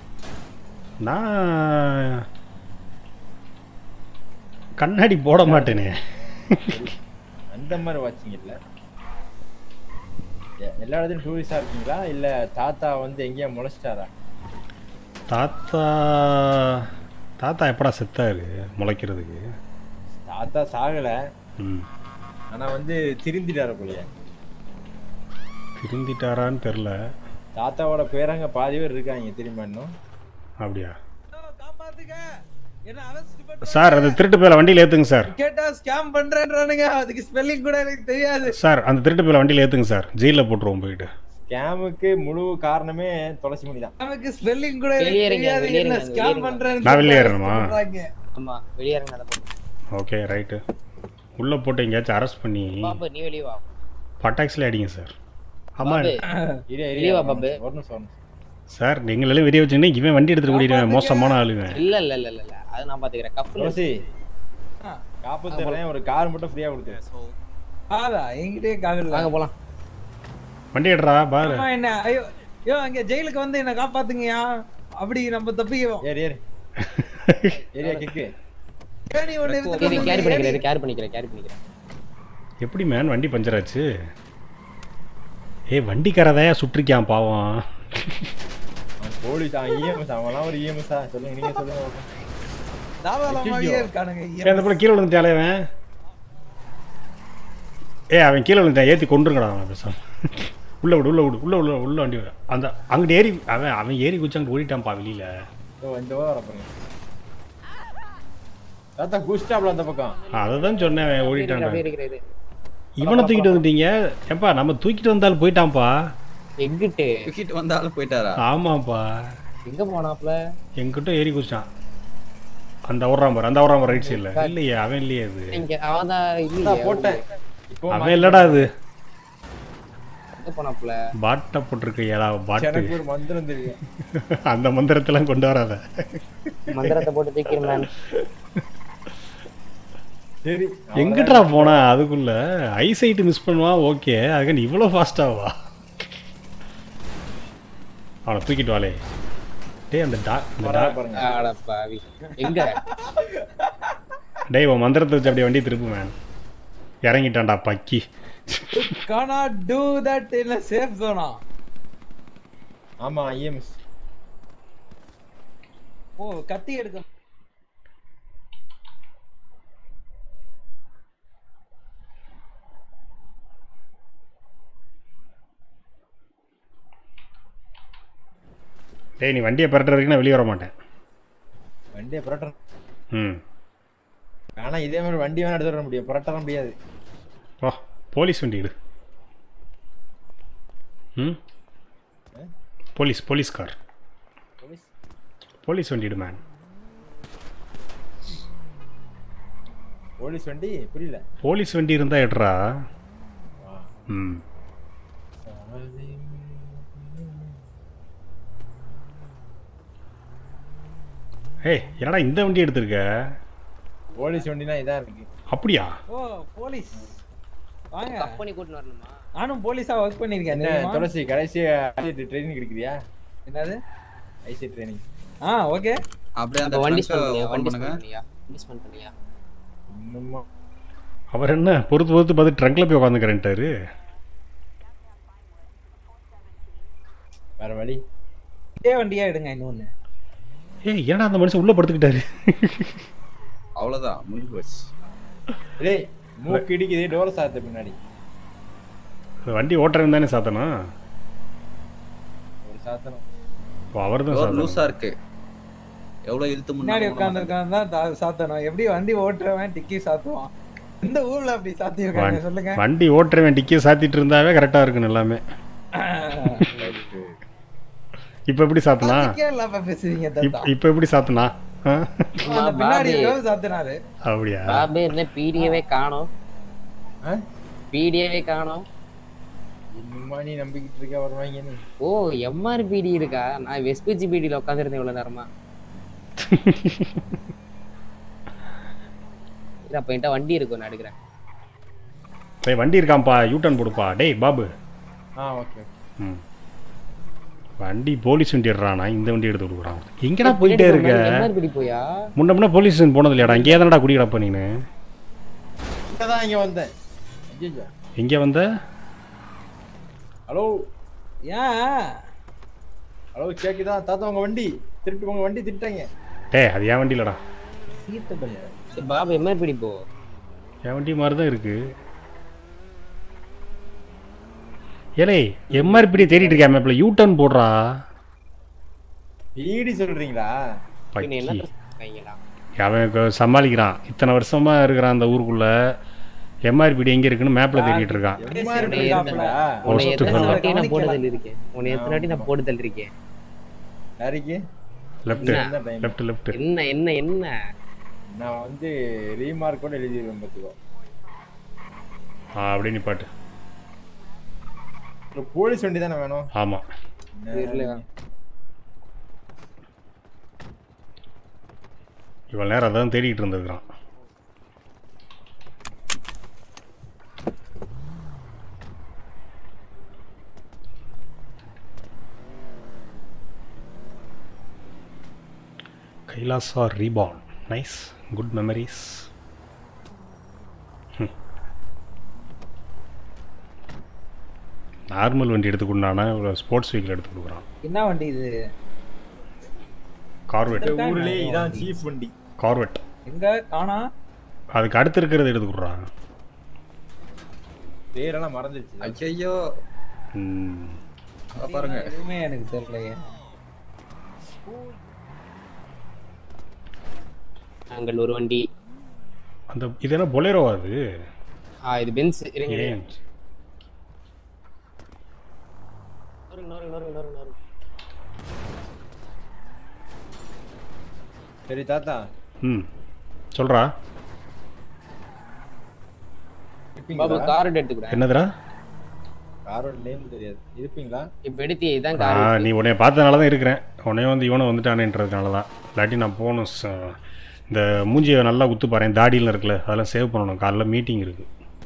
நான் கண்ணாடி போட மாட்டேனே. அந்த மாதிரி வாட்சிங் இல்லை. எ- எல்லா இடத்துலையும் டூரிஸ்டாக இருக்கீங்களா இல்லை தாத்தா வந்து எங்கேயா முளைச்சிட்டாரா? தாத்தா தாத்தா எப்படா செத்தாரு முளைக்கிறதுக்கு? தாத்தா சாகலை, ம் ஆனால் வந்து திருந்திட்டாரு போலியே. திருந்திட்டாரான்னு தெரில. தாத்தாவோட பேரங்க பாதி பேர் இருக்காங்க தெரியுமா இன்னும்? அப்படியா? காப்பாத்துங்க. என்ன அரஸ்ட் சார் அந்த திருட்டு பேல வண்டியில் ஏற்றுங்க சார். கேட்டா ஸ்கேம் பண்றேன்றானுங்க. அதுக்கு ஸ்பெல்லிங் கூட எனக்கு தெரியாது. சார் அந்த திருட்டு பேல வண்டியில் ஏற்றுங்க சார். ஜெயிலில் போட்டுருவோம் போயிட்டு. ஸ்கேமுக்கு முழு காரணமே துளசி மணி தான். நமக்கு ஸ்பெல்லிங் கூட வெளியேறுங்க, தெரியாது, என்ன வெளியேறுங்க, ஸ்கேம் வெளியேறுங்க. பண்றேன்னு நான் வெளியேறணுமா? சொல்றாங்க. ஆமா வெளியேறங்க அதை போட்டு. Okay right. உள்ளே போட்டு எங்கேயாச்சும் அரெஸ்ட் பண்ணி பாபு நீ வெளியே வா. பட்டாக்ஸில் அடிங்க சார். ஆமாம் பாபு இரியா வெளியே வா இரியா பாபு. ஒரு நிமிஷம் ஒரு நிமிஷம். சார் எங்களெல்லாம் வெளியே வச்சுங்கன்னா இவன் வண்டி எடுத்துகிட்டு ஓடிடுவேன். மோசமான ஆளுவேன். இல்ல இல்ல இல்ல இல்ல இல்ல அது நான் பாத்துக்கிறேன். கஃப்ல துளசி காப்பாத்துறேன், ஒரு கார் மட்டும் ஃப்ரீயா கொடுத்து. ஆதா என்கிட்டயே காகல. வாங்க போலாம். வண்டி எடுறா பாரு. அம்மா என்ன ஐயோ ஐயோ அங்க ஜெயிலுக்கு வந்து என்ன காப்பாத்துங்கயா. அப்படி நம்ம தப்பிக்குவோம். ஏறு ஏறு ஏரியா கிக்கு. கேணி ஒண்ணு கேரி இருக்கு. கேரி பண்ணிக்கிறேன் கேரி பண்ணிக்கிறேன் கேரி பண்ணிக்கிறேன். எப்படி மேன் வண்டி பஞ்சர் ஆச்சு? ஏய் வண்டிக்காரதையா சுற்றிருக்கான் பாவம். போலீஸ் இஎம்எஸ் அவங்கலாம் ஒரு இஎம்எஸ்ஸா சொல்லுங்க, நீங்க சொல்லுங்க. தாராளமாவே இருக்கானுங்க. ஏய் அந்த போல கீழே விழுந்துட்டாலே அவன். ஏய் அவன் கீழே விழுந்துட்டான், ஏற்றி கொண்டுருங்கடா அவன் பேசாம. உள்ள விடு உள்ள விடு உள்ள உள்ள உள்ள வண்டி விடு. அந்த அங்கிட்டு ஏறி அவன் அவன் ஏறி குச்சி அங்கிட்டு ஓடிட்டான்ப்பா வெளியில. இந்த வர போறேன் தாத்தா குஸ்டாப்ல அந்த பக்கம். அதை தான் சொன்னேன் அவன் அப்படியே ஓடிட்டான். இருக்கிற இது. இவனை தூக்கிட்டு வந்துட்டீங்க. ஏப்பா நம்ம தூக்கிட்டு வந்தாலும் போயிட்டான்ப்பா. எங்கிட்டு தூக்கிட்டு வந்தாலும் போயிட்டாரா? ஆமாப்பா எங்க போனாப்ல? எங்கிட்ட ஏறி குச்சிட்டான். அந்த ஓடுறான் பாரு, அந்த ஓடுறான் பாரு ரைட் சைடில். இல்லையே அவன் இல்லையே அது. இங்க அவன் தான் இல்ல போட்டேன். இப்போ அவன் இல்லடா அது. எங்க போனாப்ல? பாட்டை போட்டிருக்க ஏடா பாட்டு. எனக்கு ஒரு மந்திரம் தெரியும். அந்த மந்திரத்தெல்லாம் கொண்டு வராத. மந்திரத்தை போட்டு தூக்கிடுறேன். சரி எங்கிட்டா போனா அதுக்குள்ள ஐசைட் மிஸ் பண்ணுவான். ஓகே அதுக்கு இவ்வளோ ஃபாஸ்ட்டாவா? அவனை தூக்கிட்டு வாளே. டேய் அந்த டா அந்த டா பாருங்க. அட பாவி. எங்க? டேய் உன் மந்திரத்தை வச்சு அப்படியே வண்டி திருப்பு மேன். இறங்கிட்டான்டா பக்கி. cannot do that in a safe zone. ஆமா இஎம்எஸ். ஓ கத்தி எடுக்க. டேய் நீ வண்டியை பரட்டுற வரைக்கும் நான் வெளியே வர மாட்டேன். வண்டியை புரட்ட. ம் ஆனா இதே மாதிரி வண்டி வேணா எடுத்து வர முடியும், புரட்ட முடியாது. வா போலீஸ் வண்டி எடு. ம் police police car police police வண்டி எடு மேன். போலீஸ் வண்டி புரியல. போலீஸ் வண்டி இருந்தா எடுறா. ம் ஏய் என்னடா இந்த வண்டி எடுத்திருக்க? போலீஸ் வண்டினா இதான் இருக்கு. அப்படியா? ஓ போலீஸ் வாங்க. கம்பெனி கூட்டி வரணுமா? நானும் போலீஸா வர்க் பண்ணிருக்கேன் என்ன தெரியுமா? துளசி கடைசியா ட்ரைனிங் கிடைக்குறியா? என்னது? IC training. ஆ ஓகே. அப்படியே அந்த அந்த வண்டி trunk-அ ஸ்பெண்ட் open வண்டி பண்ணுங்க. ஸ்பெண்ட் பண்ணியா? வண்டி ஸ்பெண்ட் பண்ணியா? இன்னுமா அவர் என்ன பொறுத்து பொறுத்து பார்த்து ட்ரங்க்ல போய் உட்காந்துக்கிறேன்ட்டாரு. வேற வழி. இதே வண்டியா எடுங்க இன்னொன்னு. ஏய் ஏன்னா அந்த மனுஷன் உள்ள படுத்துக்கிட்டாரு. அவ்வளவுதான் முடிஞ்சு போச்சு. டேய் மூக்கு இடிக்குதே, டோர் சாத்து பின்னாடி. வண்டி ஓட்டுறவன் தானே சாத்தணும். ஒரு சாத்தனம். அவர் தான் டோர் சாத்தணும். லூசா இருக்கு. எவ்வளவு இழுத்து முன்னாடி முன்னாடி உட்கார்ந்துருக்கான் தான் சாத்தணும். எப்படி வண்டி ஓட்டுறவன் டிக்கி சாத்துவான்? இந்த ஊர்ல அப்படி சாத்தி இருக்காங்க சொல்லுங்க. வண்டி ஓட்டுறவன் டிக்கியை சாத்திட்டு இருந்தாவே கரெக்டா இருக்குன்னு எல்லாமே. இப்ப எப்படி சாத்தனா? கேரளாப்ப பேசுவீங்க தாத்தா. இப்ப எப்படி சாத்தனா? அந்த பின்னாடி இருக்கவன் சாத்தினாரு. அப்படியா? பாபே என்ன பீடியவே காணோம். பீடியவே காணோம். இன்னுமா நீ நம்பிக்கிட்டு இருக்க வருவாங்க நீ? ஓ எம்ஆர் பீடி இருக்கா? நான் வெஸ்பிஜி பீடியில உட்காந்துருந்தேன் இவ்வளவு நேரமா. இல்ல அப்ப என்கிட்ட வண்டி இருக்கும், நான் எடுக்கிறேன். டேய் வண்டி இருக்காம்பா, யூ டர்ன் போடுப்பா. டேய் பாபு. ஆ ஓகே. ம் வண்டி போலீஸ் வண்டி எடுறானா, இந்த வண்டி எடுத்து கொடுக்குறான். எங்கடா போயிட்டே இருக்க? எம்ஆர் பீடி போயா? முன்ன முன்ன போலீஸ் ஸ்டேஷன் போனது இல்லையாடா? இங்கே தானடா குடிக்கிறப்ப நீனு? இப்பதான் இங்க வந்தேன். ஐயோ எங்கே வந்த? ஹலோ ஏன் ஹலோ கேக்குதா தாத்தா? உங்க வண்டி திருட்டு, உங்க வண்டி திட்டாங்க. டேய் அது என் வண்டி இல்லடா. சீட்டு பண்ணு. சரி பாபு எம்ஆர் பீடி போ. என் வண்டி மாதிரி தான் இருக்கு. ஏலே எம்ஆர்பி தேடிட்டு இருக்கேன் மேப்ல. யூ டர்ன் போடுறா. ஈடி சொல்றீங்களா? என்ன கைங்கடா. அவன் சமாளிக்கிறான். இத்தனை வருஷமா இருக்கிறான் அந்த ஊருக்குள்ள. எம்ஆர்பிடி எங்கே இருக்குன்னு மேப்பில் தேடிட்டு இருக்கான். உன்னை எத்தனை வாட்டி நான் போட்டு தள்ளிருக்கேன் உன்னை எத்தனை வாட்டி நான் போட்டு தள்ளிருக்கேன். யாருக்கு லெஃப்ட் லெஃப்ட் லெஃப்ட் என்ன என்ன என்ன நான் வந்து ரீமார்க் கூட எழுதிடுவேன் பார்த்துக்கோ. ஆ அப்படி நீ பாட்டு போலீஸ் வண்டி தானே வேணும். ஆமாம் இவ்வளோ நேரம் அதான் தேடிக்கிட்டு இருந்திருக்கிறான். Kailasa reborn nice good memories. Normal வண்டி எடுத்து கொடுனானா ஸ்போர்ட்ஸ் வெஹிக்கிள் எடுத்து கொடுக்குறான். என்ன வண்டி இது? கார்வெட். ஊர்லயே இதான் சீப் வண்டி. கார்வெட் எங்க காணா? அதுக்கு அடுத்து இருக்கிறத எடுத்து கொடுறான். பேரெல்லாம் மறந்துருச்சு. ஐயோ ம் பாருங்க எதுவுமே எனக்கு தெரியலையே. நாங்கள் ஒரு வண்டி. அந்த இது என்ன பொலேரோவா அது? ஆ இது பென்ஸ். இருங்க ஏன் நோரு நோரு நோரு நோரு. சரி தாத்தா. ம் சொல்றா. பாபு கார் எடுத்துக்கடா. என்னதுடா? காரோட நேம் தெரியாது. இருப்பீங்களா? இப்போ எடுத்தே இதான் ஆ கார். நீ உன்னைய பார்த்ததுனால தான் இருக்கிறேன். உன்னைய வந்து இவனை வந்துட்டானேன்றதுனால தான். இல்லாட்டி நான் போகணும். இந்த மூஞ்சியை நல்லா குத்து பாறேன். தாடியில் இருக்குல்ல அதெல்லாம் சேவ் பண்ணணும். காலைல மீட்டிங் இருக்கு.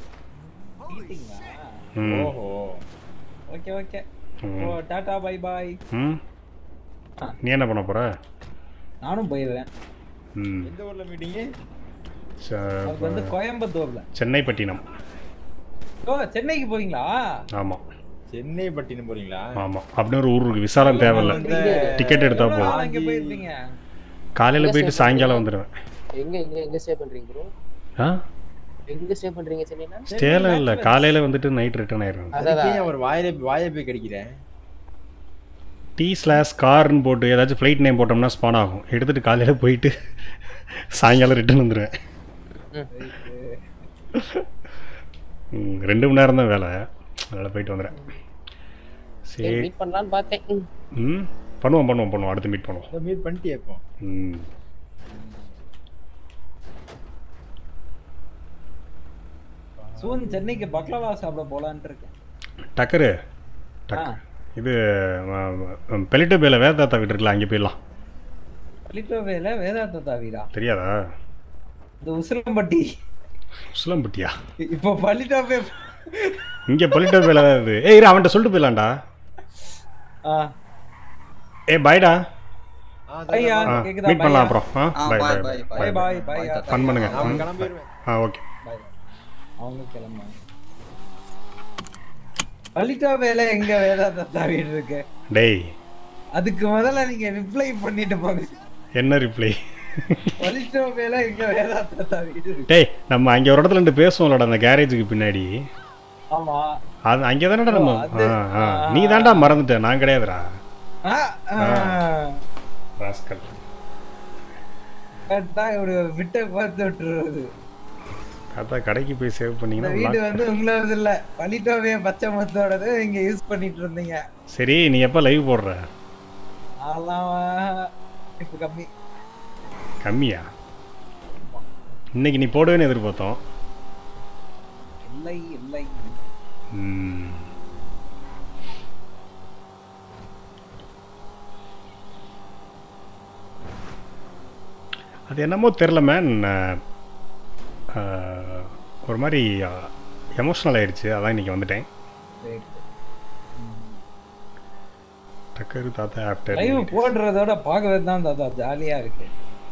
ம் ஓஹோ okay okay. Oh tata bye bye. ம் நீ என்ன பண்ண போற? நானும் போயிடுறேன். ம் எந்த ஊர்ல மீட்டிங்? அது வந்து கோயம்புத்தூர்ல. சென்னை பட்டினம். ஓ சென்னைக்கு போறீங்களா? ஆமா சென்னை பட்டினம் போறீங்களா? ஆமா அப்படின்னு ஒரு ஊர் இருக்கு. விசாலம் தேவையில்ல. டிக்கெட் எடுத்தா போதும். அங்க போயிருப்பீங்க. காலையில போயிட்டு சாயங்காலம் வந்துடுவேன். எங்க எங்க எங்க ஸ்டே பண்றீங்க ப்ரோ? ஆ எங்க ஸ்டே பண்றீங்க சென்னைனா? ஸ்டேல இல்ல காலையில வந்துட்டு நைட் ரிட்டர்ன் ஆயிடுறேன். அதான் ஒரு வாயில வாயை போய் கடிக்கிறேன். டி ஸ்லாஷ் கார்னு போட்டு ஏதாச்சும் ஃப்ளைட் நேம் போட்டோம்னா ஸ்பான் ஆகும். எடுத்துட்டு காலையில போயிட்டு சாயங்காலம் ரிட்டர்ன் வந்துடுவேன். ரெண்டு மணி நேரம் தான் வேலை. அதனால போயிட்டு வந்துடுறேன். சரி மீட் பண்ணலாம்னு பார்த்தேன். ம் பண்ணுவோம் பண்ணுவோம் பண்ணுவோம் அடுத்து மீட் பண்ணுவோம். மீட் பண்ணிட்டே இப்போ. ம் சூன் சென்னைக்கு பக்லவா சாப்பிட போலான்னு இருக்கேன். டக்கரு டக் இது பெலிட்டோ பேல வேதாத்தா வீட்டு இருக்குல்ல அங்கே போயிடலாம். பெலிட்டோ பேல வேதாத்தா வீடா? தெரியாதா? இந்த உசிலம்பட்டி. உசிலம்பட்டியா? இப்போ பலிட்டோ பே இங்கே பலிட்டோ பேல தான் இது. ஏய் இரு அவன்கிட்ட சொல்லிட்டு போயிடலாம்டா. ஆ ஏ பாய்டா. ஐயா கேக்குதா? மீட் பண்ணலாம் அப்புறம். ஆ bye bye bye bye bye. Fun பண்ணுங்க. நான் கிளம்பிடுவேன். ஆ ஓகே பை. அவங்க கிளம்புவாங்க. பலிட்டோ பேல எங்க வேதாத்தா வீடு இருக்கு? டேய் அதுக்கு முதல்ல நீங்க ரிப்ளை பண்ணிட்டு போங்க. என்ன ரிப்ளை? பலிட்டோ பேல எங்க வேதாத்தா வீடு இருக்கு? டேய் நம்ம அங்கே ஒரு இடத்துல ரெண்டு பேசுவோம்லடா அந்த கேரேஜுக்கு பின்னாடி. ஆமா அது அங்கே தானடா நம்ம. ஆ ஆ நீ தான்டா மறந்துட்ட. நான் கிடையாதுடா. ஆ ராஸ்கல். கரெக்டா ஒரு விட்ட பார்த்து விட்டுறது. அதான் கடைக்கு போய் சேவ் இந்த பண்ணீங்கன்னா வீடு வந்து உங்களோடது இல்ல. பலிட்டோவே பச்சை மத்தோடது இங்க யூஸ் பண்ணிட்டு இருந்தீங்க. சரி நீ எப்போ லைவ் போடுற? அதெல்லாம் இப்ப கம்மி. கம்மியா? இன்னைக்கு நீ போடுவேன்னு எதிர்பார்த்தோம். இல்லை இல்லை. ம் அது என்னமோ தெரில மேன். ஒரு மாதிரி எமோஷ்னல் ஆயிடுச்சு. அதான் இன்னைக்கு வந்துட்டேன். டக்கரு தாத்தா ஆஃப்டர் லைவ் போடுறதோட பார்க்கவே தான் தாத்தா ஜாலியா இருக்கு.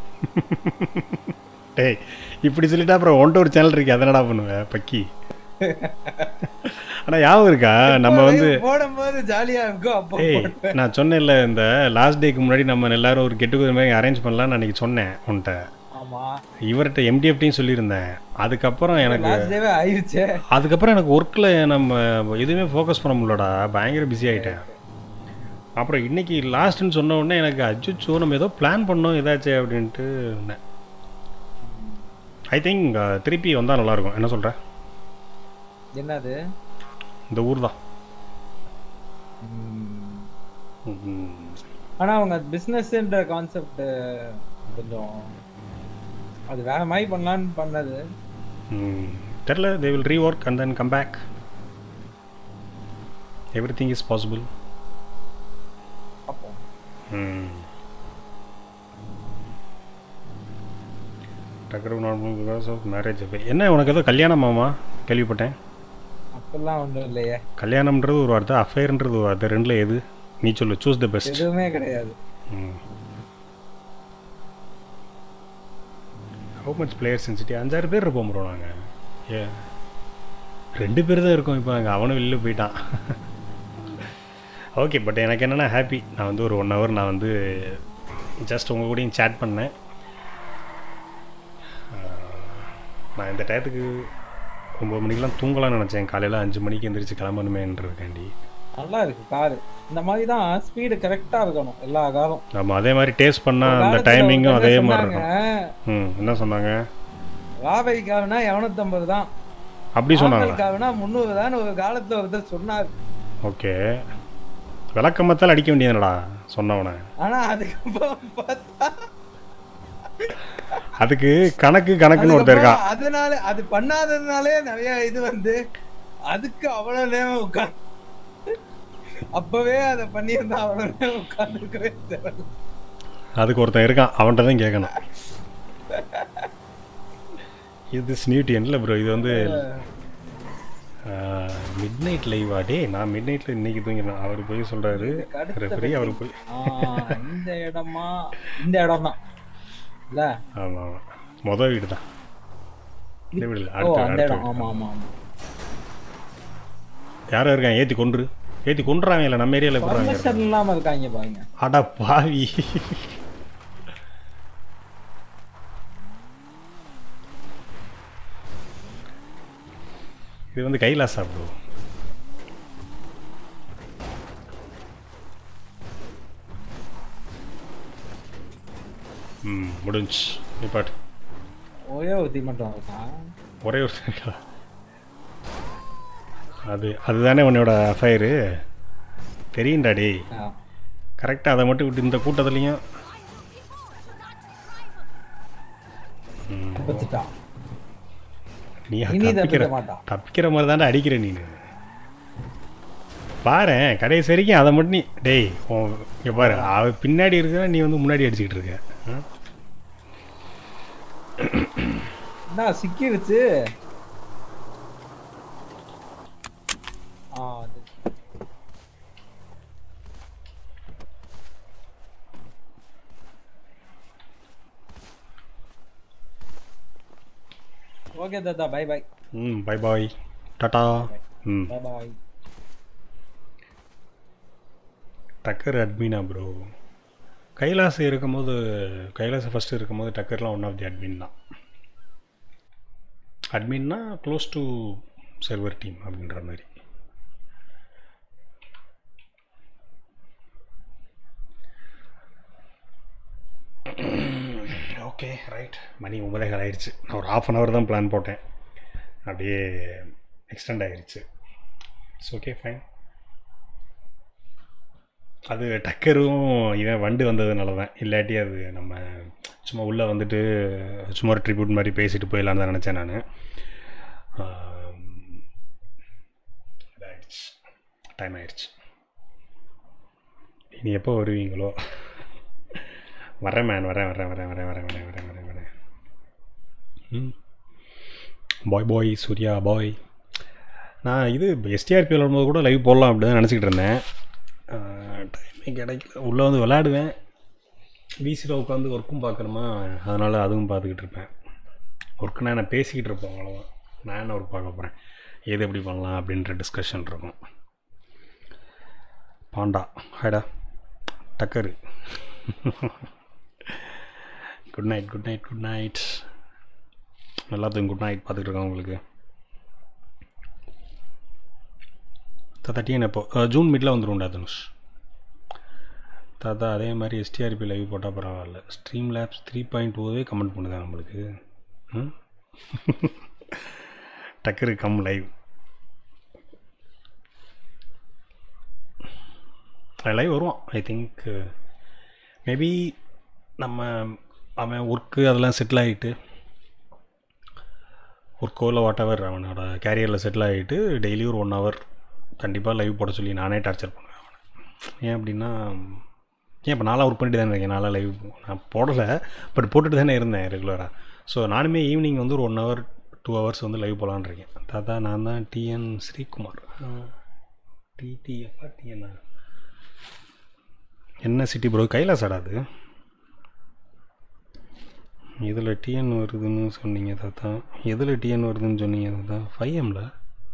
டேய் இப்படி சொல்லிட்டா அப்புறம் ஒன்ட்டு ஒரு சேனல் இருக்கு. அதனடா பண்ணுவேன் பக்கி. ஆனால் ஞாபகம் இருக்கா நம்ம வந்து போடும்போது ஜாலியா இருக்கும். அப்போ ஏய் நான் சொன்னேன்ல இந்த லாஸ்ட் டேக்கு முன்னாடி நம்ம எல்லாரும் ஒரு கெட்டு குதிரை மாதிரி அரேஞ்ச் பண்ணலாம்னு அன்றைக்கி சொன்னேன் உன்கிட்ட. ஆமா இவர்கிட்ட எம்டிஎஃப்டின்னு சொல்லியிருந்தேன். அதுக்கப்புறம் எனக்கு லாஸ்ட் டேவே ஆயிடுச்சு. அதுக்கப்புறம் எனக்கு ஒர்க்கில் நம்ம எதுவுமே ஃபோக்கஸ் பண்ண முடியலடா. பயங்கர பிஸி ஆகிட்டேன். அப்புறம் இன்னைக்கு லாஸ்ட்டுன்னு சொன்ன உடனே எனக்கு அஜிச்சோ நம்ம ஏதோ பிளான் பண்ணோம் ஏதாச்சும் அப்படின்ட்டு. ஐ திங்க் திருப்பி வந்தால் நல்லாயிருக்கும். என்ன சொல்கிறேன்? என்னது இந்த ஊர் தான். ஆனா அவங்க பிசினஸ்ன்ற கான்செப்ட் கொஞ்சம் அது வேற மாதிரி பண்ணலான்னு பண்ணது தெரியல. They will rework and then come back. Everything is possible. Takkar normal because of marriage. என்ன உனக்கு ஏதோ கல்யாணமாமா கேள்விப்பட்டேன். அப்பெல்லாம் ஒன்றும் இல்லையே. கல்யாணம்ன்றது ஒரு வார்த்தை, அஃபேர்ன்றது ஒரு வார்த்தை. ரெண்டில் எது நீ சொல்லு? Choose the best. எதுவுமே கிடையாது. How much player sensitivity? அஞ்சாறு பேர் இருப்போம் ப்ரோ நாங்கள். ஏ ரெண்டு பேர் தான் இருக்கோம் இப்போ. நாங்கள் அவனும் வெளில போயிட்டான். ஓகே, பட் எனக்கு என்னென்னா ஹாப்பி. நான் வந்து ஒரு ஒன் ஹவர் நான் வந்து ஜஸ்ட் உங்கள் கூடயும் சேட் பண்ணேன். நான் இந்த டயத்துக்கு ஒம்பது மணிக்கெலாம் தூங்கலாம்னு நினச்சேன். காலையில் அஞ்சு மணிக்கு எந்திரிச்சு கிளம்பணுமேன்றதுக்காண்டி. நல்லா இருக்கு காரு. இந்த மாதிரி தான் ஸ்பீடு கரெக்டாக இருக்கணும் எல்லா காரும். ஆமாம், அதே மாதிரி டேஸ்ட் பண்ணால் அந்த டைமிங்கும் அதே மாதிரி இருக்கும். ம் என்ன சொன்னாங்க? ராவை காருனா இரநூத்தம்பது தான் அப்படி சொன்னாங்க. காருனா முந்நூறு தான் ஒரு காலத்தில் ஒருத்தர் சொன்னார். ஓகே, விளக்கமத்தால் அடிக்க வேண்டியதுனடா சொன்னவனை. ஆனால் அதுக்கப்புறம் பார்த்தா அதுக்கு கணக்கு கணக்குன்னு ஒருத்தர் இருக்கான். அதனால அது பண்ணாததுனாலே நிறைய இது வந்து அதுக்கு அவ்வளவு நேரம் உட்காந்து அப்பவே அதை பண்ணியிருந்தா அவ்வளவு நேரம் உட்காந்துருக்கவே தேவையில்லை. அதுக்கு ஒருத்தன் இருக்கான், அவன்கிட்ட தான் கேட்கணும். இது ஸ்னியூட்டி இல்லை ப்ரோ, இது வந்து மிட் நைட் லைவா? டே நான் மிட் நைட்டில் இன்னைக்கு தூங்கினேன். அவர் போய் சொல்கிறாரு ரெஃபரி. அவர் போய் இந்த இடமா இந்த இடம் தான் இல்லை? ஆமாம் ஆமாம், மொதல் வீடு தான். இந்த வீடு இல்லை, அடுத்த அடுத்த இடம். ஆமாம் ஆமாம் ஆமாம். யாரும் இருக்காங்க? ஏற்றி கொன்று ஏற்றி கொண்டுறாங்க. இல்லை நம்ம ஏரியாவில் போடுறாங்க இல்லாமல் இருக்காங்க பாருங்க. அடா பாவி. இது வந்து கைலாசா ப்ரோ. ம் முடிஞ்சு நிப்பாட்டு. ஒரே ஒரு தீ மட்டும் இருக்கா? ஒரே ஒரு அது அதுதானே உன்னோட அஃபைரு தெரியும்டாடி. கரெக்டாக அதை மட்டும் விட்டு இந்த கூட்டத்துலேயும் நீ தப்பிக்கிற தப்பிக்கிற மாதிரி தாண்டா அடிக்கிற நீ. பாரு கடைசி வரைக்கும் அதை மட்டும் நீ டேய் இங்கே பாரு, அவ பின்னாடி இருக்க நீ வந்து முன்னாடி அடிச்சுக்கிட்டு இருக்க. என்ன சிக்கிருச்சு? ஓகே தாத்தா, பை பை. ம் பை பாய், டாடா. ம் பை பாய். டக்கர் அட்மினா ப்ரோ? கைலாசு இருக்கும்போது கைலாசு ஃபஸ்ட்டு இருக்கும்போது டக்கர்லாம் ஒன் ஆஃப் தி அட்மின் தான். அட்மின்னா க்ளோஸ் டு சர்வர் டீம் அப்படின்ற மாதிரி. ஓகே ரைட், மணி ஒன்பதேகால் ஆயிடுச்சு. நான் ஒரு ஆஃப் அன் ஹவர் தான் பிளான் போட்டேன், அப்படியே எக்ஸ்டெண்ட் ஆகிடுச்சு. It's okay fine. அது டக்கரும் இவன் வண்டு வந்ததுனால தான், இல்லாட்டி அது நம்ம சும்மா உள்ளே வந்துட்டு சும்மா ஒரு ட்ரிபியூட் மாதிரி பேசிட்டு போயிடலான்னு தான் நினச்சேன் நான். இதாகிடுச்சு, டைம் ஆயிடுச்சு. இனி எப்போ வருவீங்களோ? வரேன் மேன், வரேன் வரேன் வரேன் வரேன் வரேன் வரேன் வரேன் வரேன் வரேன் ம் பாய் பாய் சூர்யா பாய். நான் இது எஸ்டிஆர்பி விளாடும்போது கூட லைவ் போடலாம் அப்படி தான் நினச்சிக்கிட்டு இருந்தேன். டைமே கிடைக்கல. உள்ளே வந்து விளையாடுவேன், பிசியில் உட்காந்து ஒர்க்கும் பார்க்கணுமா, அதனால் அதுவும் பார்த்துக்கிட்டு இருப்பேன். ஒர்க்குனா நான் பேசிக்கிட்டு இருப்பேன், அவ்வளோதான். நான் என்ன ஒர்க் பார்க்க போகிறேன், எது எப்படி பண்ணலாம் அப்படின்ற டிஸ்கஷன் இருக்கும். பாண்டா ஹைடா டக்கரு. Good night good night good night எல்லாத்துக்கும் குட் நைட். பார்த்துக்கிட்டு இருக்கேன் உங்களுக்கு. தாத்தா டிஎன் எப்போ? ஜூன் மிடில் வந்துடும்டா தனுஷ். தாத்தா அதே மாதிரி எஸ்டிஆர்பி லைவ் போட்டால் பரவாயில்ல. ஸ்ட்ரீம் லேப்ஸ் த்ரீ பாயிண்ட் டூவே கமெண்ட் பண்ணுதா நம்மளுக்கு? ம் டக்கரு கம் லைவ். லைவ் வருவான். ஐ திங்க் மேபி நம்ம அவன் ஒர்க்கு அதெல்லாம் செட்டில் ஆகிட்டு ஒர்க்கோ இல்லை வாட் எவர் அவனோட கேரியரில் செட்டில் ஆகிட்டு டெய்லி ஒரு ஒன் ஹவர் கண்டிப்பாக லைவ் போட சொல்லி நானே டார்ச்சர் பண்ணுவேன் அவனை. ஏன் அப்படின்னா ஏன் இப்போ நாளாக ஒர்க் பண்ணிட்டு தானே இருக்கேன், நாளாக லைவ் நான் போடலை, பட் போட்டுட்டு தானே இருந்தேன் ரெகுலராக. ஸோ நானுமே ஈவினிங் வந்து ஒரு ஒன் ஹவர் டூ ஹவர்ஸ் வந்து லைவ் போகலான்னு இருக்கேன். தாத்தா நான் தான் டிஎன் ஸ்ரீகுமார். டிடிஎஃப்ஆ டிஎன் என்ன சிட்டி ப்ரோ? கைலாசாடா அது? இதில் டிஎன் வருதுன்னு சொன்னீங்க தாத்தா. எதில் டிஎன் வருதுன்னு சொன்னீங்க தாத்தா? ஃபைவ் எம்மில்.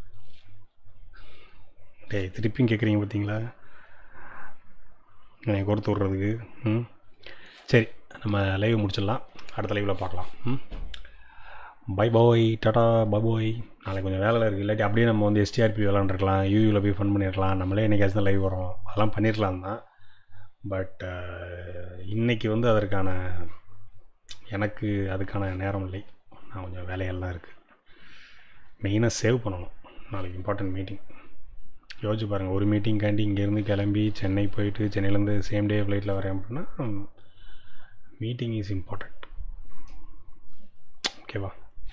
டேய் திருப்பியும் கேட்குறீங்க பார்த்தீங்களா என்னை கொடுத்து விட்றதுக்கு. ம் சரி, நம்ம லைவ் முடிச்சிடலாம், அடுத்த லைவில் பார்க்கலாம். ம் bye bye, tata bye bye. நாளைக்கு கொஞ்சம் வேலை இருக்குது, இல்லாட்டி அப்படியே நம்ம வந்து எஸ்டிஆர்பி விளாண்டுருக்கலாம், யூயூவில் போய் ஃபன் பண்ணியிருக்கலாம், நம்மளே என்னைக்காச்சும் தான் லைவ் வரோம், அதெல்லாம் பண்ணியிருக்கலாம் தான். பட் இன்றைக்கி வந்து அதற்கான எனக்கு அதுக்கான நேரம் இல்லை, நான் கொஞ்சம் வேலையெல்லாம் இருக்குது. மெயினாக சேவ் பண்ணணும், நாளைக்கு இம்பார்ட்டன்ட் மீட்டிங். யோசிச்சு பாருங்கள், ஒரு மீட்டிங்காண்டி இங்கேருந்து கிளம்பி சென்னை போயிட்டு சென்னையிலேருந்து சேம் டே ஃப்ளைட்டில் வரேன் அப்படின்னா மீட்டிங் இஸ் இம்பார்ட்டண்ட். ஓகேவா?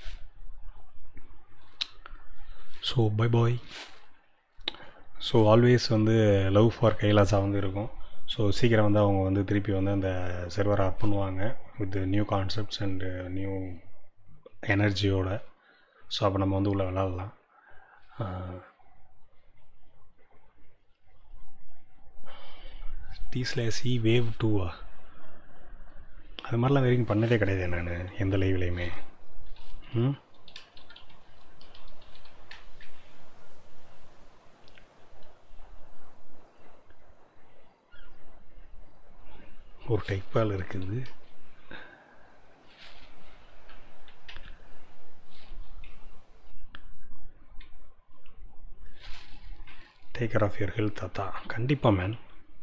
So bye bye. So always வந்து லவ் ஃபார் கைலாசா வந்து இருக்கும். ஸோ சீக்கிரம் வந்து அவங்க வந்து திருப்பி வந்து அந்த சர்வரை அப் பண்ணுவாங்க with new concepts and new எனர்ஜியோட. ஸோ அப்போ நம்ம வந்து உள்ளே விளாட்லாம். டீஸ்லேசி வேவ் டூவா? அது மாதிரிலாம் வரைக்கும் பண்ணதே கிடையாது நான் எந்த லைவ்லேயுமே. ம் ஒரு டைப்பால் இருக்குது. Take care of your health தாத்தா. கண்டிப்பாக man.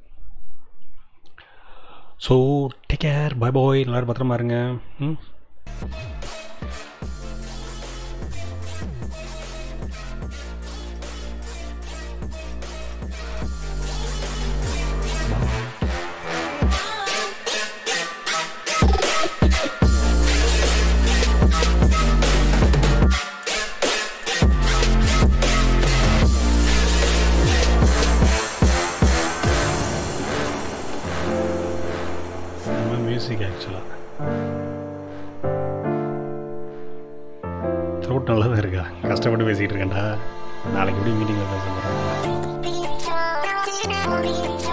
So take care, bye bye, எல்லோரும் பத்திரமா இருங்க. ம் மியூசிக் ஆக்சுவலாக த்ரோட் நல்லா தான் இருக்கா, கஷ்டப்பட்டு பேசிகிட்டு இருக்கேன்டா. நாளைக்கு எப்படி மீட்டிங்கில் பேச போகிறேன்.